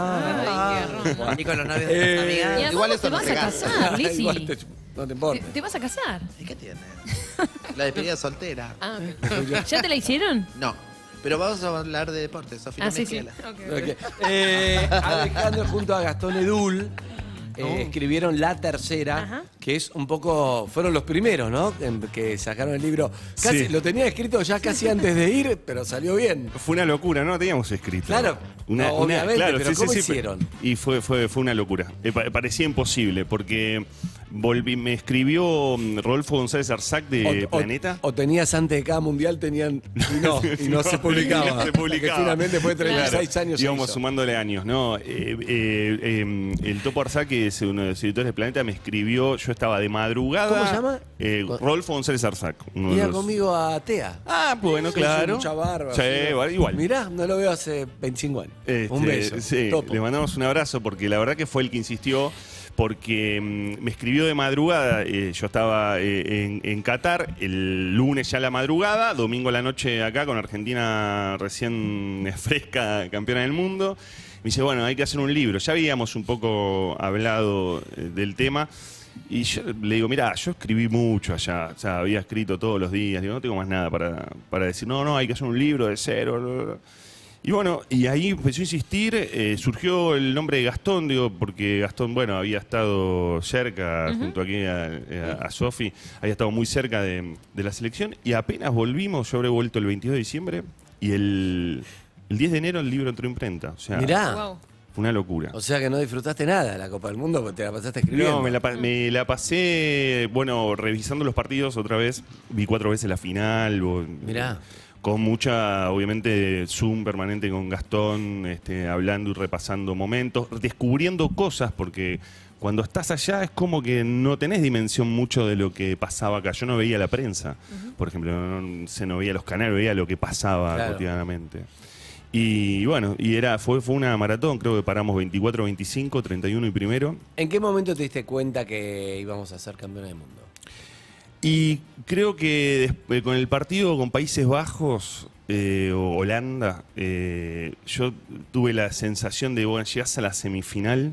Ah, Y con los novios de tus Eh, amigas. Y además Igual vos eso te no vas se a gasta. casar, Lizzy. Igual te- no te importa. ¿Te, te vas a casar? ¿Y qué tiene? La despedida soltera. Ah, ok. ¿Ya te la hicieron? No. Pero vamos a hablar de deportes, Sofía. Ah, no me sí, sí. queda. Ok, ok. Ok. Eh, Alejandro junto a Gastón Edul eh, Oh. escribieron La Tercera, Ajá. que es un poco... Fueron los primeros, ¿no? En- que sacaron el libro. Casi, Sí. Lo tenía escrito ya casi antes de ir, pero salió bien. Fue una locura, no lo teníamos escrito. Claro, no, obviamente, pero ¿cómo hicieron? Y fue, fue, fue una locura. Eh, pa- parecía imposible, porque volví, me escribió mm, Rodolfo González Arzac de O- o- Planeta. O, tenías antes de cada mundial, tenían... Y no, y no, se publicaba. y no se publicaba. Que finalmente después de treinta y seis Claro, años se íbamos hizo. sumándole años, ¿no? Eh, eh, eh, el Topo Arzac, que es uno de los editores de Planeta, me escribió, yo estaba de madrugada. ¿Cómo se llama? Eh, Rodolfo González Arzac. uno de Iba los- conmigo a TEA. Ah, bueno, Sí, claro. sí, mucha barba. Sí, así, ¿no? igual. Mirá, no lo veo hace veinticinco años. Este, Un beso. Sí, Topo. le mandamos un abrazo porque la verdad que fue el que insistió. Porque mm, me escribió de madrugada, eh, yo estaba eh, en, en Qatar, el lunes ya a la madrugada, domingo a la noche acá con Argentina recién fresca, campeona del mundo. Me dice, bueno, hay que hacer un libro. Ya habíamos un poco hablado eh, del tema. Y yo le digo, mira, yo escribí mucho allá, o sea, había escrito todos los días, digo, no tengo más nada para, para decir, no, no, hay que hacer un libro de cero. Bla, bla, bla. Y bueno, y ahí empezó a insistir, eh, surgió el nombre de Gastón, digo, porque Gastón, bueno, había estado cerca, Ujú. junto aquí a, a, a Sofi, había estado muy cerca de, de la selección, y apenas volvimos, yo habré vuelto el veintidós de diciembre, y el, el diez de enero el libro entró a imprenta. O sea, Mirá. Wow. fue una locura. O sea que no disfrutaste nada de la Copa del Mundo porque te la pasaste escribiendo. No, me la, pa- me la pasé, bueno, revisando los partidos otra vez. Vi cuatro veces la final. o- Mirá. Con mucha, obviamente, Zoom permanente con Gastón, este, hablando y repasando momentos, descubriendo cosas, porque cuando estás allá es como que no tenés dimensión mucho de lo que pasaba acá. Yo no veía la prensa, por ejemplo, no, no, se no veía los canales, veía lo que pasaba Claro. cotidianamente. Y bueno, y era fue, fue una maratón, creo que paramos veinticuatro, veinticinco, treinta y uno y primero. ¿En qué momento te diste cuenta que íbamos a ser campeones del mundo? Y creo que después, con el partido con Países Bajos eh, o Holanda, eh, yo tuve la sensación de, bueno, llegás a la semifinal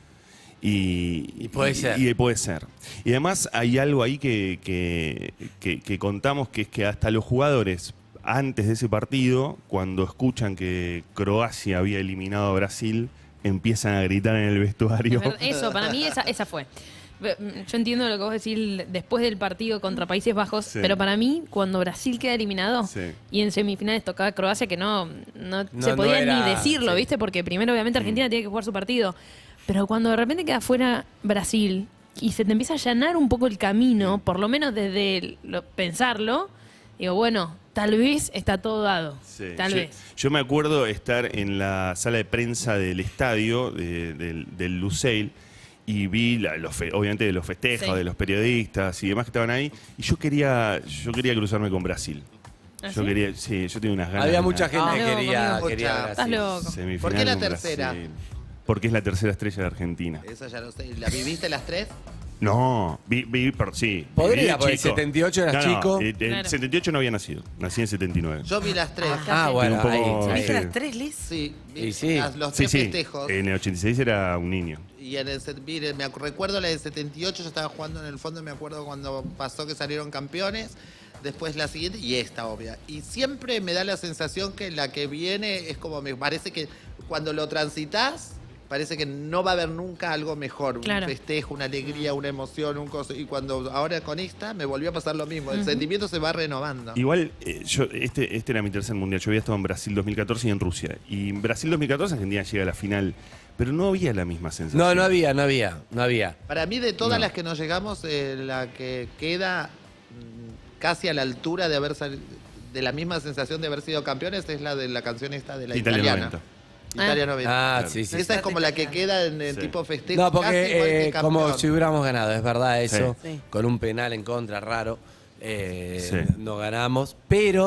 y, Y puede ser. Y, puede ser. Y además hay algo ahí que, que, que- que contamos, que es que hasta los jugadores, antes de ese partido, cuando escuchan que Croacia había eliminado a Brasil, empiezan a gritar en el vestuario. Es verdad, Eso, para mí esa, esa fue. Yo entiendo lo que vos decís después del partido contra Países Bajos, Sí. pero para mí, cuando Brasil queda eliminado Sí. y en semifinales tocaba Croacia, que no, no, No, se no podía era- ni decirlo, sí. ¿viste? Porque primero, obviamente, Argentina tiene que jugar su partido. Pero cuando de repente queda fuera Brasil y se te empieza a allanar un poco el camino, por lo menos desde el- lo- pensarlo, digo, bueno, tal vez está todo dado. Sí. Tal yo, vez. yo me acuerdo estar en la sala de prensa del estadio, de- del, del Lusail, y vi la- los fe- obviamente de los festejos, Sí. de los periodistas y demás que estaban ahí, y yo quería, yo quería cruzarme con Brasil. ¿Ah, Yo sí? quería, sí, yo tenía unas ganas. Había de mucha una gente Ah, que no, quería, conmigo. quería Escucha. Brasil. Estás loco. semifinal ¿Por qué la con tercera? Brasil. Porque es la tercera estrella de Argentina. Esa ya lo sé. ¿La viviste las tres? No, vi, vi pero sí. Podría, vi de porque chico. setenta y ocho eras No, no, chico. eh, En Claro. setenta y ocho no había nacido, nací en setenta y nueve. Yo vi las tres. Ah, bueno, un ahí, poco- ahí. ¿Viste sí. las tres, Liz? Sí, vi Y sí. las- los Sí, tres sí, festejos. en el ochenta y seis era un niño. Y en el set- mire, me acu- recuerdo la de setenta y ocho, yo estaba jugando en el fondo, me acuerdo cuando pasó que salieron campeones, después la siguiente y esta, obvia. Y siempre me da la sensación que la que viene es como, me parece que cuando lo transitas, parece que no va a haber nunca algo mejor. Claro. Un festejo, una alegría, una emoción, un coso. Y cuando ahora con esta me volvió a pasar lo mismo. El Ujú. sentimiento se va renovando. Igual, eh, yo este, este era mi tercer mundial. Yo había estado en Brasil dos mil catorce y en Rusia. Y en Brasil dos mil catorce Argentina llega a la final. Pero no había la misma sensación. No, no había, no había, no había. Para mí, de todas No. las que nos llegamos, eh, la que queda mm, casi a la altura de haber salido, de la misma sensación de haber sido campeones, es la de la canción esta de la Italia italiana. noventa. Italia Ah. noventa. Ah, sí, sí. Esa es como la que queda en el Sí. tipo festejo. No, casi igual porque que eh, campeón. como si hubiéramos ganado, es verdad eso, Sí. con un penal en contra raro, eh, Sí. no ganamos, pero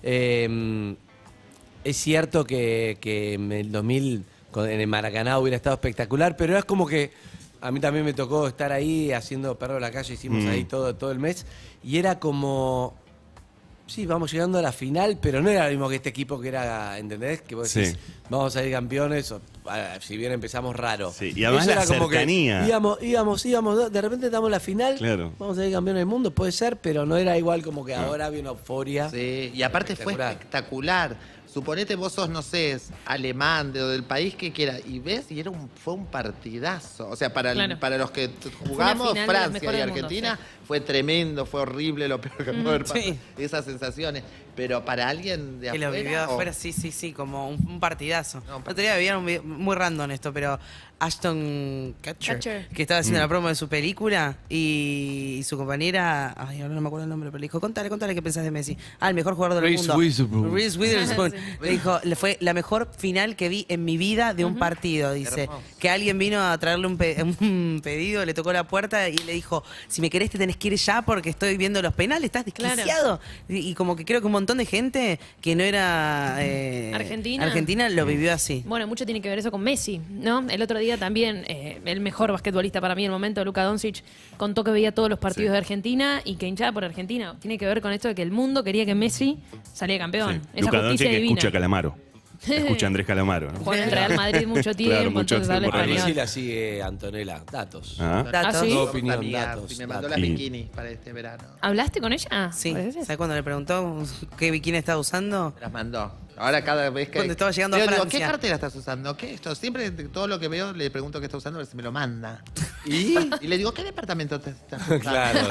Eh, es cierto que, que en el dos mil, con- en el Maracaná hubiera estado espectacular, pero es como que a mí también me tocó estar ahí haciendo Perro de la Calle, hicimos Mm. ahí todo, todo el mes, y era como... Sí, vamos llegando a la final, pero no era lo mismo que este equipo que era, ¿entendés? Que vos decís, Sí. vamos a ir campeones, o- a- si bien empezamos raro. Sí, y además Eso la era como que cercanía. íbamos, íbamos, íbamos, de repente damos la final, Claro. vamos a ir campeones del mundo, puede ser, pero no era igual como que ahora había una euforia. Sí, y aparte fue espectacular. espectacular. Suponete vos sos, no sé, es alemán, de, o del país que quiera, y ves, y era un, fue un partidazo. O sea, para, el- Claro. para los que t- Fue una jugamos, final de las Francia mejores y del mundo, Argentina, sí. fue tremendo, fue horrible, lo peor que pudo haber pasado. sí. Esas sensaciones. Pero para alguien de Que lo afuera... vivió de o- afuera, sí, sí, sí, como un, un partidazo. No, otro día veía un video muy random esto, pero Ashton Kutcher, Kutcher. que estaba haciendo Mm. la promo de su película y, y su compañera, ay, ahora no me acuerdo el nombre, pero le dijo, contale, contale qué pensás de Messi. Ah, el mejor jugador del Reese mundo. Witherspoon. Reese Witherspoon. Sí. Le dijo, le fue la mejor final que vi en mi vida de un partido, dice. Hermoso. Que alguien vino a traerle un, pe- un pedido, le tocó la puerta y le dijo, si me querés te tenés que ir ya porque estoy viendo los penales, estás desquiciado. Y, y como que creo que un montón de gente que no era eh, Argentina. Argentina lo vivió así. Bueno, mucho tiene que ver eso con Messi, ¿no? El otro día también, eh, el mejor basquetbolista para mí en el momento, Luka Doncic, contó que veía todos los partidos de Argentina y que hinchaba por Argentina. Tiene que ver con esto de que el mundo quería que Messi saliera campeón. Sí. Esa Luka justicia Doncic que divina. escucha Calamaro. Escucha a Andrés Calamaro, ¿no? Jugó en el Real Madrid mucho tiempo, Claro, mucho entonces habla tiempo. A mí español. sí la sigue Antonella. Datos. Ah. Datos. ¿Ah, sí? Tu Somos opinión, amigas, datos. y me mandó datos. las Y- bikinis para este verano. ¿Hablaste con ella? Sí. ¿Parece? ¿Sabes cuando le preguntó qué bikini estaba usando? Me las mandó. Ahora cada vez que... Cuando estaba llegando a Yo digo, Francia. ¿qué cartera estás usando? ¿Qué esto? Siempre de todo lo que veo le pregunto qué está usando, a ver si me lo manda. ¿Y? Y le digo, ¿qué departamento te estás usando? Claro.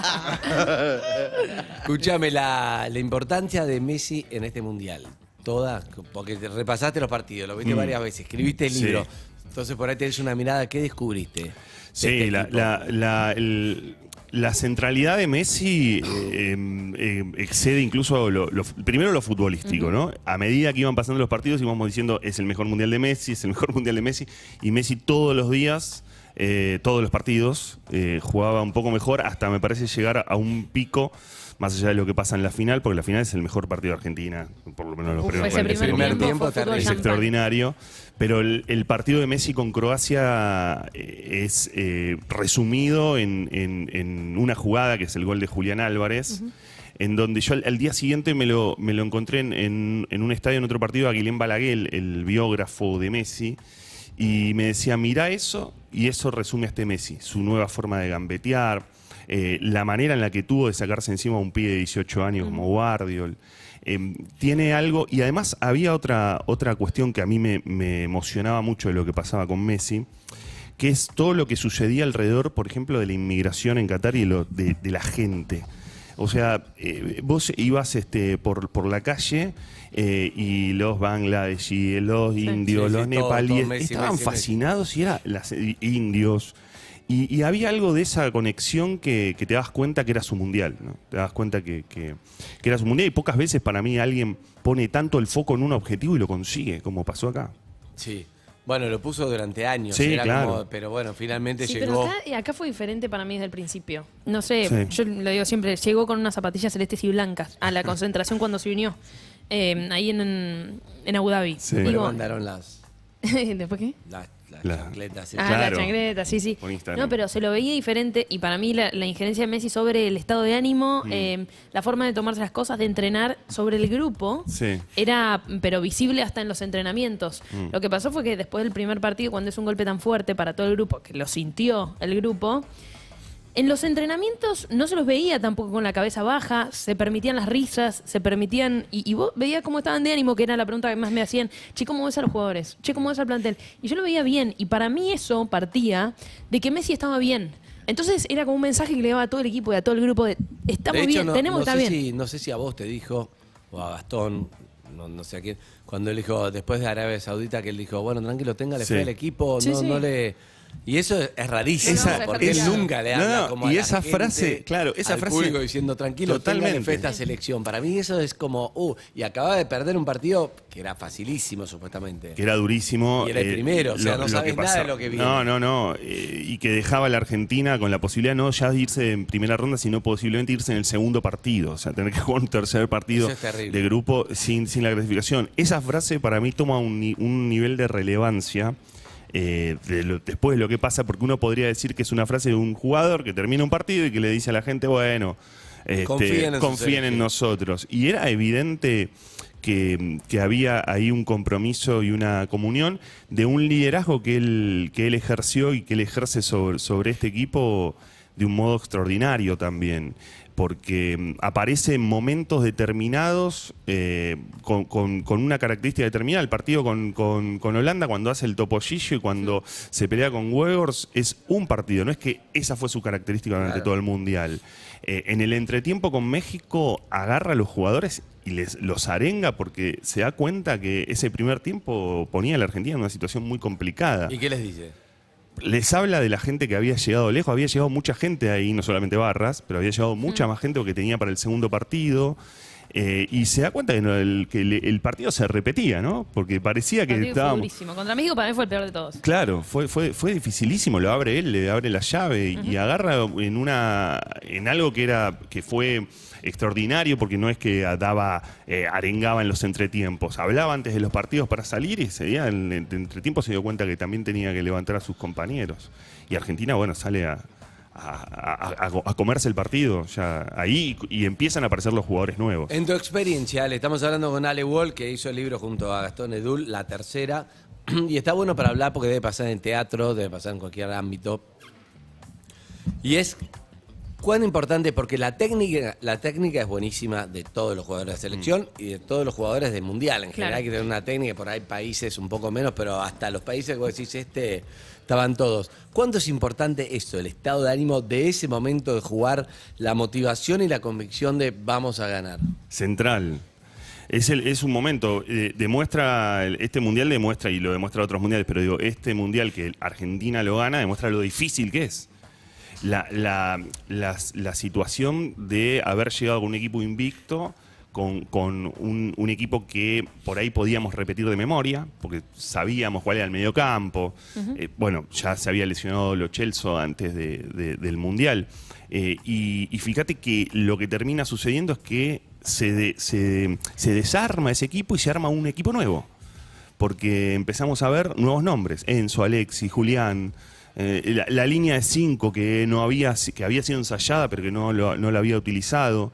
Escúchame, la, la importancia de Messi en este mundial. Toda, porque te repasaste los partidos, lo viste Mm. varias veces, escribiste el Sí. libro. Entonces por ahí tenés una mirada, ¿qué descubriste? de Sí, este la, equipo? la, la, el- la centralidad de Messi eh, eh, excede incluso lo, lo- primero lo futbolístico, ¿no? A medida que iban pasando los partidos íbamos diciendo es el mejor mundial de Messi, es el mejor mundial de Messi, y Messi todos los días, eh, todos los partidos, eh, jugaba un poco mejor hasta me parece llegar a un pico más allá de lo que pasa en la final, porque la final es el mejor partido de Argentina, por lo menos los Uf, primeros ese cuarenta primer segundos. tiempo fue fútbol Es champán. extraordinario, pero el, el partido de Messi con Croacia eh, es eh, resumido en, en- en una jugada que es el gol de Julián Álvarez, en donde yo al, al día siguiente me lo, me lo encontré en, en- en un estadio, en otro partido, a Guilhem Balaguer, el, el biógrafo de Messi, y me decía, mirá eso, y eso resume a este Messi, su nueva forma de gambetear, eh, la manera en la que tuvo de sacarse encima a un pibe de dieciocho años como Guardiol. Eh, tiene algo, y además había otra, otra cuestión que a mí me, me emocionaba mucho de lo que pasaba con Messi, que es todo lo que sucedía alrededor, por ejemplo, de la inmigración en Qatar y lo, de, de la gente. O sea, eh, vos ibas este, por, por la calle eh, y los bangladesíes, los indios, Sí, sí, los todo, nepalíes todo, Messi, estaban Messi, Messi. fascinados y eran las, indios. Y, y había algo de esa conexión que, que te das cuenta que era su mundial, ¿no? Te das cuenta que, que- que era su mundial y pocas veces para mí alguien pone tanto el foco en un objetivo y lo consigue, como pasó acá. Sí. Bueno, lo puso durante años. Sí, era claro. como- pero bueno, finalmente Sí, llegó. pero acá, y acá fue diferente para mí desde el principio. No sé, Sí. yo lo digo siempre, llegó con unas zapatillas celestes y blancas a la concentración cuando se unió, eh, ahí en, en Abu Dhabi. Sí. Le Digo, mandaron las, ¿después qué? las, las La- chancletas. sí. Ah, Claro. la chancleta, sí, sí. Por Instagram. No, pero se lo veía diferente y para mí la, la injerencia de Messi sobre el estado de ánimo, Mm. eh, la forma de tomarse las cosas, de entrenar sobre el grupo, Sí. era pero visible hasta en los entrenamientos. Mm. Lo que pasó fue que después del primer partido, cuando es un golpe tan fuerte para todo el grupo, que lo sintió el grupo, en los entrenamientos no se los veía tampoco con la cabeza baja, se permitían las risas, se permitían... Y, y vos veías cómo estaban de ánimo, que era la pregunta que más me hacían. Che, ¿cómo ves a los jugadores? Che, ¿cómo ves al plantel? Y yo lo veía bien. Y para mí eso partía de que Messi estaba bien. Entonces era como un mensaje que le daba a todo el equipo y a todo el grupo de estamos De hecho, bien, no, tenemos no que estar sé bien. Si, no sé si a vos te dijo, o a Gastón, no, no sé a quién, cuando él dijo, después de Arabia Saudita, que él dijo, bueno, tranquilo, téngale Sí. fe al equipo, Sí, no, sí. no le... Y eso es rarísimo, Esa- porque él esa- nunca le no, habla no, como a y la esa gente, frase, claro, esa al frase- público diciendo tranquilo, Totalmente. tengan fe esta selección. Para mí eso es como, uh, y acababa de perder un partido que era facilísimo supuestamente. Que era durísimo. Y era el primero, o sea, no sabes que nada de pasaba. lo que viene. No, no, no. eh, y que dejaba a la Argentina con la posibilidad no ya de irse en primera ronda, sino posiblemente irse en el segundo partido. O sea, tener que jugar un tercer partido Eso es terrible. de grupo sin, sin la clasificación. Esa frase para mí toma un, ni- un nivel de relevancia. eh, de lo- después de lo que pasa, porque uno podría decir que es una frase de un jugador que termina un partido y que le dice a la gente, bueno, este, Confíen en su confíen en selección. nosotros. Y era evidente que, que había ahí un compromiso y una comunión de un liderazgo que él, que él ejerció y que él ejerce sobre, sobre este equipo de un modo extraordinario también, porque mm, aparece en momentos determinados eh, con, con- con una característica determinada. El partido con, con- con Holanda, cuando hace el topollillo y cuando se pelea con Weghorst, es un partido, no es que esa fue su característica durante Claro. todo el Mundial. Eh, en el entretiempo con México agarra a los jugadores y les los arenga porque se da cuenta que ese primer tiempo ponía a la Argentina en una situación muy complicada. ¿Y qué les dice? Les habla de la gente que había llegado lejos, había llegado mucha gente ahí, no solamente Barras, pero había llegado mucha más gente que tenía para el segundo partido. eh, y se da cuenta que, no, el, que le- el partido se repetía, ¿no? Porque parecía El que partido fue estábamos... durísimo. Contra México para mí fue el peor de todos. Claro, fue, fue, fue dificilísimo, lo abre él, le abre la llave y, y agarra en una en algo que era que fue extraordinario porque no es que daba eh, arengaba en los entretiempos, hablaba antes de los partidos para salir y ese día en el entretiempo se dio cuenta que también tenía que levantar a sus compañeros. Y Argentina, bueno, sale a, a, a- a- a comerse el partido ya ahí y, y empiezan a aparecer los jugadores nuevos. En tu experiencia, le estamos hablando con Ale Wall, que hizo el libro junto a Gastón Edul, La Tercera, y está bueno para hablar porque debe pasar en teatro, debe pasar en cualquier ámbito. Y es cuán importante, porque la técnica, la técnica es buenísima de todos los jugadores de selección y de todos los jugadores del mundial. En general Claro. hay que tener una técnica, por ahí países un poco menos, pero hasta los países que vos decís este estaban todos. ¿Cuánto es importante eso, el estado de ánimo de ese momento de jugar, la motivación y la convicción de vamos a ganar? Central. Es, el, es un momento, eh, demuestra, el- este mundial demuestra, y lo demuestra otros mundiales, pero digo, este mundial que Argentina lo gana, demuestra lo difícil que es. La, la, la, la situación de haber llegado con un equipo invicto, con, con un, un equipo que por ahí podíamos repetir de memoria, porque sabíamos cuál era el mediocampo. Ujú. Eh, bueno, ya se había lesionado Lo Celso antes de- de- del mundial. Eh, y, y fíjate que lo que termina sucediendo es que se, de- se, se desarma ese equipo y se arma un equipo nuevo. Porque empezamos a ver nuevos nombres: Enzo, Alexis, Julián. eh, la, la línea de cinco que no había que había sido ensayada pero que no lo, no la había utilizado.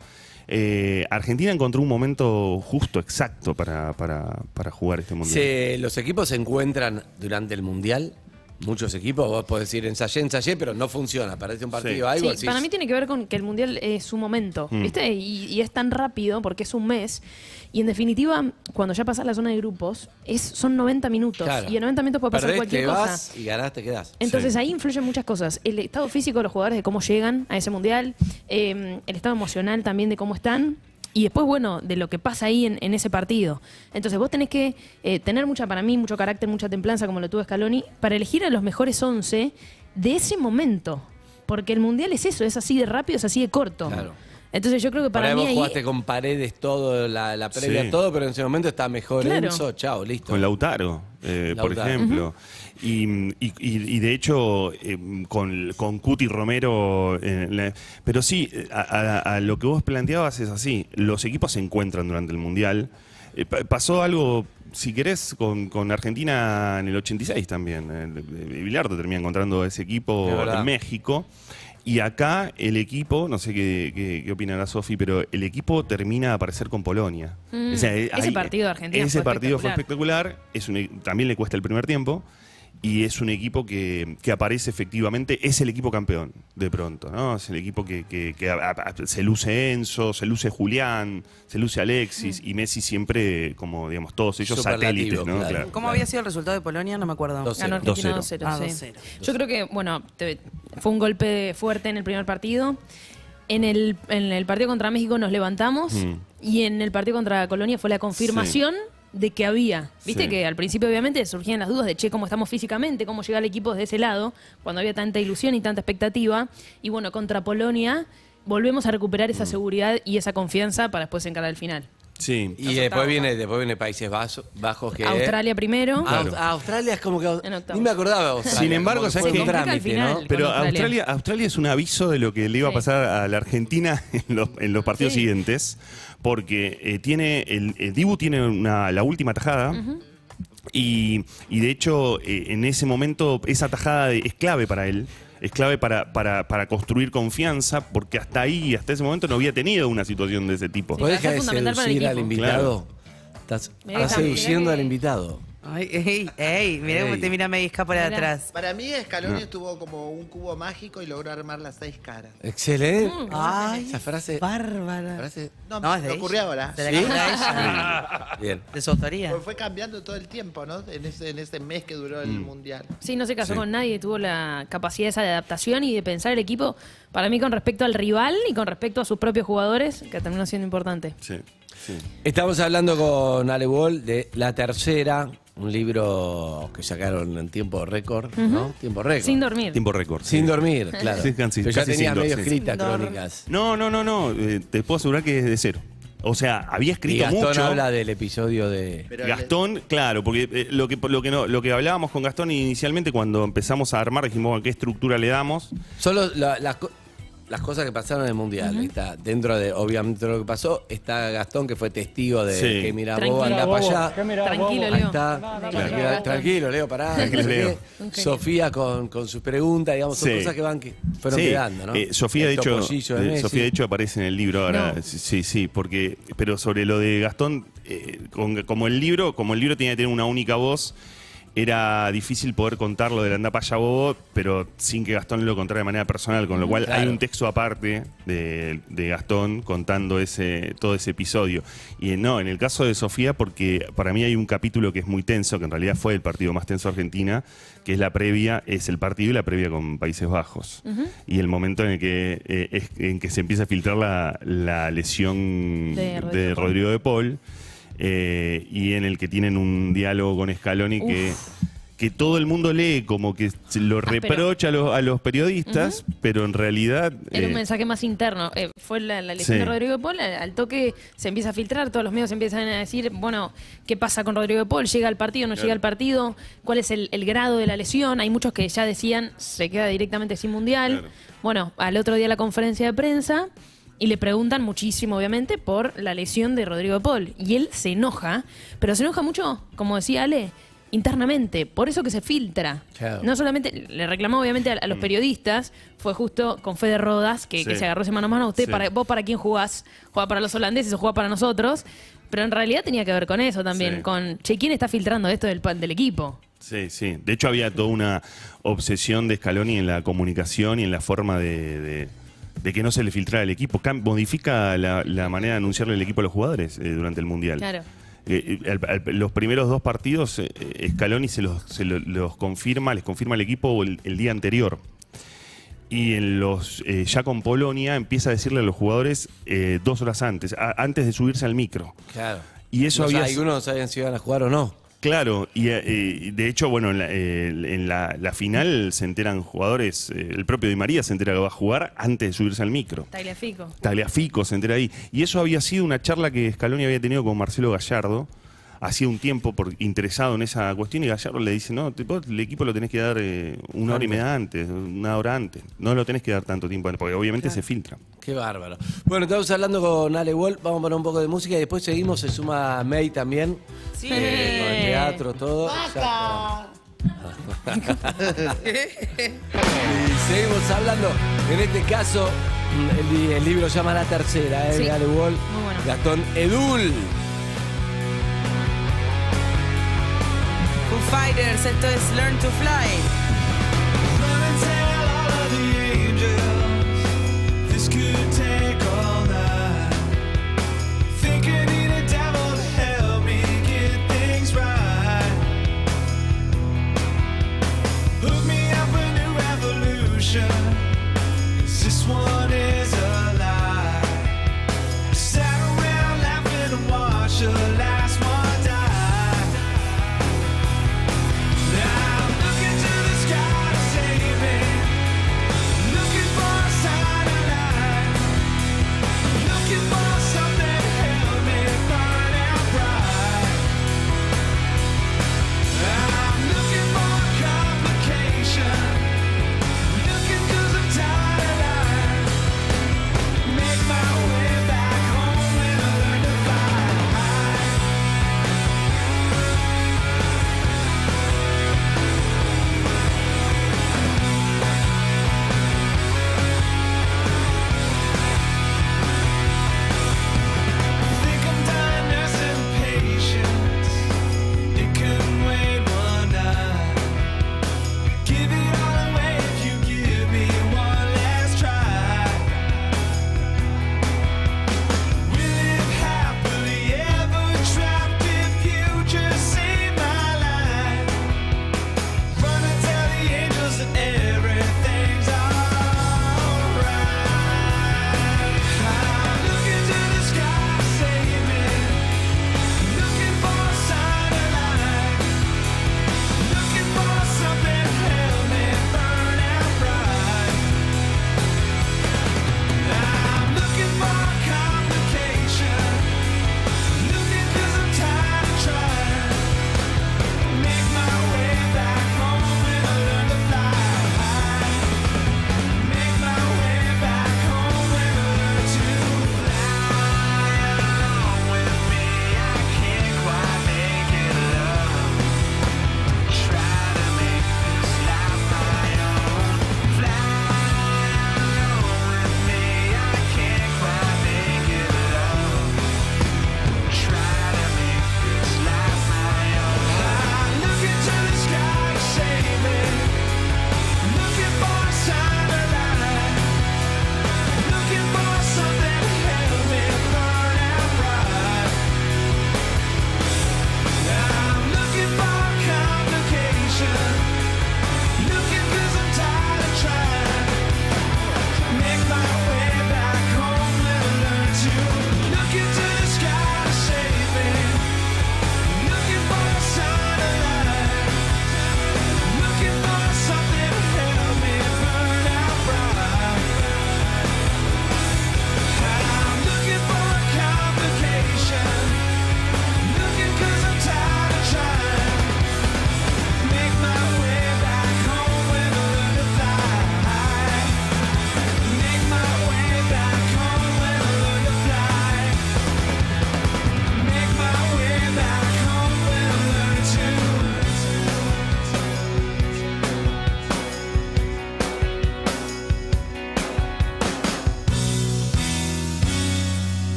Eh, Argentina encontró un momento justo, exacto para, para, para jugar este mundial. Se- los equipos se encuentran durante el mundial. Muchos equipos, vos podés decir ensayé, ensayé, pero no funciona. Parece un partido, algo Sí, así. para mí tiene que ver con que el Mundial es su momento, Mm. ¿viste? Y, y es tan rápido porque es un mes. Y en definitiva, cuando ya pasas la zona de grupos, es, son noventa minutos. Claro. Y en noventa minutos puede pasar Perdés, cualquier te cosa. vas y ganás, te quedás. Entonces ahí influyen muchas cosas. El estado físico de los jugadores, de cómo llegan a ese Mundial. eh, el estado emocional también de cómo están. Y después, bueno, de lo que pasa ahí en, en ese partido. Entonces vos tenés que eh, tener mucha, para mí, mucho carácter, mucha templanza, como lo tuvo Scaloni, para elegir a los mejores once de ese momento. Porque el Mundial es eso, es así de rápido, es así de corto. Claro. Entonces yo creo que Para para mí vos ahí... jugaste con Paredes todo, la, la previa, Sí. todo, pero en ese momento está mejor Claro. Enzo, chao, listo. Con Lautaro, eh, por Lautaro. ejemplo. y, y- y- y de hecho, eh, con, con Cuti Romero. eh, la- pero sí, a, a- a lo que vos planteabas es así. Los equipos se encuentran durante el Mundial. Eh, pa- pasó algo, si querés, con, con Argentina en el ochenta y seis también. Eh, Bilardo termina encontrando ese equipo Es verdad. en México. Y acá el equipo, no sé qué, qué, qué opinará Sofi, pero el equipo termina de aparecer con Polonia. Mm, O sea, eh, ese ahí- partido de Argentina Ese fue partido fue espectacular. espectacular. Es un e- también le cuesta el primer tiempo. Y es un equipo que, que aparece efectivamente, es el equipo campeón de pronto, ¿no? Es el equipo que, que- que a- a- se luce Enzo, se luce Julián, se luce Alexis y Messi siempre como, digamos, todos ellos Superlativo, satélites, ¿no? claro. Claro. ¿Cómo había sido el resultado de Polonia? No me acuerdo. dos cero. Ganó Argentina dos cero. dos cero, Ah, sí. dos cero. Yo creo que, bueno, te- fue un golpe fuerte en el primer partido. En el, en el partido contra México nos levantamos Mm. y en el partido contra Colonia fue la confirmación de que había. Viste Sí. que al principio obviamente surgían las dudas de, che, cómo estamos físicamente, cómo llega el equipo desde ese lado, cuando había tanta ilusión y tanta expectativa. Y bueno, contra Polonia volvemos a recuperar esa seguridad y esa confianza para después encarar el final. Sí. Y después viene, después viene Países Bajos, Bajos que Australia primero. Ah, Claro. Australia es como que En octavos. ni me acordaba de Australia. Sin embargo, como que ¿sabes fue un qué? trámite, al final. ¿no? Con Pero Australia. Australia, Australia es un aviso de lo que le iba a Sí. pasar a la Argentina en los, en los partidos Sí. siguientes, porque eh, tiene el, el Dibu tiene una, la última tajada. Ujú. Y, y de hecho, eh, en ese momento, esa tajada de- es clave para él. Es clave para, para, para construir confianza, porque hasta ahí, hasta ese momento, no había tenido una situación de ese tipo. Sí, ¿Podés va a ser dejar de fundamental para el seducir al equipo. invitado? Estás, Mirá que estás está- seduciendo mirá al que- invitado. Ay, ey, ey, mirá cómo Ey. te mira Meisca por Mirá. atrás. Para mí, Scaloni No. estuvo como un cubo mágico y logró armar las seis caras. Excelente. Mm. Ay, Esa frase. bárbara. frase- No, No, es me de ocurrió ella. ahora. Se la ¿Sí? canta ella. Bien. De su autoría. Porque fue cambiando todo el tiempo, ¿no? En ese, en ese mes que duró el Mm. Mundial. Sí, no se casó Sí. con nadie, tuvo la capacidad esa de adaptación y de pensar el equipo, para mí con respecto al rival y con respecto a sus propios jugadores, que terminó siendo importante. Sí, sí. Estamos hablando con Ale Wall de La Tercera, un libro que sacaron en tiempo récord, ¿no? Tiempo récord. Sin dormir. Tiempo récord. Sin sí. dormir, claro. Sí, casi- Pero ya casi tenías sin medio dormir. escritas Sin dormir. crónicas. No, no, no, no. eh, te puedo asegurar que es de cero. O sea, había Y escrito Gastón mucho. habla del episodio de... Pero Gastón, claro, porque eh, lo que lo que no, lo que hablábamos con Gastón inicialmente cuando empezamos a armar, dijimos, bueno, ¿qué estructura le damos? Solo la- las co- las cosas que pasaron en el Mundial. Está dentro de, obviamente, lo que pasó. Está Gastón, que fue testigo de Sí. que mira, Tranquilo, vos anda para allá. Tranquilo, Ahí Leo. está. Claro. Tranquila- Tranquilo, Leo, pará. Tranquilo, no sé Leo. qué. Un genio. Sofía con, con sus preguntas, digamos, son Sí. cosas que van que fueron Sí, quedando, ¿no? eh, Sofía, El de hecho, topollillo de eh, Messi. Sofía, de hecho, aparece en el libro ahora. No. Sí, sí, sí, porque, pero sobre lo de Gastón, eh, con- como el libro, como el libro tenía que tener una única voz, era difícil poder contarlo del Andapaya Bobo, pero sin que Gastón lo contara de manera personal, con lo cual Claro. hay un texto aparte de, de Gastón contando ese todo ese episodio. Y eh, no, en el caso de Sofía, porque para mí hay un capítulo que es muy tenso, que en realidad fue el partido más tenso de Argentina, que es la previa, es el partido y la previa con Países Bajos. Y el momento en el que eh, es- en que se empieza a filtrar la, la lesión De de Rodrigo Rodrigo, de Paul, eh, y en el que tienen un diálogo con Scaloni que, que todo el mundo lee como que se lo Áspero. reprocha a los, a los periodistas, pero en realidad... Era un eh, mensaje más interno. Eh, fue la, la lesión Sí. de Rodrigo de Paul. Al, al toque se empieza a filtrar, todos los medios empiezan a decir, bueno, ¿qué pasa con Rodrigo de Paul? ¿Llega al partido? ¿No Claro. llega al partido? ¿Cuál es el, el grado de la lesión? Hay muchos que ya decían, se queda directamente sin mundial. Claro. Bueno, al otro día la conferencia de prensa y le preguntan muchísimo, obviamente, por la lesión de Rodrigo de Paul. Y él se enoja, pero se enoja mucho, como decía Ale, internamente. Por eso que se filtra. Claro. No solamente, le reclamó obviamente a, a los periodistas, fue justo con Fede Rodas, que, Sí. que se agarró ese mano a mano. Usted, Sí. para, ¿vos para quién jugás? ¿Jugás para los holandeses o jugás para nosotros? Pero en realidad tenía que ver con eso también, Sí. con, che, ¿quién está filtrando esto del, pa- del equipo? Sí, sí. De hecho, había toda una obsesión de Scaloni en la comunicación y en la forma de, de- de que no se le filtrara el equipo. Cam- modifica la, la manera de anunciarle el equipo a los jugadores eh, durante el Mundial. Claro. Eh, eh, al- al- los primeros dos partidos, eh, eh, Scaloni se, los, se lo- los confirma, les confirma el equipo el, el día anterior. Y en los eh, ya con Polonia empieza a decirle a los jugadores eh, dos horas antes, a- antes de subirse al micro. Claro. Y eso No, o sea, había... algunos no sabían si iban a jugar o no. Claro, y eh, de hecho, bueno, en la, eh, en la- la final se enteran jugadores, eh, el propio Di María se entera que va a jugar antes de subirse al micro. Tagliafico. Tagliafico se entera ahí. Y eso había sido una charla que Scaloni había tenido con Marcelo Gallardo hacía un tiempo por, interesado en esa cuestión, y Gallardo le dice, no, tipo, el equipo lo tenés que dar eh, una hora y media antes, una hora antes. No lo tenés que dar tanto tiempo, porque obviamente se filtra. Qué bárbaro. Bueno, estamos hablando con Ale Wall, vamos a poner un poco de música y después seguimos, se suma May también. Sí. Eh, con el teatro, todo. Y seguimos hablando, en este caso, el, li- el libro se llama La Tercera, ¿eh? Sí. De Ale Wall, Muy bueno. Gastón Edul. Foo Fighters, esto es Learn to Fly. This could take all night. Think I need a devil to help me get things right. Hook me up a new revolution, 'cause this one is a lie. Sat around laughing and watched the last one die.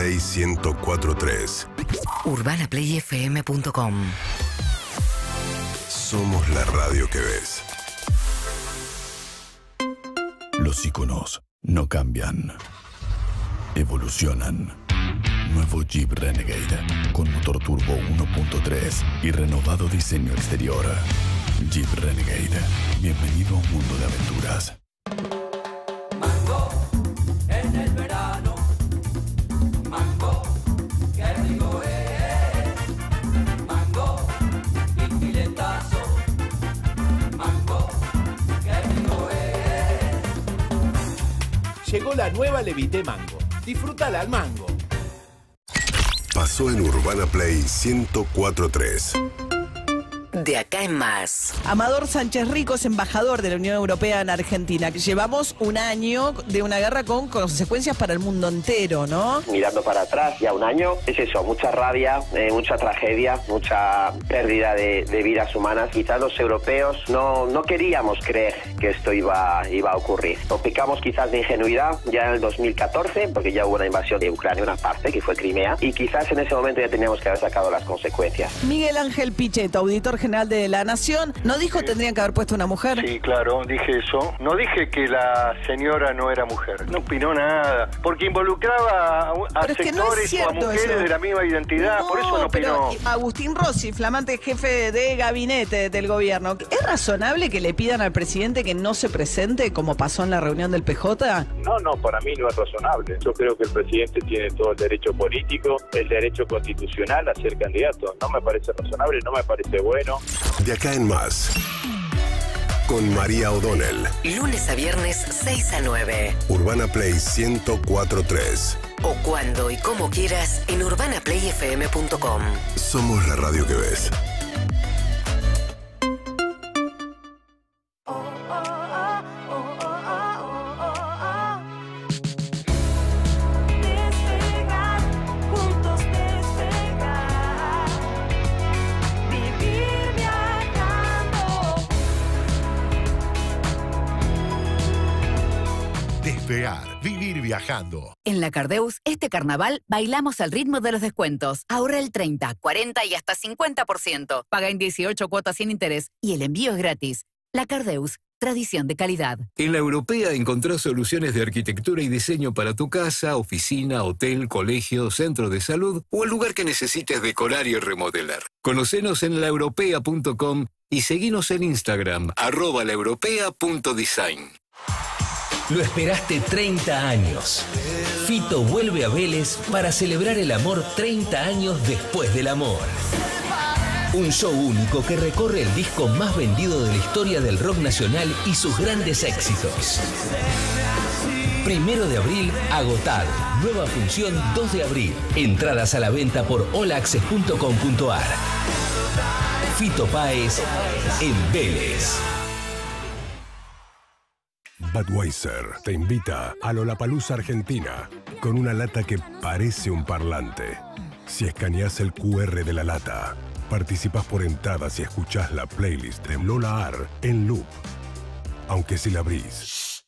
Play ciento cuatro punto tres. urbana play f m punto com. Somos la radio que ves. Los iconos no cambian, evolucionan. Nuevo Jeep Renegade con motor turbo uno punto tres y renovado diseño exterior. Jeep Renegade. Bienvenido a un mundo de aventuras. Mango en el verano. Mango, qué rico es. Mango y filetazo. Mango, qué rico es. Llegó la nueva Levité Mango. Disfrútala al mango. Pasó en Urbana Play ciento cuatro punto tres. De acá en más. Amador Sánchez Rico es embajador de la Unión Europea en Argentina. Llevamos un año de una guerra con consecuencias para el mundo entero, ¿no? Mirando para atrás, ya un año, es eso, mucha rabia, eh, mucha tragedia, mucha pérdida de, de vidas humanas. Quizás los europeos no, no queríamos creer que esto iba, iba a ocurrir. O pecamos quizás de ingenuidad ya en el dos mil catorce, porque ya hubo una invasión de Ucrania, una parte, que fue Crimea, y quizás en ese momento ya teníamos que haber sacado las consecuencias. Miguel Ángel Pichetto, auditor general de la Nación, ¿no dijo que tendrían que haber puesto una mujer? Sí, claro, dije eso. No dije que la señora no era mujer. No opinó nada. Porque involucraba a, a sectores no es o a mujeres eso. de la misma identidad. No, por eso no opinó. Pero Agustín Rossi, flamante jefe de gabinete del gobierno, ¿es razonable que le pidan al presidente que no se presente como pasó en la reunión del P J? No, no, para mí no es razonable. Yo creo que el presidente tiene todo el derecho político, el derecho constitucional a ser candidato. No me parece razonable, no me parece bueno. De acá en más. Con María O'Donnell. Lunes a viernes, seis a nueve. Urbana Play ciento cuatro punto tres. O cuando y como quieras en urbana play f m punto com. Somos la radio que ves. Vivir viajando. En la Cardeus, este carnaval bailamos al ritmo de los descuentos. Ahorra el treinta, cuarenta y hasta cincuenta por ciento. Paga en dieciocho cuotas sin interés y el envío es gratis. La Cardeus, tradición de calidad. En la Europea encontrás soluciones de arquitectura y diseño para tu casa, oficina, hotel, colegio, centro de salud o el lugar que necesites decorar y remodelar. Conocenos en la europea punto com y seguinos en Instagram, arroba laeuropea punto design. Lo esperaste treinta años. Fito vuelve a Vélez para celebrar el amor treinta años después del amor. Un show único que recorre el disco más vendido de la historia del rock nacional y sus grandes éxitos. Primero de abril, agotado. Nueva función dos de abril. Entradas a la venta por all access punto com punto a r. Fito Páez en Vélez. Budweiser te invita a Lollapalooza Argentina con una lata que parece un parlante. Si escaneás el Q R de la lata, participás por entradas y escuchás la playlist de Lola Ar en loop. Aunque si la abrís,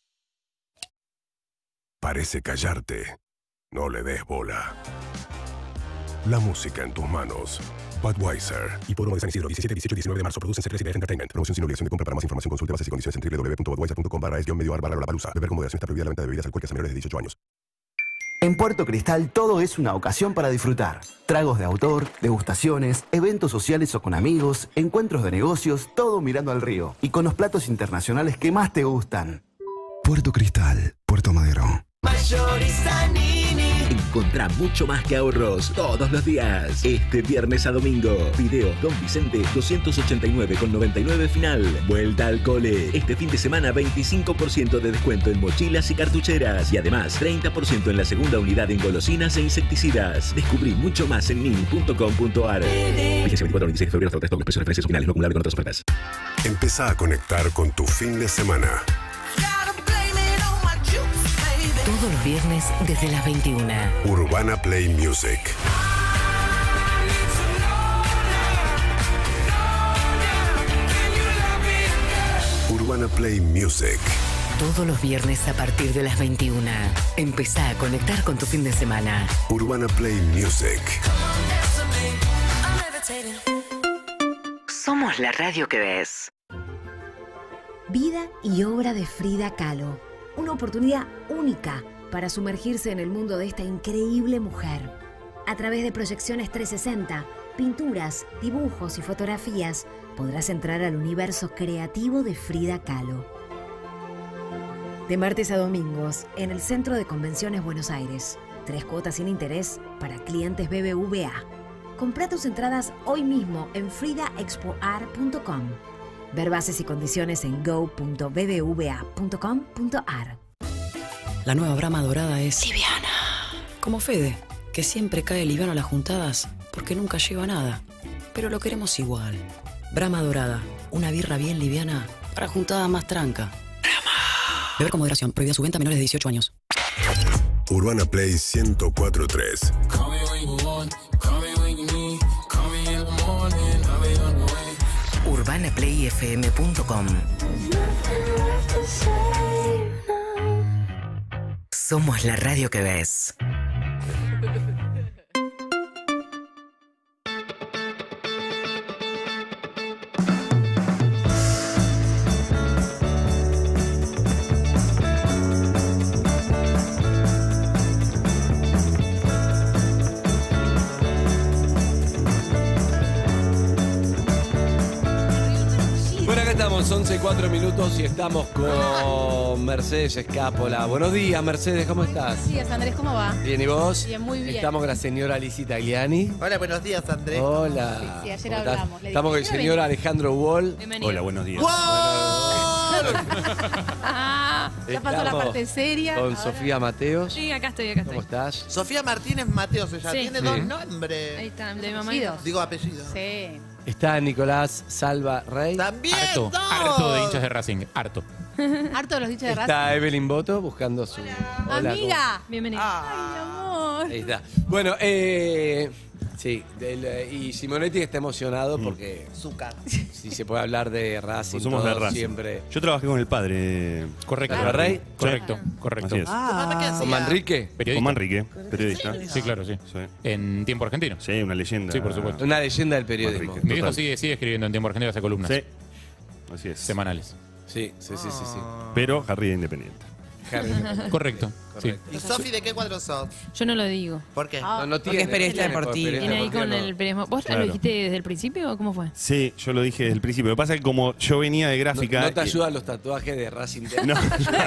parece callarte, no le des bola. La música en tus manos. Budweiser. Y por de San Isidro, diecisiete, dieciocho y diecinueve de marzo. Producen C tres y D F Entertainment. Promoción sin obligación de compra. Para más información consulte bases y condiciones en w w w punto budweiser punto com barra es guión medio ar barra Lollapalooza. Beber con moderación. Está prohibida la venta de bebidas alcohólicas a menores de dieciocho años. En Puerto Cristal todo es una ocasión para disfrutar. Tragos de autor, degustaciones, eventos sociales o con amigos, encuentros de negocios, todo mirando al río. Y con los platos internacionales que más te gustan. Puerto Cristal, Puerto Madero. Mayorista Nini. Encontrá mucho más que ahorros todos los días. Este viernes a domingo. Video Don Vicente doscientos ochenta y nueve con noventa y nueve final. Vuelta al cole. Este fin de semana veinticinco por ciento de descuento en mochilas y cartucheras. Y además treinta por ciento en la segunda unidad en golosinas e insecticidas. Descubrí mucho más en nini punto com punto a r. Vigencia veinticuatro al veintiséis de febrero hasta tres toques. Precios referencias finales no acumulable con otras ofertas. Empezá a conectar con tu fin de semana. Todos los viernes desde las veintiuna. Urbana Play Music. Urbana Play Music. Todos los viernes a partir de las veintiuna. Empezá a conectar con tu fin de semana. Urbana Play Music. Somos la radio que ves. Vida y obra de Frida Kahlo. Una oportunidad única para sumergirse en el mundo de esta increíble mujer. A través de proyecciones trescientos sesenta, pinturas, dibujos y fotografías, podrás entrar al universo creativo de Frida Kahlo. De martes a domingos, en el Centro de Convenciones Buenos Aires. Tres cuotas sin interés para clientes B B V A. Comprá tus entradas hoy mismo en frida expo art punto com. Ver bases y condiciones en go punto b b v a punto com punto a r. La nueva Brahma Dorada es liviana. Como Fede, que siempre cae liviano a las juntadas porque nunca lleva nada. Pero lo queremos igual. Brahma Dorada, una birra bien liviana para juntada más tranca. Brahma. Beber con moderación, prohibida su venta a menores de dieciocho años. Urbana Play ciento cuatro punto tres. urbana play f m punto com. Somos la radio que ves. once y cuatro minutos y estamos con Mercedes Escápola. Buenos días, Mercedes, ¿cómo estás? Buenos días, Andrés, ¿cómo va? Bien, ¿y vos? Bien, muy bien. Estamos con la señora Lizzy Tagliani. Hola, buenos días, Andrés. Hola. Sí, sí, ayer ¿Cómo estás? hablamos. Le Estamos con el dije, señor Alejandro Wall. Bienvenido. Hola, buenos días. Ah, ya pasó la Estamos parte seria. Con Ahora- Sofía Mateos. Sí, acá estoy, acá estoy. ¿Cómo estás? Sofía Martínez Mateos, ella Sí. tiene Sí. dos nombres. Ahí está, de mamá. Apellidos. Digo apellido. Sí. Está Nicolás Salva Rey. También. Harto, dos. harto de hinchas de Racing, harto. Harto de los dichos de raza. Está Evelyn Boto buscando su... Hola, Amiga. Bienvenida. Ay, amor. ¿cómo- Ahí está. Bueno, eh... sí, del, eh, y Simonetti está emocionado porque Zúcar. si se puede hablar de Racing, Pues somos de todo Racing. siempre... Yo trabajé con el padre. Correcto. ¿Salva Rey? Correcto, correcto. Así es. ¿Papá qué ¿Con hacía? Manrique? Periodista. Con Manrique, periodista. Sí, claro, sí. Sí. En Tiempo Argentino. Sí, una leyenda. Sí, por supuesto. Una leyenda del periodismo. Manrique. Mi hijo Total. sigue, sigue escribiendo en Tiempo Argentino, hace columnas Sí. Así es. semanales. Sí, sí, sí, sí, sí. Pero Harry de Independiente. Correcto. Sí. ¿Y Sofi de qué cuadro sos? Yo no lo digo. ¿Por qué? Ah, No, no Porque tiene, es periodista no tiene, deportivo. periodista Viene ahí con deportivo, el no. periodismo. ¿Vos Claro. lo dijiste desde el principio o cómo fue? Sí, yo lo dije desde el principio. Lo que pasa es que como yo venía de No, gráfica. no te y- ayudan los tatuajes de Racing. No,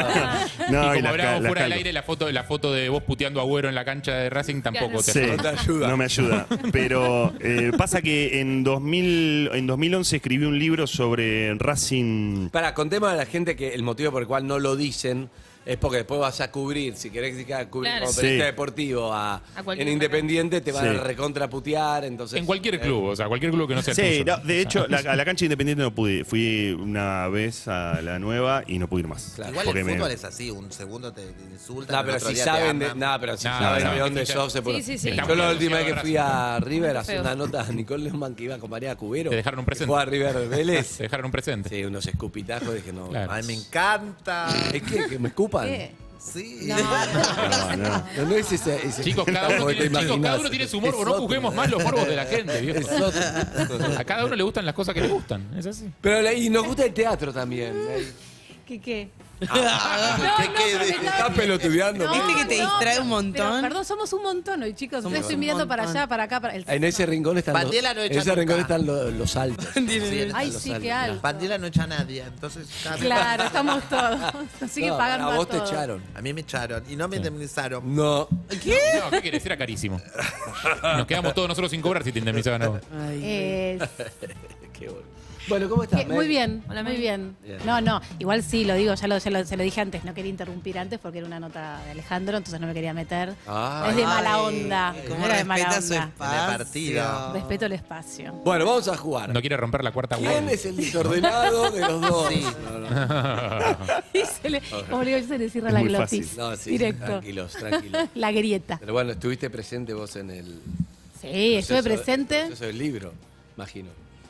no, y y como las hablábamos ca- las fuera del calco. aire, la foto, la foto de vos puteando a Agüero en la cancha de Racing tampoco te Sí, ayuda. No te ayuda. no me ayuda. Pero eh, pasa que en, dos mil, en dos mil once escribí un libro sobre Racing. Para, contemos a la gente que el motivo por el cual no lo dicen es porque después vas a cubrir, si querés que cubrir Claro. como periodista Sí. deportivo a, A cualquier en Independiente, te van Sí. a recontraputear, entonces... En cualquier eh, club, o sea, cualquier club que no sea el Sí, tuyo. no, de hecho, la- a la cancha Independiente no pude. Fui una vez a la nueva y no pude ir más. Claro. Igual Porque el me- fútbol es así, un segundo te te insultan. No, el pero otro si día te saben de, aman. no, pero si No, saben no, de no. dónde Sí, sos, se puede- sí, sí. Yo la última vez que fui a Racing. River a hacer Feo. una nota a Nicole Neumann que iba con María Cubero. Te dejaron un que presente. Fue a River Vélez. Te dejaron un presente. Sí, unos escupitajos, dije no. Claro. Ay, me encanta. ¿Es que, que me escupan? ¿Qué? Sí. No, No, no. No, no es ese, ese Chicos, cada uno escupitajos que te tiene, chicos, cada imaginás. uno tiene su morbo, Es no otro. juzguemos más los morbos de la gente, viejo. Es otro. A cada uno le gustan las cosas que le gustan, es así. Pero la- y nos gusta el teatro también. ¿eh? ¿Qué qué? ¿Qué no, quede? pero me Está pelotudeando. ¿Viste que te distrae un montón? Pero, perdón, somos un montón hoy, chicos. Somos Yo estoy un mirando para montón. allá, para acá. Para el... En ese rincón están los, Bandiera no en echa ese nunca. rincón están los, los altos. Sí, Ay, los sí, altos, qué alto. Bandiera no echa a nadie, entonces... cada vez- Claro, estamos todos. Así que No, pagan a más vos te todos. echaron. A mí me echaron y no me indemnizaron. No. ¿Qué? No, ¿qué querés? Era carísimo. Nos quedamos todos nosotros sin cobrar si te indemnizaban a vos. Eh, Qué bueno. Bueno, ¿cómo estás? que- muy Mel? bien, Hola, muy Mel. bien. Bien. No, no, igual sí, lo digo, ya, lo, ya lo- se lo dije antes, no quería interrumpir antes porque era una nota de Alejandro, entonces no me quería meter. Ay. es de mala Ay, onda. ¿Cómo Era de mala respeta su onda. espacio? En el partido. Respeto el espacio. Bueno, vamos a jugar. No quiere romper la cuarta ¿Quién wall. es el desordenado de los dos? Sí. No, no. Y se le, como le digo, se le cierra Es la muy glotis. fácil. No, sí, Directo. tranquilos, tranquilos. La grieta. Pero bueno, estustiste presente vos en el Sí, estuve proceso- presente. proceso del libro, imagino.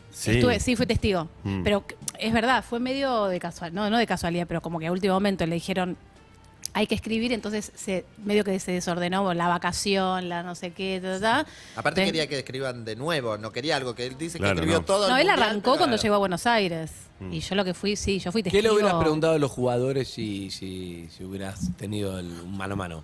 Sí. Estuve, sí, fui testigo. Mm. Pero es verdad, fue medio de casualidad, no, no de casualidad, pero como que a último momento le dijeron hay que escribir, entonces se, medio que se desordenó la vacación, la no sé qué, ta, ta, ta. Aparte Entonces, quería que escriban de nuevo, no quería algo que él dice Claro, que escribió no. todo. el No, él mundial, arrancó pero- cuando llegó a Buenos Aires. Mm. Y yo lo que fui, sí, yo fui ¿Qué testigo. le hubieras preguntado a los jugadores si, si, si hubieras tenido el, un mano a mano?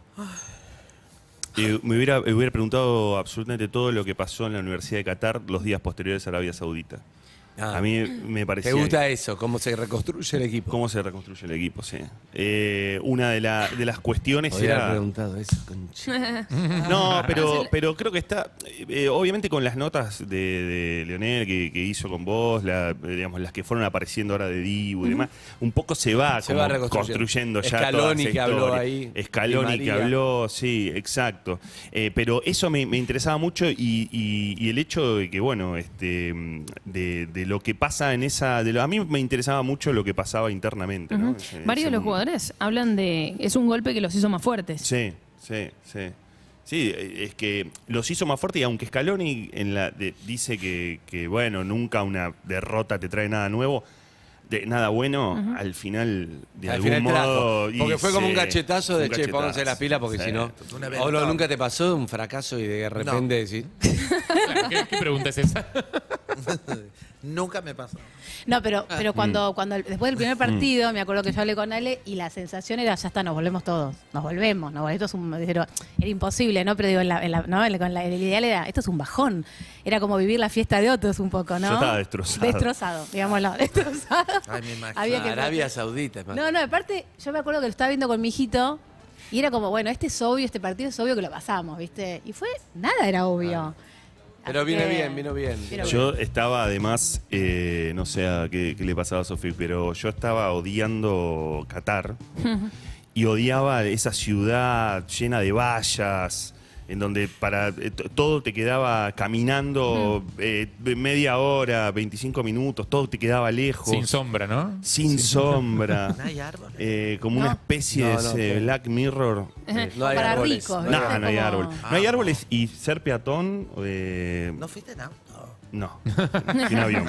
Eh, me, hubiera, me hubiera preguntado absolutamente todo lo que pasó en la Universidad de Qatar los días posteriores a Arabia Saudita. Ah. A mí me parecía... ¿Te gusta eso? ¿Cómo se reconstruye el equipo? ¿Cómo se reconstruye el equipo? Sí. Eh, una de, la- de las cuestiones Hubiera era... preguntado eso, concha. No, pero, pero creo que está, eh, obviamente con las notas de, de Leonel que, que hizo con vos, la, eh, digamos, las que fueron apareciendo ahora de Dibu y demás, un poco se va, Se como va reconstruyendo. construyendo ya Scaloni toda esa que habló historia. ahí, Scaloni Di que María. habló, sí, exacto. Eh, pero eso me, me interesaba mucho y, y- y el hecho de que, bueno, este, de, de lo que pasa en esa... De lo, a mí me interesaba mucho lo que pasaba internamente. ¿no? Ujú. Ese- Varios ese de los mundo. jugadores hablan de. Es un golpe que los hizo más fuertes. Sí, sí, sí. Sí, es que los hizo más fuertes y aunque Scaloni en la, de- dice que, que, bueno, nunca una derrota te trae nada nuevo, de nada bueno, Ujú. al final, de Al algún final trajo. modo... y Porque fue como un sí, cachetazo de, un che, cachetazo. pónganse las pilas porque Sí. si no... Un ¿O evento. no, nunca te pasó un fracaso y de repente decís... Claro, ¿qué, qué pregunta es esa? Nunca me pasó. No, pero, Ah. pero cuando, Mm. cuando después del primer partido, me acuerdo que yo hablé con Ale y la sensación era, ya está, nos volvemos todos, nos volvemos, nos, esto es un, pero era imposible, ¿no? Pero digo, en la, en la- ¿no? En la- con la- el ideal era, esto es un bajón, era como vivir la fiesta de otros un poco, ¿no? Yo estaba destrozado. Destrozado, digámoslo, destrozado. Ay, me imagino. Había que- Arabia Saudita. es más. No, no, aparte, yo me acuerdo que lo estaba viendo con mi hijito y era como, bueno, este es obvio, este partido es obvio que lo pasamos, ¿viste? Y fue, nada era obvio. Pero Así vino que- bien, vino bien. Vino Yo estaba además, eh, no sé a qué, qué le pasaba a Sofía, pero yo estaba odiando Qatar y odiaba esa ciudad llena de vallas, en donde para eh, t- todo te quedaba caminando eh, media hora, veinticinco minutos, todo te quedaba lejos. Sin sombra, ¿no? Sin sombra. No hay árboles. Eh, como No. una especie No, de no, ese ¿qué? Black Mirror. Ajá. No hay Para árboles. ricos, No No, ¿viste? no hay Como- árboles. No hay árboles y ser peatón. eh, ¿No fuiste en auto? no, sin avión.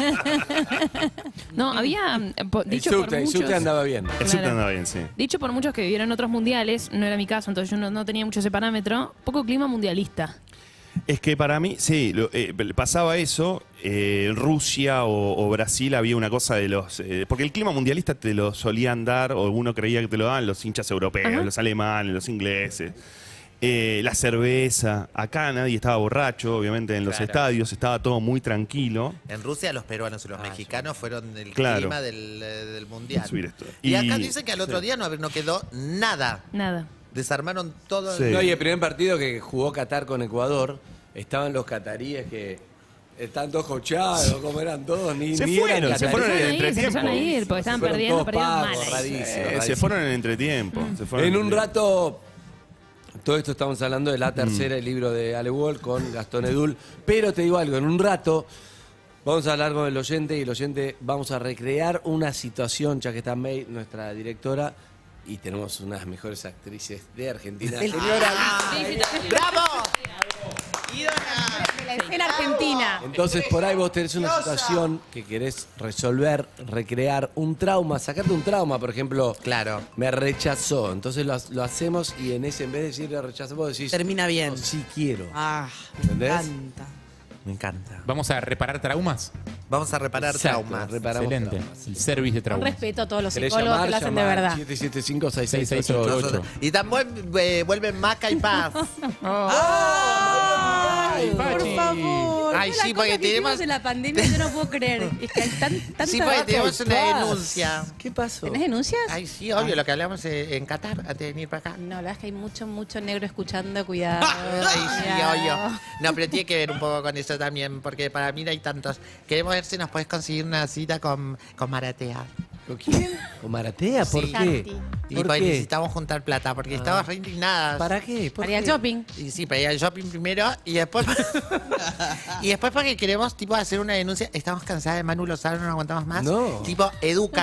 No, había eh, po- El dicho por subte, el muchos. subte andaba bien. El Claro. subte andaba bien, sí. Dicho por muchos que vivieron en otros mundiales, no era mi caso, entonces yo no, no tenía mucho ese parámetro. Poco clima mundialista. Es que para mí, sí, lo- eh, pasaba eso. eh, en Rusia o, o Brasil había una cosa de los... eh, porque el clima mundialista te lo solían dar, o uno creía que te lo daban los hinchas europeos, Ajá. los alemanes, los ingleses. Eh, la cerveza. Acá nadie estaba borracho, obviamente en los Claro. estadios estaba todo muy tranquilo. En Rusia los peruanos y los mexicanos fueron el Claro. clima del, eh, del mundial. Subir esto. Y, Y- acá dicen que al otro sí. día no, no quedó nada. Nada. Desarmaron todo. Sí. No, y el primer partido que jugó Qatar con Ecuador, estaban los cataríes que están todos cochados, como eran todos, ni, Se ni fueron, eran se cataríes. fueron en el Se empezaron a ir, se empezaron a entretiempo. ir, porque estaban Fueron perdiendo, todos perdieron pagos, mal ahí. rarísimo, Eh, rarísimo. se fueron en el entretiempo. se fueron En un entretiempo. rato, todo esto estamos hablando de la Mm. tercera, el libro de Ale Wall con Gastón Edul, pero te digo algo, en un rato vamos a hablar con el oyente y el oyente vamos a recrear una situación, ya que está May, nuestra directora, y tenemos unas mejores actrices de Argentina. Del- Señora ¡Bravo! De la escena argentina. Entonces, por ahí vos tenés una situación que querés resolver, recrear un trauma, sacarte un trauma, por ejemplo. Claro. Me rechazó. Entonces lo, lo hacemos y en ese, en vez de decirle rechazó, vos decís. Termina bien. "No, sí quiero. Ah, ¿Entendés? me encanta. Me encanta. Vamos a reparar traumas. Vamos a reparar Exacto, traumas. reparamos Excelente. traumas. El service de Un traumas. respeto a todos los ¿Querés psicólogos que llamar? lo hacen de Llamá verdad. siete siete cinco, seis seis ocho ocho. Nosotros- Y también eh, vuelven Maca y Paz. Ay, por Pachi. favor. Ay, Todas sí, las porque cosas que hicimos tenemos- en la pandemia yo no puedo creer. Es que hay tan, tanta Sí, porque tenemos una Paz. denuncia. ¿Qué pasó? ¿Tenés denuncias? Ay, sí, obvio, lo que hablamos eh, en Qatar antes de venir para acá. No, la verdad es que hay mucho, mucho negro escuchando. Cuidado. Ay, sí, cuidado. obvio. No, pero tiene que ver un poco con eso también, porque para mí no hay tantos. Queremos ver si nos puedes conseguir una cita con, con Maratea. ¿Con quién? ¿Con Maratea? ¿Por Sí. qué? Y ¿Por pues qué? necesitamos juntar plata, porque Ah. estamos re indignadas. ¿Para qué? ¿Por Para ir al qué? shopping. Y sí, para ir al shopping primero y después y después porque queremos tipo hacer una denuncia. Estamos cansadas de Manu Lozano, no aguantamos más. No. Tipo, educa.